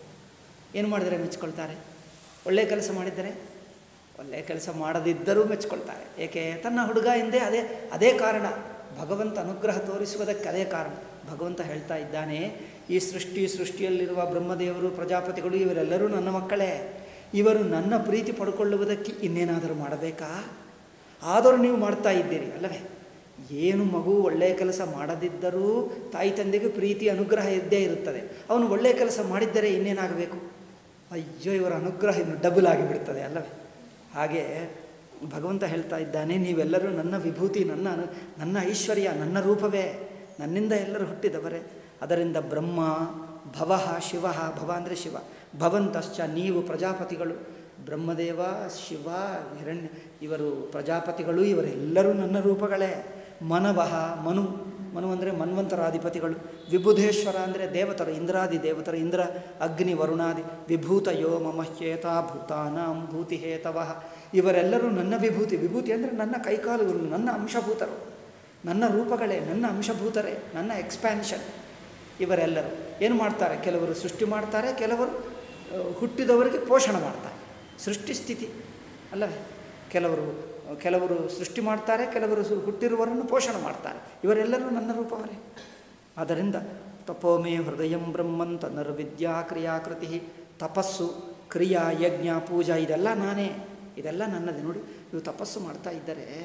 ಏನು ಮಾಡಿದರೆ ಮೆಚ್ಚಿಕೊಳ್ತಾರೆ? ಒಳ್ಳೆಯ ಕೆಲಸ ಮಾಡಿದ್ದರೆ, ಒಳ್ಳೆಯ ಕೆಲಸ ಮಾಡದಿದ್ದರೂ ಮೆಚ್ಚಿಕೊಳ್ತಾರೆ. ಏಕೆ? ತನ್ನ ಹುಡುಗ ಎಂದೇ. ಅದೇ ಅದೇ ಕಾರಣ. ಭಗವಂತ ಅನುಗ್ರಹ ತೋರಿಸುವುದಕ್ಕೆ ಅದೇ ಕಾರಣ. ಭಗವಂತ ಹೇಳ್ತಾ ಇದ್ದಾನೆ, ಈ ಸೃಷ್ಟಿ ಸೃಷ್ಟಿಯಲ್ಲಿರುವ ಬ್ರಹ್ಮದೇವರು, ಪ್ರಜಾಪತಿಗಳು ಇವರೆಲ್ಲರೂ ನನ್ನ ಮಕ್ಕಳೇ. ಇವರು ನನ್ನ ಪ್ರೀತಿ ಪಡ್ಕೊಳ್ಳುವುದಕ್ಕೆ ಇನ್ನೇನಾದರೂ ಮಾಡಬೇಕಾ? ಆದರೂ ನೀವು ಮಾಡ್ತಾ ಇದ್ದೀರಿ ಅಲ್ಲವೇ. ಏನು ಮಗು ಒಳ್ಳೆಯ ಕೆಲಸ ಮಾಡದಿದ್ದರೂ ತಾಯಿ ತಂದೆಗೆ ಪ್ರೀತಿ ಅನುಗ್ರಹ ಇದ್ದೇ ಇರುತ್ತದೆ. ಅವನು ಒಳ್ಳೆಯ ಕೆಲಸ ಮಾಡಿದ್ದರೆ ಇನ್ನೇನಾಗಬೇಕು? ಅಯ್ಯೋ, ಇವರ ಅನುಗ್ರಹ ಇನ್ನು ಡಬಲ್ ಆಗಿಬಿಡ್ತದೆ ಅಲ್ಲವೇ. ಹಾಗೆ ಭಗವಂತ ಹೇಳ್ತಾ ಇದ್ದಾನೆ, ನೀವೆಲ್ಲರೂ ನನ್ನ ವಿಭೂತಿ, ನನ್ನ ನನ್ನ ಐಶ್ವರ್ಯ, ನನ್ನ ರೂಪವೇ. ನನ್ನಿಂದ ಎಲ್ಲರೂ ಹುಟ್ಟಿದವರೇ. ಅದರಿಂದ ಬ್ರಹ್ಮ, ಭವ, ಶಿವ. ಭವ ಅಂದರೆ ಶಿವ. ಭವಂತಶ್ಚ ನೀವು ಪ್ರಜಾಪತಿಗಳು. ಬ್ರಹ್ಮದೇವ, ಶಿವ, ಹಿರಣ್ಯ ಇವರು ಪ್ರಜಾಪತಿಗಳು. ಇವರೆಲ್ಲರೂ ನನ್ನ ರೂಪಗಳೇ. ಮನವಃ, ಮನು. ಮನು ಅಂದರೆ ಮನ್ವಂತರಾಧಿಪತಿಗಳು. ವಿಬುಧೇಶ್ವರ ಅಂದರೆ ದೇವತರು, ಇಂದ್ರಾದಿ ದೇವತರು. ಇಂದ್ರ, ಅಗ್ನಿ, ವರುಣಾದಿ. ವಿಭೂತಯೋ ಮಮಹ್ಯೇತಾ ಭೂತಾನಾಂ ಭೂತಿಹೇತವಃ. ಇವರೆಲ್ಲರೂ ನನ್ನ ವಿಭೂತಿ. ವಿಭೂತಿ ಅಂದರೆ ನನ್ನ ಕೈಕಾಲುಗಳು, ನನ್ನ ಅಂಶಭೂತರು, ನನ್ನ ರೂಪಗಳೇ, ನನ್ನ ಅಂಶಭೂತರೇ, ನನ್ನ ಎಕ್ಸ್ಪ್ಯಾನ್ಷನ್. ಇವರೆಲ್ಲರೂ ಏನು ಮಾಡ್ತಾರೆ? ಕೆಲವರು ಸೃಷ್ಟಿ ಮಾಡ್ತಾರೆ, ಕೆಲವರು ಹುಟ್ಟಿದವರಿಗೆ ಪೋಷಣೆ ಮಾಡ್ತಾರೆ. ಸೃಷ್ಟಿ ಸ್ಥಿತಿ ಅಲ್ಲವೇ. ಕೆಲವರು ಕೆಲವರು ಸೃಷ್ಟಿ ಮಾಡ್ತಾರೆ, ಕೆಲವರು ಹುಟ್ಟಿರುವವರನ್ನು ಪೋಷಣೆ ಮಾಡ್ತಾರೆ. ಇವರೆಲ್ಲರೂ ನನ್ನ ರೂಪವರೇ. ಆದ್ದರಿಂದ ತಪೋಮೇ ಹೃದಯಂ ಬ್ರಹ್ಮನ್ ತನ್ನರ್ವಿದ್ಯಾ ಕ್ರಿಯಾಕೃತಿ. ತಪಸ್ಸು, ಕ್ರಿಯಾ, ಯಜ್ಞ, ಪೂಜಾ ಇದೆಲ್ಲ ನಾನೇ, ಇದೆಲ್ಲ ನನ್ನದೇ. ನೋಡಿ, ನೀವು ತಪಸ್ಸು ಮಾಡ್ತಾ ಇದ್ದರೆ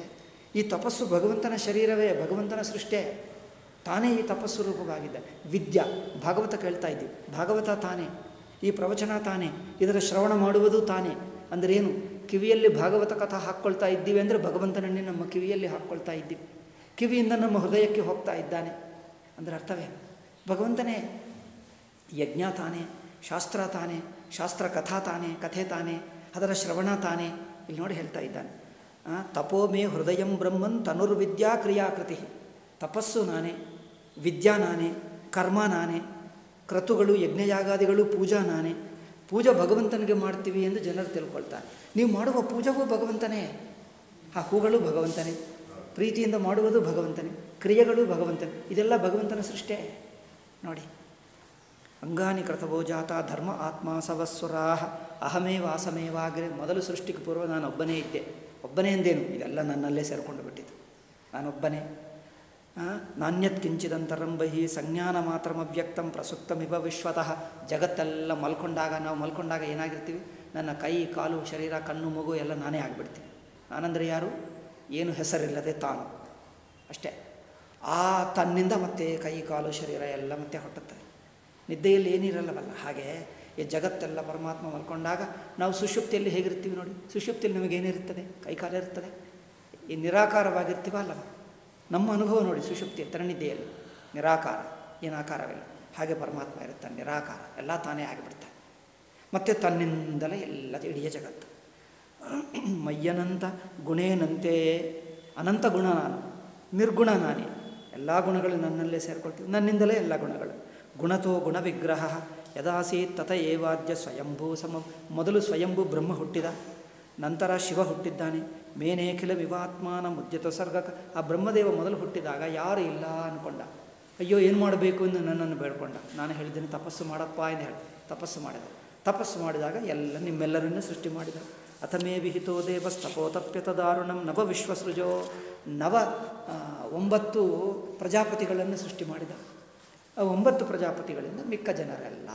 ಈ ತಪಸ್ಸು ಭಗವಂತನ ಶರೀರವೇ, ಭಗವಂತನ ಸೃಷ್ಟೇ, ತಾನೇ ಈ ತಪಸ್ಸು ರೂಪವಾಗಿದ್ದ. ವಿದ್ಯಾ, ಭಾಗವತ ಕೇಳ್ತಾ ಇದ್ದೀವಿ, ಭಾಗವತ ತಾನೇ, ಈ ಪ್ರವಚನ ತಾನೇ, ಇದರ ಶ್ರವಣ ಮಾಡುವುದು ತಾನೇ. ಅಂದ್ರೇನು? ಕಿವಿಯಲ್ಲಿ ಭಾಗವತ ಕಥಾ ಹಾಕ್ಕೊಳ್ತಾ ಇದ್ದೀವಿ ಅಂದರೆ ಭಗವಂತನನ್ನೇ ನಮ್ಮ ಕಿವಿಯಲ್ಲಿ ಹಾಕ್ಕೊಳ್ತಾ ಇದ್ದೀವಿ, ಕಿವಿಯಿಂದ ನಮ್ಮ ಹೃದಯಕ್ಕೆ ಹೋಗ್ತಾ ಇದ್ದಾನೆ ಅಂದರೆ ಅರ್ಥವೇ. ಭಗವಂತನೇ ಯಜ್ಞ ತಾನೇ, ಶಾಸ್ತ್ರ ತಾನೇ, ಶಾಸ್ತ್ರ ಕಥಾ ತಾನೇ, ಕಥೆ ತಾನೇ, ಅದರ ಶ್ರವಣ ತಾನೇ. ಇಲ್ಲಿ ನೋಡಿ ಹೇಳ್ತಾ ಇದ್ದಾನೆ, ತಪೋ ಮೇ ಹೃದಯಂ ಬ್ರಹ್ಮನ್ ತನುರ್ವಿದ್ಯಾ ಕ್ರಿಯಾಕೃತಿ. ತಪಸ್ಸು ನಾನೇ, ವಿದ್ಯಾ ನಾನೇ, ಕರ್ಮ ನಾನೇ, ಕ್ರತುಗಳು ಯಜ್ಞಯಾಗಾದಿಗಳು ಪೂಜಾ ನಾನೇ. ಪೂಜಾ ಭಗವಂತನಿಗೆ ಮಾಡ್ತೀವಿ ಎಂದು ಜನರು ತಿಳ್ಕೊಳ್ತಾರೆ. ನೀವು ಮಾಡುವ ಪೂಜಾವೂ ಭಗವಂತನೇ, ಆ ಹೂಗಳು ಭಗವಂತನೇ, ಪ್ರೀತಿಯಿಂದ ಮಾಡುವುದು ಭಗವಂತನೇ, ಕ್ರಿಯೆಗಳು ಭಗವಂತನೇ, ಇದೆಲ್ಲ ಭಗವಂತನ ಸೃಷ್ಟೇ. ನೋಡಿ, ಅಂಗಾನಿ ಕೃತವೋ ಜಾತ ಧರ್ಮ ಆತ್ಮ ಸವಸ್ವರಾಹ ಅಹಮೇವ ಆಸಮೇವಾಗ್ರೆ. ಮೊದಲು ಸೃಷ್ಟಿಗೆ ಪೂರ್ವ ನಾನು ಒಬ್ಬನೇ ಇದ್ದೆ. ಒಬ್ಬನೇ ಎಂದೇನು? ಇದೆಲ್ಲ ನನ್ನಲ್ಲೇ ಸೇರಿಕೊಂಡು ಬಿಟ್ಟಿತ್ತು, ನಾನೊಬ್ಬನೇ. ನಾಣ್ಯತ್ ಕಿಂಚಿದಂತರಂ ಬಹಿ ಸಂಜ್ಞಾನ ಮಾತ್ರಮವ್ಯಕ್ತಂ ಪ್ರಸುಪ್ತಮಿವ ವಿಶ್ವತಃ. ಜಗತ್ತೆಲ್ಲ ಮಲ್ಕೊಂಡಾಗ, ನಾವು ಮಲ್ಕೊಂಡಾಗ ಏನಾಗಿರ್ತೀವಿ? ನನ್ನ ಕೈ, ಕಾಲು, ಶರೀರ, ಕಣ್ಣು, ಮಗು ಎಲ್ಲ ನಾನೇ ಆಗಿಬಿಡ್ತೀನಿ. ನಾನಂದರೆ ಯಾರು? ಏನು ಹೆಸರಿಲ್ಲದೆ ತಾನು ಅಷ್ಟೇ. ಆ ತನ್ನಿಂದ ಮತ್ತೆ ಕೈ, ಕಾಲು, ಶರೀರ ಎಲ್ಲ ಮತ್ತೆ ಹುಟ್ಟುತ್ತದೆ. ನಿದ್ದೆಯಲ್ಲಿ ಏನಿರಲ್ಲವಲ್ಲ. ಹಾಗೆ ಈ ಜಗತ್ತೆಲ್ಲ ಪರಮಾತ್ಮ ಮಲ್ಕೊಂಡಾಗ ನಾವು ಸುಷುಪ್ತಿಯಲ್ಲಿ ಹೇಗಿರ್ತೀವಿ ನೋಡಿ. ಸುಷುಪ್ತಿಯಲ್ಲಿ ನಮಗೇನಿರುತ್ತದೆ? ಕೈಕಾಲ ಇರ್ತದೆ. ಈ ನಿರಾಕಾರವಾಗಿರ್ತೀವ ಅಲ್ಲವ? ನಮ್ಮ ಅನುಭವ ನೋಡಿ. ಸುಷುಪ್ತಿ ತರನಿದ್ದೆಯಲ್ಲಿ ನಿರಾಕಾರ, ಏನಾಕಾರವಿಲ್ಲ. ಹಾಗೆ ಪರಮಾತ್ಮ ಇರ್ತಾನೆ, ನಿರಾಕಾರ, ಎಲ್ಲ ತಾನೇ ಆಗಿಬಿಡ್ತಾನೆ. ಮತ್ತು ತನ್ನಿಂದಲೇ ಎಲ್ಲ ಇಡೀ ಜಗತ್ತು. ಮಯ್ಯನಂತ ಗುಣೇನಂತೆ, ಅನಂತ ಗುಣ ನಾನು, ನಿರ್ಗುಣ ನಾನೇ. ಎಲ್ಲ ಗುಣಗಳು ನನ್ನಲ್ಲೇ ಸೇರಿಕೊಳ್ತೀವಿ, ನನ್ನಿಂದಲೇ ಎಲ್ಲ ಗುಣಗಳು. ಗುಣತೋ ಗುಣ ವಿಗ್ರಹ ಯದಾಸೀತ್ ತಥ ಏವಾದ್ಯ ಸ್ವಯಂಭೂ ಸಮ. ಮೊದಲು ಸ್ವಯಂಭೂ ಬ್ರಹ್ಮ ಹುಟ್ಟಿದ, ನಂತರ ಶಿವ ಹುಟ್ಟಿದ್ದಾನೆ. ಮೇನೇಖಿಲ ವಿವಾತ್ಮಾನ ಮುದ್ಯತ ಸರ್ಗಕ. ಆ ಬ್ರಹ್ಮದೇವ ಮೊದಲು ಹುಟ್ಟಿದಾಗ ಯಾರು ಇಲ್ಲ ಅಂದ್ಕೊಂಡ. ಅಯ್ಯೋ ಏನು ಮಾಡಬೇಕು ಎಂದು ನನ್ನನ್ನು ಬೇಡ್ಕೊಂಡ. ನಾನು ಹೇಳಿದ್ದೇನೆ ತಪಸ್ಸು ಮಾಡಪ್ಪ ಎಂದು ಹೇಳಿ ತಪಸ್ಸು ಮಾಡಿದ. ತಪಸ್ಸು ಮಾಡಿದಾಗ ಎಲ್ಲ ನಿಮ್ಮೆಲ್ಲರನ್ನು ಸೃಷ್ಟಿ ಮಾಡಿದ. ಅಥಮೇ ವಿಹಿತೋ ದೇವಸ್ತಪೋತಪ್ಯತ ದಾರುಣಂ ನವ ವಿಶ್ವಸೃಜೋ. ನವ ಒಂಬತ್ತು ಪ್ರಜಾಪತಿಗಳನ್ನು ಸೃಷ್ಟಿ ಮಾಡಿದ. ಆ ಒಂಬತ್ತು ಪ್ರಜಾಪತಿಗಳಿಂದ ಮಿಕ್ಕ ಜನರೆಲ್ಲ.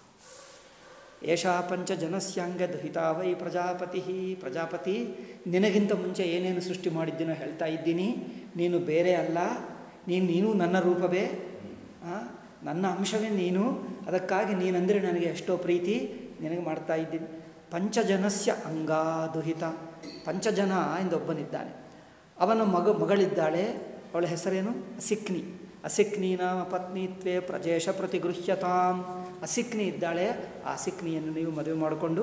ಏಷಾ ಪಂಚ ಜನಸ್ಯಾಂಗ ದುಹಿತಾ ವೈ ಪ್ರಜಾಪತಿ. ಪ್ರಜಾಪತಿ, ನಿನಗಿಂತ ಮುಂಚೆ ಏನೇನು ಸೃಷ್ಟಿ ಮಾಡಿದ್ದೀನೋ ಹೇಳ್ತಾ ಇದ್ದೀನಿ. ನೀನು ಬೇರೆ ಅಲ್ಲ, ನೀನು ನೀನು ನನ್ನ ರೂಪವೇ, ನನ್ನ ಅಂಶವೇ ನೀನು. ಅದಕ್ಕಾಗಿ ನೀನಂದರೆ ನನಗೆ ಎಷ್ಟೋ ಪ್ರೀತಿ, ನಿನಗೆ ಮಾಡ್ತಾ ಇದ್ದೀನಿ. ಪಂಚಜನಸ್ಯ ಅಂಗಾದುಹಿತ. ಪಂಚಜನ ಎಂದೊಬ್ಬನಿದ್ದಾನೆ, ಅವನ ಮಗ ಮಗಳಿದ್ದಾಳೆ. ಅವಳ ಹೆಸರೇನು? ಅಸಿಕ್ನಿ. ಅಸಿಕ್ನಿ ನಾಮ ಪತ್ನಿತ್ವೇ ಪ್ರಜೇಶ ಪ್ರತಿಗೃಹ್ಯತಾಂ. ಅಸಿಕ್ನಿ ಇದ್ದಾಳೆ. ಆ ಅಸಿಕ್ನಿಯನ್ನು ನೀವು ಮದುವೆ ಮಾಡಿಕೊಂಡು,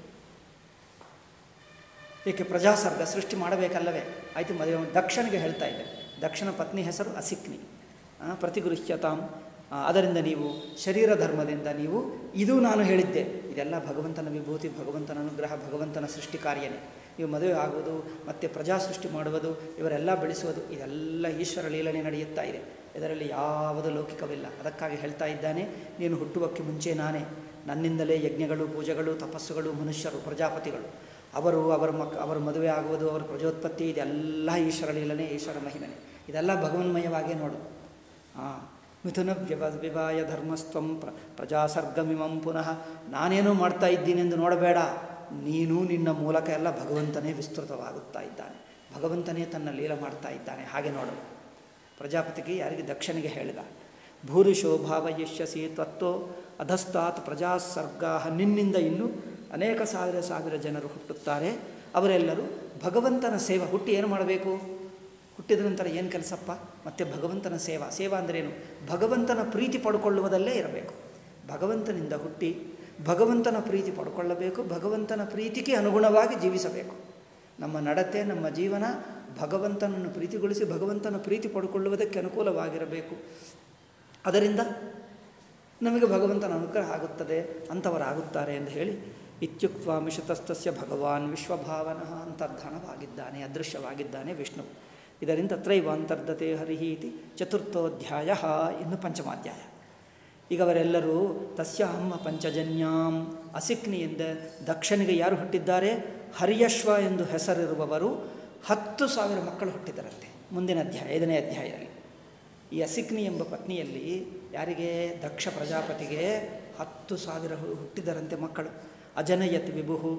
ಏಕೆ ಪ್ರಜಾಸರ್ಗ ಸೃಷ್ಟಿ ಮಾಡಬೇಕಲ್ಲವೇ? ಆಯಿತು, ಮದುವೆ. ದಕ್ಷನಿಗೆ ಹೇಳ್ತಾ ಇದ್ದೆ, ದಕ್ಷನ ಪತ್ನಿ ಹೆಸರು ಅಸಿಕ್ನಿ. ಪ್ರತಿಗೃಹ್ಯತಾಂ. ಅದರಿಂದ ನೀವು ಶರೀರ ಧರ್ಮದಿಂದ ನೀವು, ಇದು ನಾನು ಹೇಳಿದ್ದೆ, ಇದೆಲ್ಲ ಭಗವಂತನ ವಿಭೂತಿ, ಭಗವಂತನ ಅನುಗ್ರಹ, ಭಗವಂತನ ಸೃಷ್ಟಿ ಕಾರ್ಯನೇ. ನೀವು ಮದುವೆ ಆಗುವುದು, ಮತ್ತು ಪ್ರಜಾ ಸೃಷ್ಟಿ ಮಾಡುವುದು, ಇವರೆಲ್ಲ ಬೆಳೆಸುವುದು, ಇದೆಲ್ಲ ಈಶ್ವರ ಲೀಲನೆ ನಡೆಯುತ್ತಾ ಇದೆ. ಇದರಲ್ಲಿ ಯಾವುದು ಲೌಕಿಕವಿಲ್ಲ. ಅದಕ್ಕಾಗಿ ಹೇಳ್ತಾ ಇದ್ದಾನೆ, ನೀನು ಹುಟ್ಟುವಕ್ಕೆ ಮುಂಚೆ ನಾನೇ. ನನ್ನಿಂದಲೇ ಯಜ್ಞಗಳು, ಪೂಜೆಗಳು, ತಪಸ್ಸುಗಳು, ಮನುಷ್ಯರು, ಪ್ರಜಾಪತಿಗಳು, ಅವರು ಅವರ ಮಕ್ ಅವರು ಮದುವೆ ಆಗುವುದು, ಅವರ ಪ್ರಜೋತ್ಪತ್ತಿ, ಇದೆಲ್ಲ ಈಶ್ವರ ಲೀಲನೆ, ಈಶ್ವರ ಮಹಿಮನೆ. ಇದೆಲ್ಲ ಭಗವನ್ಮಯವಾಗೇ ನೋಡು. ಹಾಂ, ಮಿಥುನ ವ್ಯವ ವಿವಾಯ ಧರ್ಮಸ್ತ್ವಂ ಪ್ರ ಪ್ರಜಾಸರ್ಗಮಿಮಂ ಪುನಃ. ನಾನೇನೋ ಮಾಡ್ತಾ ಇದ್ದೀನೆಂದು ನೋಡಬೇಡ. ನೀನು ನಿನ್ನ ಮೂಲಕ ಎಲ್ಲ ಭಗವಂತನೇ ವಿಸ್ತೃತವಾಗುತ್ತಾ ಇದ್ದಾನೆ, ಭಗವಂತನೇ ತನ್ನ ಲೀಲ ಮಾಡ್ತಾ ಇದ್ದಾನೆ. ಹಾಗೆ ನೋಡು. ಪ್ರಜಾಪತಿಗೆ, ಯಾರಿಗೆ? ದಕ್ಷನಿಗೆ ಹೇಳಿದ. ಭೂರಿಶೋ ಭಾವಯಿಷ್ಯಸಿ ತ್ವತ್ತೋ ಅಧಸ್ತಾತ್ ಪ್ರಜಾಸರ್ಗಾ. ನಿನ್ನಿಂದ ಇನ್ನೂ ಅನೇಕ ಸಾವಿರ ಸಾವಿರ ಜನರು ಹುಟ್ಟುತ್ತಾರೆ. ಅವರೆಲ್ಲರೂ ಭಗವಂತನ ಸೇವಾ. ಹುಟ್ಟಿ ಏನು ಮಾಡಬೇಕು? ಹುಟ್ಟಿದ ನಂತರ ಏನು ಕೆಲಸಪ್ಪ? ಮತ್ತು ಭಗವಂತನ ಸೇವಾ. ಸೇವಾ ಅಂದ್ರೇನು? ಭಗವಂತನ ಪ್ರೀತಿ ಪಡ್ಕೊಳ್ಳುವುದಲ್ಲೇ ಇರಬೇಕು. ಭಗವಂತನಿಂದ ಹುಟ್ಟಿ ಭಗವಂತನ ಪ್ರೀತಿ ಪಡ್ಕೊಳ್ಳಬೇಕು, ಭಗವಂತನ ಪ್ರೀತಿಗೆ ಅನುಗುಣವಾಗಿ ಜೀವಿಸಬೇಕು. ನಮ್ಮ ನಡತೆ, ನಮ್ಮ ಜೀವನ ಭಗವಂತನನ್ನು ಪ್ರೀತಿಗೊಳಿಸಿ ಭಗವಂತನ ಪ್ರೀತಿ ಪಡ್ಕೊಳ್ಳುವುದಕ್ಕೆ ಅನುಕೂಲವಾಗಿರಬೇಕು. ಅದರಿಂದ ನಮಗೆ ಭಗವಂತನ ಅನುಗ್ರಹ ಆಗುತ್ತದೆ, ಅಂಥವರಾಗುತ್ತಾರೆ ಎಂದು ಹೇಳಿ, ಇತ್ಯುಕ್ತ ಮಿಷತಸ್ತಸ್ಯ ಭಗವಾನ್ ವಿಶ್ವಭಾವನಃ. ಅಂತರ್ಧಾನವಾಗಿದ್ದಾನೆ, ಅದೃಶ್ಯವಾಗಿದ್ದಾನೆ ವಿಷ್ಣು. ಇದರಿಂದ ತ್ರೈವ ಅಂತರ್ಧತೆ ಹರಿಹಿ ಇತಿ ಚತುರ್ಥೋಧ್ಯಾಯ. ಇನ್ನು ಪಂಚಮಾಧ್ಯಾಯ. ಈಗ ಅವರೆಲ್ಲರೂ ತಸ್ಯಾಂ ಪಂಚಜನ್ಯಾಂ. ಅಸಿಕ್ನಿಯಿಂದ ದಕ್ಷನಿಗೆ ಯಾರು ಹುಟ್ಟಿದ್ದಾರೆ? ಹರ್ಯಶ್ವ ಎಂದು ಹೆಸರಿರುವವರು ಹತ್ತು ಸಾವಿರ ಮಕ್ಕಳು ಹುಟ್ಟಿದರಂತೆ. ಮುಂದಿನ ಅಧ್ಯಾಯ, ಐದನೇ ಅಧ್ಯಾಯದಲ್ಲಿ ಈ ಅಸಿಕ್ನಿ ಎಂಬ ಪತ್ನಿಯಲ್ಲಿ ಯಾರಿಗೆ? ದಕ್ಷ ಪ್ರಜಾಪತಿಗೆ ಹತ್ತು ಸಾವಿರ ಹುಟ್ಟಿದರಂತೆ ಮಕ್ಕಳು. ಅಜನಯತ್ ವಿಭು.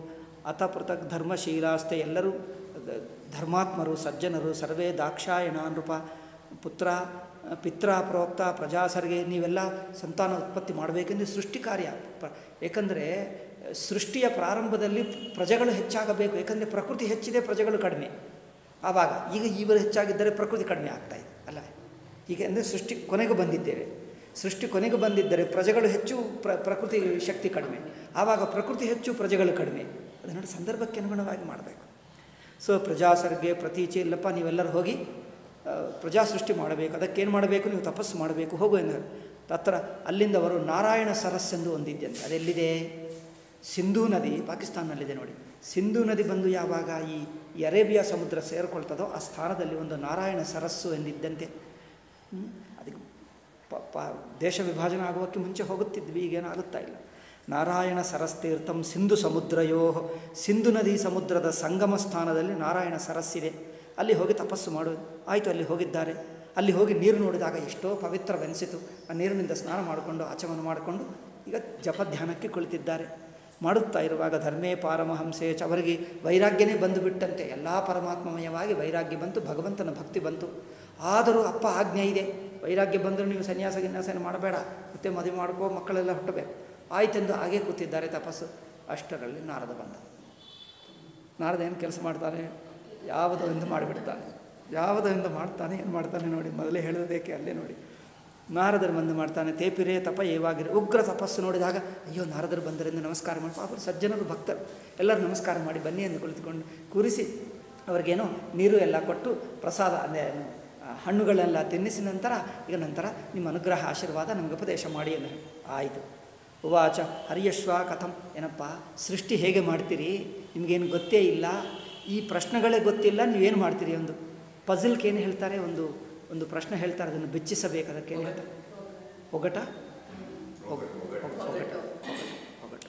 ಅಥ ಪೃಥಕ್ ಧರ್ಮಶೀಲಾಸ್ತೆ, ಎಲ್ಲರೂ ಧರ್ಮಾತ್ಮರು ಸಜ್ಜನರು, ಸರ್ವೇ ದಾಕ್ಷಾಯಣ ನೃಪ ಪುತ್ರ ಪಿತ್ರ ಪ್ರೋಕ್ತ ಪ್ರಜಾಸರ್ಗೆ, ನೀವೆಲ್ಲ ಸಂತಾನ ಉತ್ಪತ್ತಿ ಮಾಡಬೇಕೆಂದು ಸೃಷ್ಟಿ ಕಾರ್ಯ. ಪ ಏಕೆಂದರೆ ಸೃಷ್ಟಿಯ ಪ್ರಾರಂಭದಲ್ಲಿ ಪ್ರಜೆಗಳು ಹೆಚ್ಚಾಗಬೇಕು, ಏಕೆಂದರೆ ಪ್ರಕೃತಿ ಹೆಚ್ಚಿದೆ, ಪ್ರಜೆಗಳು ಕಡಿಮೆ. ಆವಾಗ ಈಗ ಇವರು ಹೆಚ್ಚಾಗಿದ್ದರೆ ಪ್ರಕೃತಿ ಕಡಿಮೆ ಆಗ್ತಾಯಿದೆ ಅಲ್ಲವೇ? ಈಗ ಅಂದರೆ ಸೃಷ್ಟಿ ಕೊನೆಗೂ ಬಂದಿದ್ದೇವೆ. ಸೃಷ್ಟಿ ಕೊನೆಗೂ ಬಂದಿದ್ದರೆ ಪ್ರಜೆಗಳು ಹೆಚ್ಚು, ಪ್ರ ಪ್ರಕೃತಿ ಶಕ್ತಿ ಕಡಿಮೆ. ಆವಾಗ ಪ್ರಕೃತಿ ಹೆಚ್ಚು, ಪ್ರಜೆಗಳು ಕಡಿಮೆ. ಅದನ್ನು ಸಂದರ್ಭಕ್ಕೆ ಅನುಗುಣವಾಗಿ ಮಾಡಬೇಕು. ಸೊ ಪ್ರಜಾಸರ್ಗೆ ಪ್ರತೀಚೆ, ಇಲ್ಲಪ್ಪ ನೀವೆಲ್ಲರೂ ಹೋಗಿ ಪ್ರಜಾ ಸೃಷ್ಟಿ ಮಾಡಬೇಕು. ಅದಕ್ಕೇನು ಮಾಡಬೇಕು? ನೀವು ತಪಸ್ಸು ಮಾಡಬೇಕು, ಹೋಗು ಎಂದರು. ತತ್ರ ಅಲ್ಲಿಂದ ಅವರು ನಾರಾಯಣ ಸರಸ್ಸೆಂದು ಒಂದಿದ್ದಂತೆ. ಅದೆಲ್ಲಿದೆ? ಸಿಂಧೂ ನದಿ ಪಾಕಿಸ್ತಾನದಲ್ಲಿದೆ ನೋಡಿ. ಸಿಂಧೂ ನದಿ ಬಂದು ಯಾವಾಗ ಈ ಅರೇಬಿಯಾ ಸಮುದ್ರ ಸೇರಿಕೊಳ್ತದೋ ಆ ಸ್ಥಾನದಲ್ಲಿ ಒಂದು ನಾರಾಯಣ ಸರಸ್ಸು ಎಂದಿದ್ದಂತೆ. ಅದಕ್ಕೆ ಪ ಪ ದೇಶ ವಿಭಜನೆ ಆಗುವಕ್ಕೆ ಮುಂಚೆ ಹೋಗುತ್ತಿದ್ವಿ, ಈಗೇನು ಆಗುತ್ತಾ ಇಲ್ಲ. ನಾರಾಯಣ ಸರಸ್ತೀರ್ಥಂ ಸಿಂಧು ಸಮುದ್ರಯೋ, ಸಿಂಧು ನದಿ ಸಮುದ್ರದ ಸಂಗಮ ಸ್ಥಾನದಲ್ಲಿ ನಾರಾಯಣ ಸರಸ್ಸಿದೆ. ಅಲ್ಲಿ ಹೋಗಿ ತಪಸ್ಸು ಮಾಡೋದು. ಆಯಿತು, ಅಲ್ಲಿ ಹೋಗಿದ್ದಾರೆ. ಅಲ್ಲಿ ಹೋಗಿ ನೀರು ನೋಡಿದಾಗ ಎಷ್ಟೋ ಪವಿತ್ರವೆನಿಸಿತು. ಆ ನೀರಿನಿಂದ ಸ್ನಾನ ಮಾಡಿಕೊಂಡು ಆಚಮನ ಮಾಡಿಕೊಂಡು ಈಗ ಜಪಧ್ಯಾನಕ್ಕೆ ಕುಳಿತಿದ್ದಾರೆ. ಮಾಡುತ್ತಾ ಇರುವಾಗ ಧರ್ಮೇ ಪಾರಮಹಂಸೆ ಚ, ಅವರಿಗೆ ವೈರಾಗ್ಯನೇ ಬಂದುಬಿಟ್ಟಂತೆ. ಎಲ್ಲ ಪರಮಾತ್ಮಮಯವಾಗಿ ವೈರಾಗ್ಯ ಬಂತು, ಭಗವಂತನ ಭಕ್ತಿ ಬಂತು. ಆದರೂ ಅಪ್ಪ ಆಜ್ಞೆ ಇದೆ, ವೈರಾಗ್ಯ ಬಂದರೂ ನೀವು ಸನ್ಯಾಸ ಗಿನ್ಯಾಸನ ಮಾಡಬೇಡ, ಮತ್ತೆ ಮದುವೆ ಮಾಡ್ಕೋ, ಮಕ್ಕಳೆಲ್ಲ ಹುಟ್ಟಬೇಕು. ಆಯ್ತೆಂದು ಹಾಗೇ ಕೂತಿದ್ದಾರೆ ತಪಸ್ಸು. ಅಷ್ಟರಲ್ಲಿ ನಾರದ ಬಂದ. ನಾರದ ಏನು ಕೆಲಸ ಮಾಡ್ತಾನೆ? ಯಾವುದೋ ಎಂದು ಮಾಡಿಬಿಡ್ತಾನೆ. ಯಾವುದೋ ಎಂದು ಮಾಡ್ತಾನೆ, ಏನು ಮಾಡ್ತಾನೆ ನೋಡಿ, ಮೊದಲೇ ಹೇಳೋದೇಕೆ ಅಲ್ಲೇ ನೋಡಿ. ನಾರದರು ಬಂದು ಮಾಡ್ತಾನೆ. ತೇಪಿರೇ ತಪ ಏವಾಗಿರೋ ಉಗ್ರ ತಪಸ್ಸು ನೋಡಿದಾಗ, ಅಯ್ಯೋ ನಾರದರು ಬಂದರಿಂದ ನಮಸ್ಕಾರ ಮಾಡಿ, ಅವರು ಸಜ್ಜನರು ಭಕ್ತರು, ಎಲ್ಲರೂ ನಮಸ್ಕಾರ ಮಾಡಿ ಬನ್ನಿ ಎಂದು ಕುಳಿತುಕೊಂಡು ಕೂರಿಸಿ ಅವ್ರಿಗೇನೋ ನೀರು ಎಲ್ಲ ಕೊಟ್ಟು ಪ್ರಸಾದ ಅಂದರೆ ಹಣ್ಣುಗಳೆಲ್ಲ ತಿನ್ನಿಸಿ ನಂತರ ಈಗ ನಂತರ ನಿಮ್ಮ ಅನುಗ್ರಹ ಆಶೀರ್ವಾದ ನಮಗೆ ಉಪದೇಶ ಮಾಡಿ ಎಂದು ಹೇಳಿ ಆಯಿತು. ಉವಾಚ ಹರಿಯಶ್ವ ಕಥಂ, ಏನಪ್ಪ ಸೃಷ್ಟಿ ಹೇಗೆ ಮಾಡ್ತೀರಿ? ನಿಮಗೇನು ಗೊತ್ತೇ ಇಲ್ಲ, ಈ ಪ್ರಶ್ನೆಗಳೇ ಗೊತ್ತಿಲ್ಲ, ನೀವೇನು ಮಾಡ್ತೀರಿ? ಒಂದು ಪಝಲ್ಗೆ ಏನು ಹೇಳ್ತಾರೆ, ಒಂದು ಒಂದು ಪ್ರಶ್ನೆ ಹೇಳ್ತಾರೆ, ಅದನ್ನು ಬೆಚ್ಚಿಸಬೇಕು. ಅದಕ್ಕೇನು ಹೇಳ್ತಾರೆ? ಒಗಟ ಒಗಟ ಒಗಟ ಒಗಟ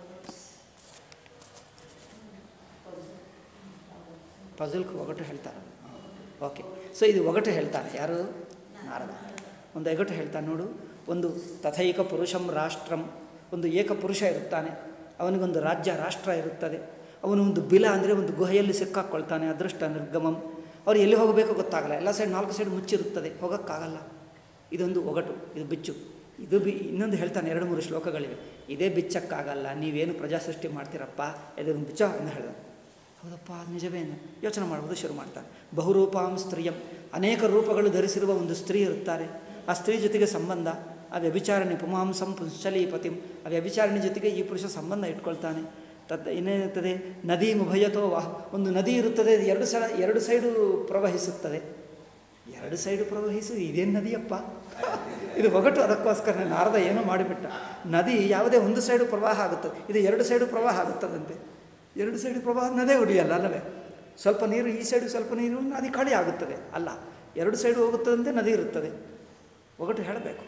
ಪಝಲ್ಗೆ ಒಗಟು ಹೇಳ್ತಾರೆ. ಓಕೆ, ಸೊ ಇದು ಒಗಟು ಹೇಳ್ತಾನೆ ಯಾರು? ನಾರದ. ಒಂದು ಒಗಟು ಹೇಳ್ತಾನೆ ನೋಡು. ಒಂದು ತಥೈಕ ಪುರುಷಂ ರಾಷ್ಟ್ರಂ, ಒಂದು ಏಕ ಪುರುಷ ಇರುತ್ತಾನೆ, ಅವನಿಗೊಂದು ರಾಜ್ಯ ರಾಷ್ಟ್ರ ಇರುತ್ತದೆ. ಅವನು ಒಂದು ಬಿಲ ಅಂದರೆ ಒಂದು ಗುಹೆಯಲ್ಲಿ ಸಿಕ್ಕಾಕ್ಕೊಳ್ತಾನೆ, ಅದೃಷ್ಟ ನಿರ್ಗಮಂ. ಅವ್ರು ಎಲ್ಲಿ ಹೋಗಬೇಕೋ ಗೊತ್ತಾಗಲ್ಲ, ಎಲ್ಲ ಸೈಡ್ ನಾಲ್ಕು ಸೈಡ್ ಮುಚ್ಚಿರುತ್ತದೆ, ಹೋಗೋಕ್ಕಾಗಲ್ಲ. ಇದೊಂದು ಒಗಟು, ಇದು ಬಿಚ್ಚು. ಇದು ಬಿ ಇನ್ನೊಂದು ಹೇಳ್ತಾನೆ, ಎರಡು ಮೂರು ಶ್ಲೋಕಗಳಿವೆ. ಇದೇ ಬಿಚ್ಚಕ್ಕಾಗಲ್ಲ, ನೀವೇನು ಪ್ರಜಾ ಸೃಷ್ಟಿ ಮಾಡ್ತೀರಪ್ಪ, ಇದನ್ನು ಬಿಚ್ಚ ಎಂದು ಹೇಳಿದ. ಹೌದಪ್ಪ, ಅದು ನಿಜವೇನು? ಯೋಚನೆ ಮಾಡ್ಬೋದು. ಶುರು ಮಾಡ್ತಾನೆ. ಬಹುರೂಪಾಂ ಸ್ತ್ರೀಯಂ, ಅನೇಕ ರೂಪಗಳು ಧರಿಸಿರುವ ಒಂದು ಸ್ತ್ರೀ ಇರುತ್ತಾರೆ. ಆ ಸ್ತ್ರೀ ಜೊತೆಗೆ ಸಂಬಂಧ, ಆ ವ್ಯಭಿಚಾರಣೆ ಪುಮಾಂಸಂ ಪುಂಶ್ಚಲೀಪತಿಂ, ಆ ವ್ಯಭಿಚಾರಣೆ ಜೊತೆಗೆ ಈ ಪುರುಷ ಸಂಬಂಧ ಇಟ್ಕೊಳ್ತಾನೆ. ತದ್ ಇನ್ನೇನಿರ್ತದೆ? ನದಿ ಮುಭಯತೋ ವಾಹ, ಒಂದು ನದಿ ಇರುತ್ತದೆ, ಎರಡು ಸಲ ಎರಡು ಸೈಡು ಪ್ರವಹಿಸುತ್ತದೆ. ಎರಡು ಸೈಡು ಪ್ರವಹಿಸು, ಇದೇನು ನದಿಯಪ್ಪ? ಇದು ಒಗಟು. ಅದಕ್ಕೋಸ್ಕರ ನಾರದ ಏನೋ ಮಾಡಿಬಿಟ್ಟ. ನದಿ ಯಾವುದೇ ಒಂದು ಸೈಡು ಪ್ರವಾಹ ಆಗುತ್ತದೆ, ಇದು ಎರಡು ಸೈಡು ಪ್ರವಾಹ ಆಗುತ್ತದಂತೆ. ಎರಡು ಸೈಡು ಪ್ರವಾಹ ನದೇ ಉಳಿಯಲ್ಲ ಅಲ್ಲವೇ? ಸ್ವಲ್ಪ ನೀರು ಈ ಸೈಡು, ಸ್ವಲ್ಪ ನೀರು ನದಿ ಖಾಲಿ ಆಗುತ್ತದೆ ಅಲ್ಲ, ಎರಡು ಸೈಡು ಹೋಗುತ್ತದಂತೆ ನದಿ ಇರುತ್ತದೆ. ಒಗಟು ಹೇಳಬೇಕು.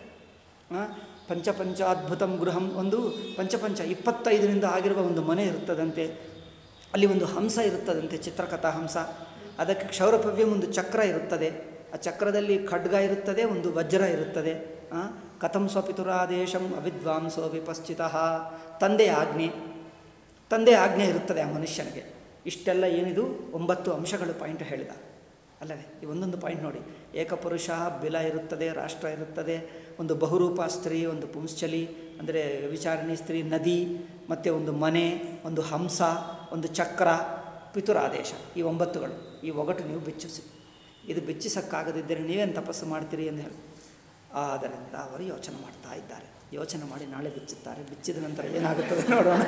ಪಂಚಪಂಚ ಅದ್ಭುತಂ ಗೃಹಂ, ಒಂದು ಪಂಚಪಂಚ ಇಪ್ಪತ್ತೈದರಿಂದ ಆಗಿರುವ ಒಂದು ಮನೆ ಇರುತ್ತದಂತೆ. ಅಲ್ಲಿ ಒಂದು ಹಂಸ ಇರುತ್ತದಂತೆ, ಚಿತ್ರಕಥಾ ಹಂಸ. ಅದಕ್ಕೆ ಕ್ಷೌರಪವ್ಯಂ, ಒಂದು ಚಕ್ರ ಇರುತ್ತದೆ. ಆ ಚಕ್ರದಲ್ಲಿ ಖಡ್ಗ ಇರುತ್ತದೆ, ಒಂದು ವಜ್ರ ಇರುತ್ತದೆ. ಕಥಂ ಸ್ವಪಿತುರಾದೇಶಂ ಅವಿದ್ವಾಂಸೋ ವಿಪಶ್ಚಿತಃ, ತಂದೆ ಆಜ್ಞೆ, ತಂದೆ ಆಜ್ಞೆ ಇರುತ್ತದೆ ಆ ಮನುಷ್ಯನಿಗೆ. ಇಷ್ಟೆಲ್ಲ ಏನಿದು ಒಂಬತ್ತು ಅಂಶಗಳು ಪಾಯಿಂಟ್ ಹೇಳಿದ ಅಲ್ಲವೇ? ಈ ಒಂದೊಂದು ಪಾಯಿಂಟ್ ನೋಡಿ. ಏಕಪುರುಷ, ಬಿಲ ಇರುತ್ತದೆ, ರಾಷ್ಟ್ರ ಇರುತ್ತದೆ, ಒಂದು ಬಹುರೂಪ ಸ್ತ್ರೀ, ಒಂದು ಪುಂಶ್ಚಲಿ ಅಂದರೆ ವಿಚಾರಣಿ ಸ್ತ್ರೀ, ನದಿ, ಮತ್ತು ಒಂದು ಮನೆ, ಒಂದು ಹಂಸ, ಒಂದು ಚಕ್ರ, ಪಿತುರಾದೇಶ. ಈ ಒಂಬತ್ತುಗಳು. ಈ ಒಗಟು ನೀವು ಬಿಚ್ಚಿಸಿ. ಇದು ಬಿಚ್ಚಿಸಕ್ಕಾಗದಿದ್ದರೆ ನೀವೇನು ತಪಸ್ಸು ಮಾಡ್ತೀರಿ ಎಂದು ಹೇಳಿ. ಆದ್ದರಿಂದ ಅವರು ಯೋಚನೆ ಮಾಡ್ತಾ ಇದ್ದಾರೆ. ಯೋಚನೆ ಮಾಡಿ ನಾಳೆ ಬಿಚ್ಚುತ್ತಾರೆ. ಬಿಚ್ಚಿದ ನಂತರ ಏನಾಗುತ್ತದೆ ನೋಡೋಣ.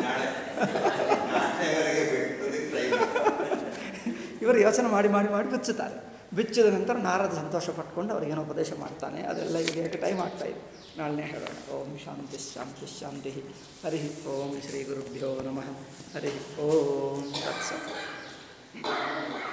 ಇವರು ಯೋಚನೆ ಮಾಡಿ ಮಾಡಿ ಮಾಡಿ ಬಿಚ್ಚುತ್ತಾರೆ. ಬಿಚ್ಚಿದ ನಂತರ ನಾರದ ಸಂತೋಷ ಪಟ್ಕೊಂಡು ಅವ್ರಿಗೇನೋ ಉಪದೇಶ ಮಾಡ್ತಾನೆ. ಅದೆಲ್ಲ ಈಗ ಟೈಮ್ ಆಗ್ತಾಯಿದೆ, ನಾಳೆ ಹೇಳೋಣ. ಓಂ ಶಾಂತಿ ಶಾಂತಿ ಶಾಂತಿ. ಹರಿ ಓಂ ಶ್ರೀ ಗುರುಭ್ಯೋ ನಮಃ. ಹರಿ ಓಂ ತತ್ಸತ್.